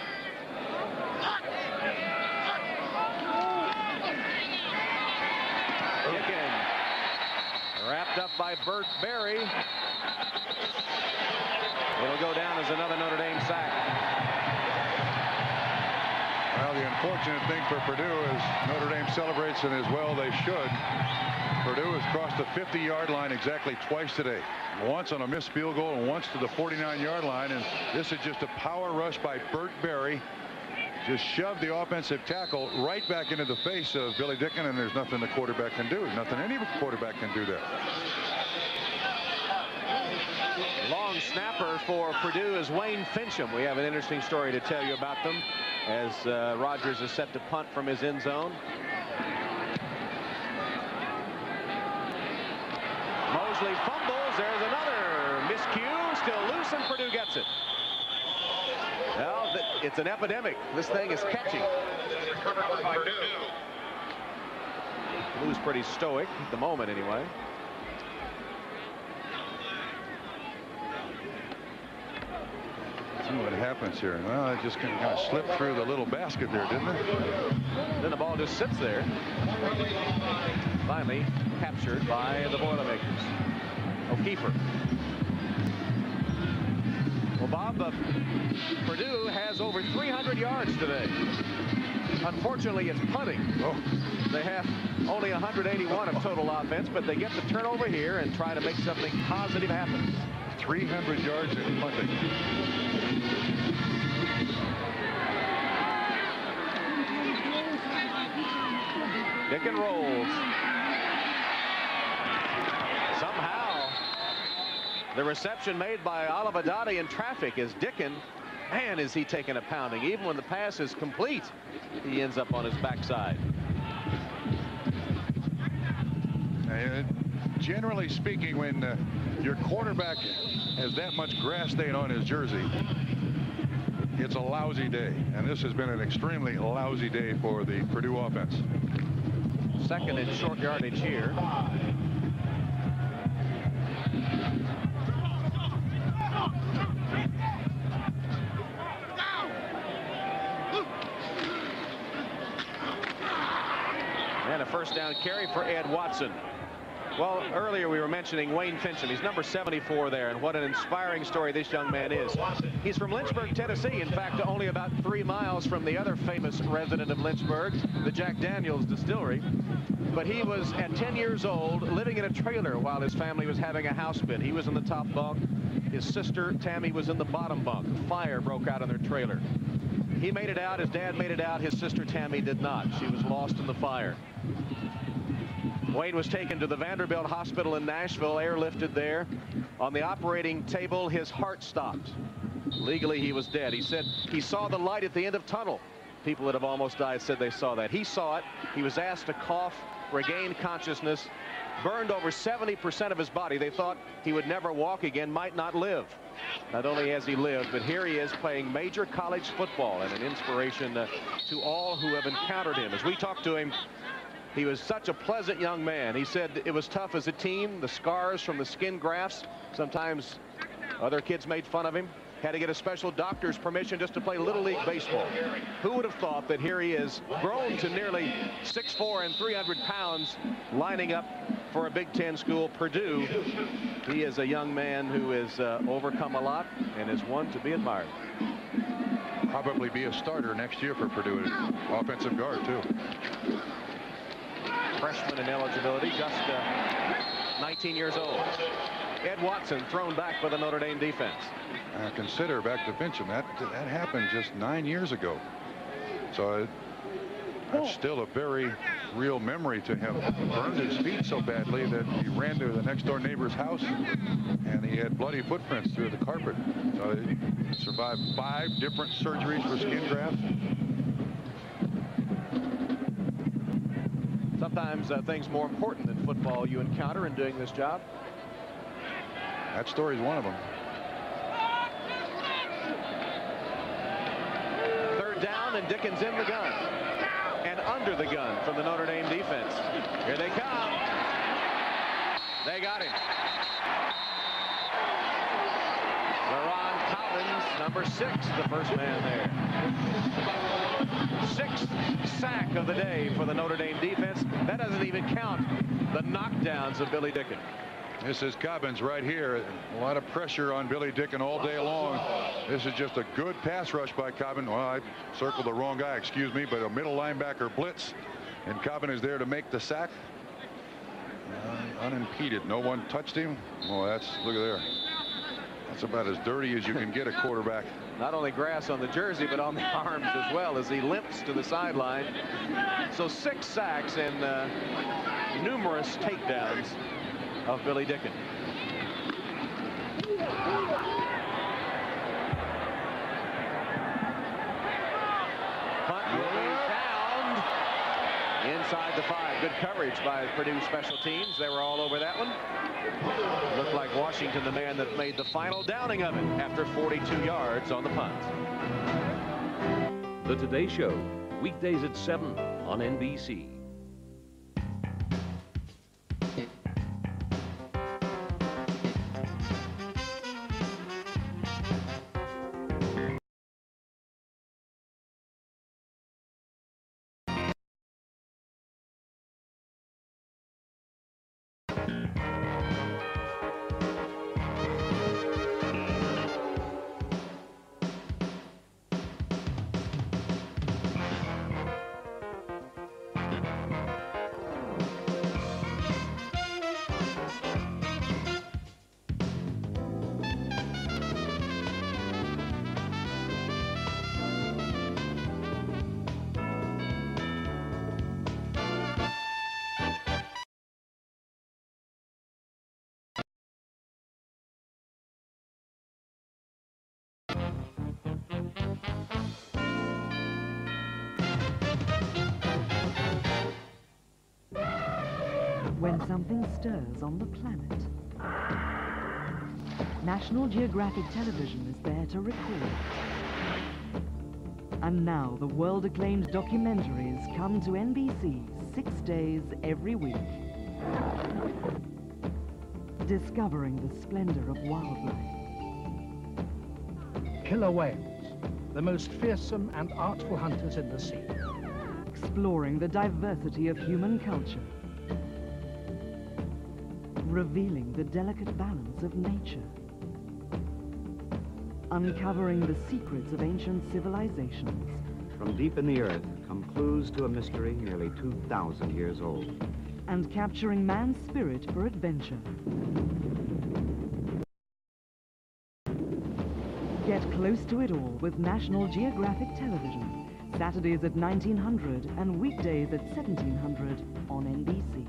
Dickens, wrapped up by Burt Berry. It'll go down as another Notre Dame sack. Well, the unfortunate thing for Purdue is Notre Dame celebrates, and as well they should. Purdue has crossed the 50-yard line exactly twice today. Once on a missed field goal and once to the 49-yard line. And this is just a power rush by Burt Berry. Just shoved the offensive tackle right back into the face of Billy Dickens, and there's nothing the quarterback can do. Nothing any quarterback can do there. Long snapper for Purdue is Wayne Fincham. We have an interesting story to tell you about them as Rogers is set to punt from his end zone. Mosley fumbles. There's another miscue. Still loose, and Purdue gets it. Well, it's an epidemic. This thing is catching. Blue's pretty stoic at the moment, anyway. See what happens here. Well, it just kind of slipped through the little basket there, didn't it? Then the ball just sits there. Finally captured by the Boilermakers. O'Keefer. Well, Bob, Purdue has over 300 yards today. Unfortunately, it's punting. They have only 181 of total offense, but they get the turnover here and try to make something positive happen. 300 yards in punting. Dicken rolls. Somehow, the reception made by Olivedade in traffic is Dicken. Man, is he taking a pounding. Even when the pass is complete, he ends up on his backside. Generally speaking, when your quarterback has that much grass stain on his jersey, it's a lousy day. And this has been an extremely lousy day for the Purdue offense. Second in short yardage here. And a first down carry for Ed Watson. Well, earlier we were mentioning Wayne Fincham. He's number 74 there, and what an inspiring story this young man is. He's from Lynchburg, Tennessee. In fact, only about 3 miles from the other famous resident of Lynchburg, the Jack Daniels Distillery. But he was, at 10 years old, living in a trailer while his family was having a house fit. He was in the top bunk. His sister, Tammy, was in the bottom bunk. Fire broke out in their trailer. He made it out. His dad made it out. His sister, Tammy, did not. She was lost in the fire. Wayne was taken to the Vanderbilt Hospital in Nashville, airlifted there. On the operating table, his heart stopped. Legally, he was dead. He said he saw the light at the end of tunnel. People that have almost died said they saw that. He saw it. He was asked to cough, regain consciousness, burned over 70% of his body. They thought he would never walk again, might not live. Not only has he lived, but here he is playing major college football and an inspiration to all who have encountered him. As we talked to him, he was such a pleasant young man. He said it was tough as a team, the scars from the skin grafts. Sometimes other kids made fun of him. Had to get a special doctor's permission just to play Little League baseball. Who would have thought that here he is, grown to nearly 6'4" and 300 pounds, lining up for a Big Ten school, Purdue. He is a young man who has overcome a lot and is one to be admired. Probably be a starter next year for Purdue, offensive guard too. Freshman in eligibility, just 19 years old. Ed Watson thrown back by the Notre Dame defense. Consider, back to Fincham, that happened just 9 years ago. So that's still a very real memory to him. Burned his feet so badly that he ran to the next door neighbor's house and he had bloody footprints through the carpet. So he survived 5 different surgeries for skin grafts. Sometimes things more important than football you encounter in doing this job. That story is one of them. Third down, and Dickens in the gun. And under the gun from the Notre Dame defense. Here they come. They got him. LaRon Collins, number 6, the first man there. 6th sack of the day for the Notre Dame defense. That doesn't even count the knockdowns of Billy Dicken. This is Cobbins right here. A lot of pressure on Billy Dicken all day long. This is just a good pass rush by Cobbin. Well, I circled the wrong guy, excuse me, but a middle linebacker blitz. And Cobbin is there to make the sack. Unimpeded. No one touched him. Oh, look at there. That's about as dirty as you can get a quarterback. Not only grass on the jersey, but on the arms as well as he limps to the sideline. So 6 sacks and numerous takedowns of Billy Dicken. Punt will be downed inside the 5. Good coverage by Purdue special teams. They were all over that one. Looked like Washington, the man that made the final downing of it after 42 yards on the punt. The Today Show, weekdays at 7 on NBC. when something stirs on the planet. National Geographic Television is there to record. And now the world-acclaimed documentaries come to NBC 6 days every week. Discovering the splendor of wildlife. Killer whales, the most fearsome and artful hunters in the sea. Exploring the diversity of human culture. Revealing the delicate balance of nature. Uncovering the secrets of ancient civilizations. From deep in the earth come clues to a mystery nearly 2,000 years old. And capturing man's spirit for adventure. Get close to it all with National Geographic Television. Saturdays at 1900 and weekdays at 1700 on NBC.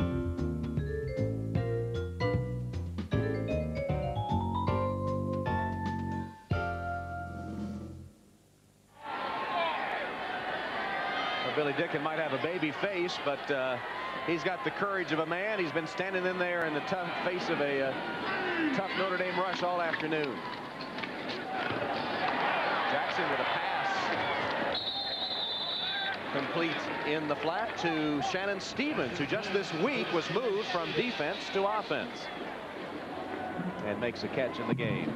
Billy Dicken might have a baby face, but he's got the courage of a man. He's been standing in there in the tough face of a tough Notre Dame rush all afternoon. Jackson with a pass. Complete in the flat to Shannon Stevens, who just this week was moved from defense to offense. And makes a catch in the game.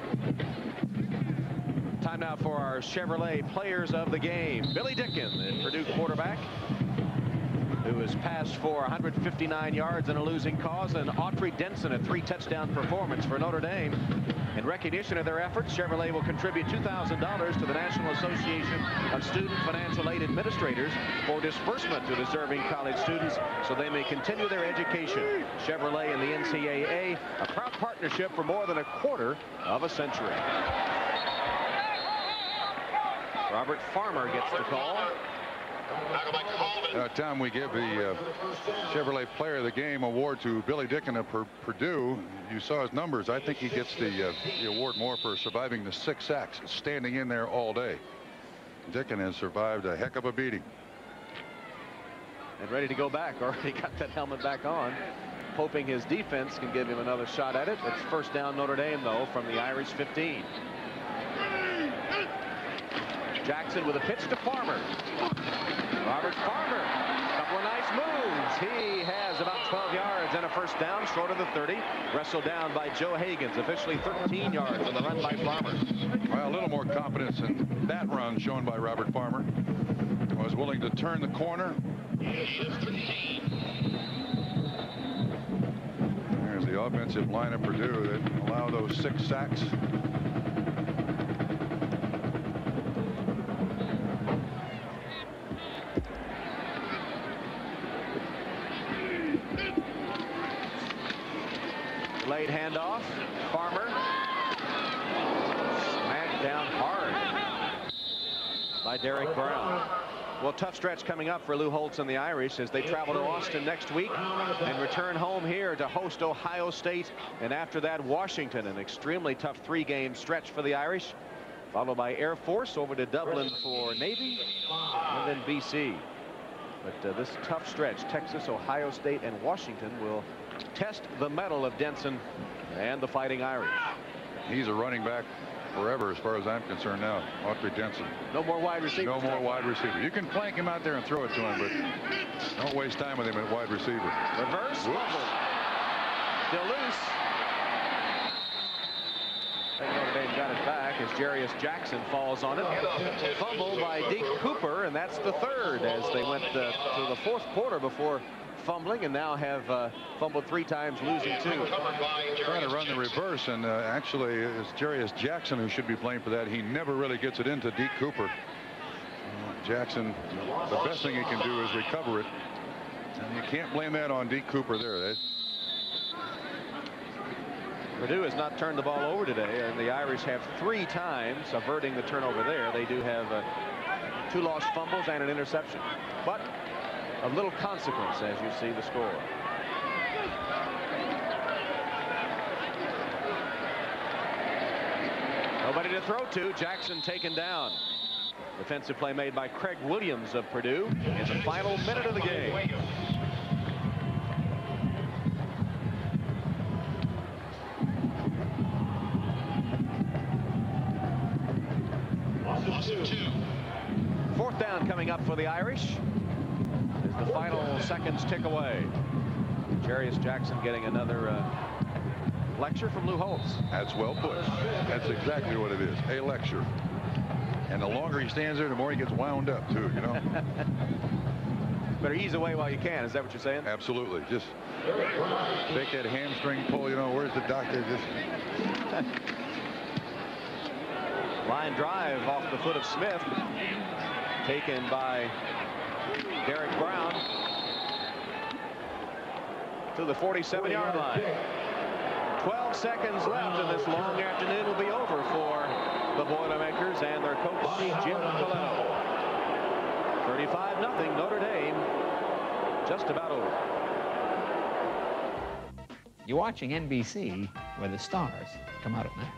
Time now for our Chevrolet players of the game. Billy Dicken, the Purdue quarterback, who has passed for 159 yards in a losing cause, and Autry Denson, a 3-touchdown performance for Notre Dame. In recognition of their efforts, Chevrolet will contribute $2,000 to the National Association of Student Financial Aid Administrators for disbursement to deserving college students so they may continue their education. Chevrolet and the NCAA, a proud partnership for more than a quarter of a century. Robert Farmer gets the call. Tom, we give the Chevrolet Player of the Game award to Billy Dicken of Purdue. You saw his numbers. I think he gets the award more for surviving the 6 sacks, standing in there all day. Dicken has survived a heck of a beating. And ready to go back. Already got that helmet back on, hoping his defense can give him another shot at it. It's first down Notre Dame, though, from the Irish 15. Jackson with a pitch to Farmer. Robert Farmer, a couple of nice moves. He has about 12 yards and a first down short of the 30. Wrestled down by Joe Higgins, officially 13 yards on the run by Farmer. Well, a little more confidence in that run shown by Robert Farmer. Was willing to turn the corner. There's the offensive line of Purdue that allow those 6 sacks. Late handoff. Farmer. Smacked down hard by Derek Brown. Well, tough stretch coming up for Lou Holtz and the Irish as they travel to Austin next week and return home here to host Ohio State. And after that, Washington, an extremely tough 3-game stretch for the Irish, followed by Air Force over to Dublin for Navy, and then BC. But this tough stretch, Texas, Ohio State, and Washington, will test the mettle of Denson and the Fighting Irish. He's a running back forever as far as I'm concerned now. Autry Denson. No more wide receiver. No more wide receiver. You can flank him out there and throw it to him, but don't waste time with him at wide receiver. Reverse. Still loose. Notre Dame got it back as Jarius Jackson falls on it. Fumble by Deke Cooper, and that's the third as they went to the 4th quarter before fumbling, and now have fumbled 3 times, losing 2. Trying to run the reverse, and actually it's Jarius Jackson who should be blamed for that. He never really gets it into Deke Cooper. Jackson, the best thing he can do is recover it, and you can't blame that on Deke Cooper there. Purdue has not turned the ball over today, and the Irish have 3 times averting the turnover there. They do have 2 lost fumbles and an interception, but of little consequence as you see the score. Nobody to throw to. Jackson taken down. Defensive play made by Craig Williams of Purdue in the final minute of the game. Fourth down coming up for the Irish as the final seconds tick away. Jarius Jackson getting another lecture from Lou Holtz. That's well put. That's exactly what it is, a lecture. And the longer he stands there, the more he gets wound up, too, you know. Better ease away while you can. Is that what you're saying? Absolutely. Just take that hamstring pull, you know, where's the doctor? Just line drive off the foot of Smith. Taken by Derek Brown to the 47-yard line. 12 seconds left, and this long afternoon will be over for the Boilermakers and their coach, Jim Coletto. 35-0 Notre Dame, just about over. You're watching NBC, where the stars come out at night.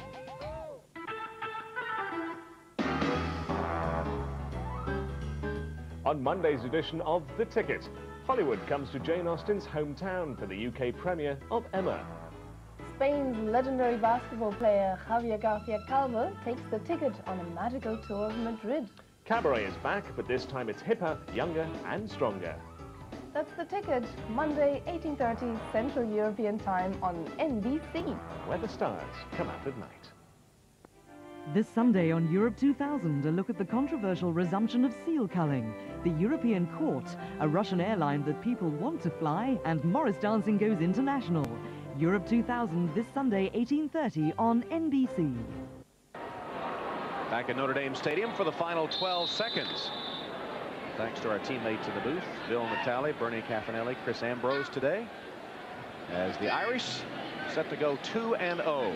On Monday's edition of The Ticket, Hollywood comes to Jane Austen's hometown for the UK premiere of Emma. Spain's legendary basketball player Javier Garcia Calvo takes the ticket on a magical tour of Madrid. Cabaret is back, but this time it's hipper, younger and stronger. That's The Ticket, Monday, 18:30 Central European Time on NBC. Where the stars come out at night. This Sunday on Europe 2000, a look at the controversial resumption of seal culling, the European Court, a Russian airline that people want to fly, and Morris Dancing goes international. Europe 2000 this Sunday, 18:30 on NBC. Back at Notre Dame Stadium for the final 12 seconds. Thanks to our teammates in the booth, Bill Natale, Bernie Caffanelli, Chris Ambrose today, as the Irish set to go 2-0.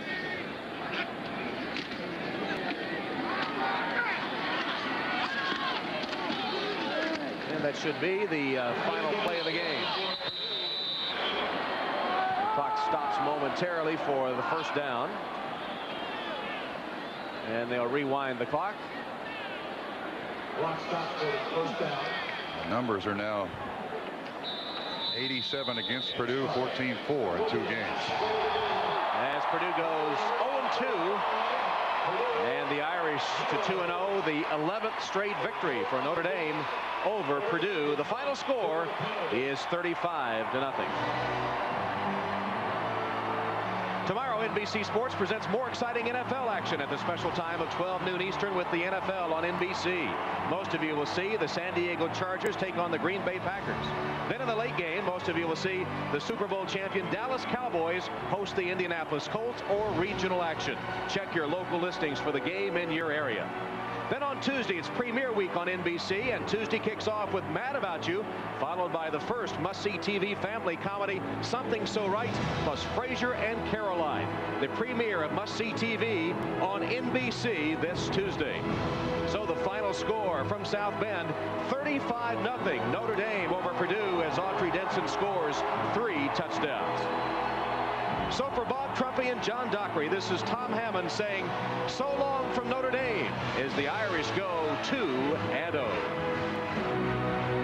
And that should be the final play of the game. Clock stops momentarily for the first down. And they'll rewind the clock. Clock stops for the first down. The numbers are now 87 against Purdue, 14-4 in 2 games. As Purdue goes 0-2. And the Irish to 2-0, the 11th straight victory for Notre Dame over Purdue. The final score is 35-0. Tomorrow, NBC Sports presents more exciting NFL action at the special time of 12 noon Eastern with the NFL on NBC. Most of you will see the San Diego Chargers take on the Green Bay Packers. Then in the late game, most of you will see the Super Bowl champion Dallas Cowboys host the Indianapolis Colts or regional action. Check your local listings for the game in your area. Then on Tuesday, it's premiere week on NBC, and Tuesday kicks off with Mad About You, followed by the first must-see TV family comedy, Something So Right, plus Frasier and Caroline. The premiere of must-see TV on NBC this Tuesday. So the final score from South Bend, 35-0 Notre Dame over Purdue as Audrey Denson scores 3 touchdowns. So for Bob Trumpy and John Dockery, this is Tom Hammond saying so long from Notre Dame as the Irish go 2-0.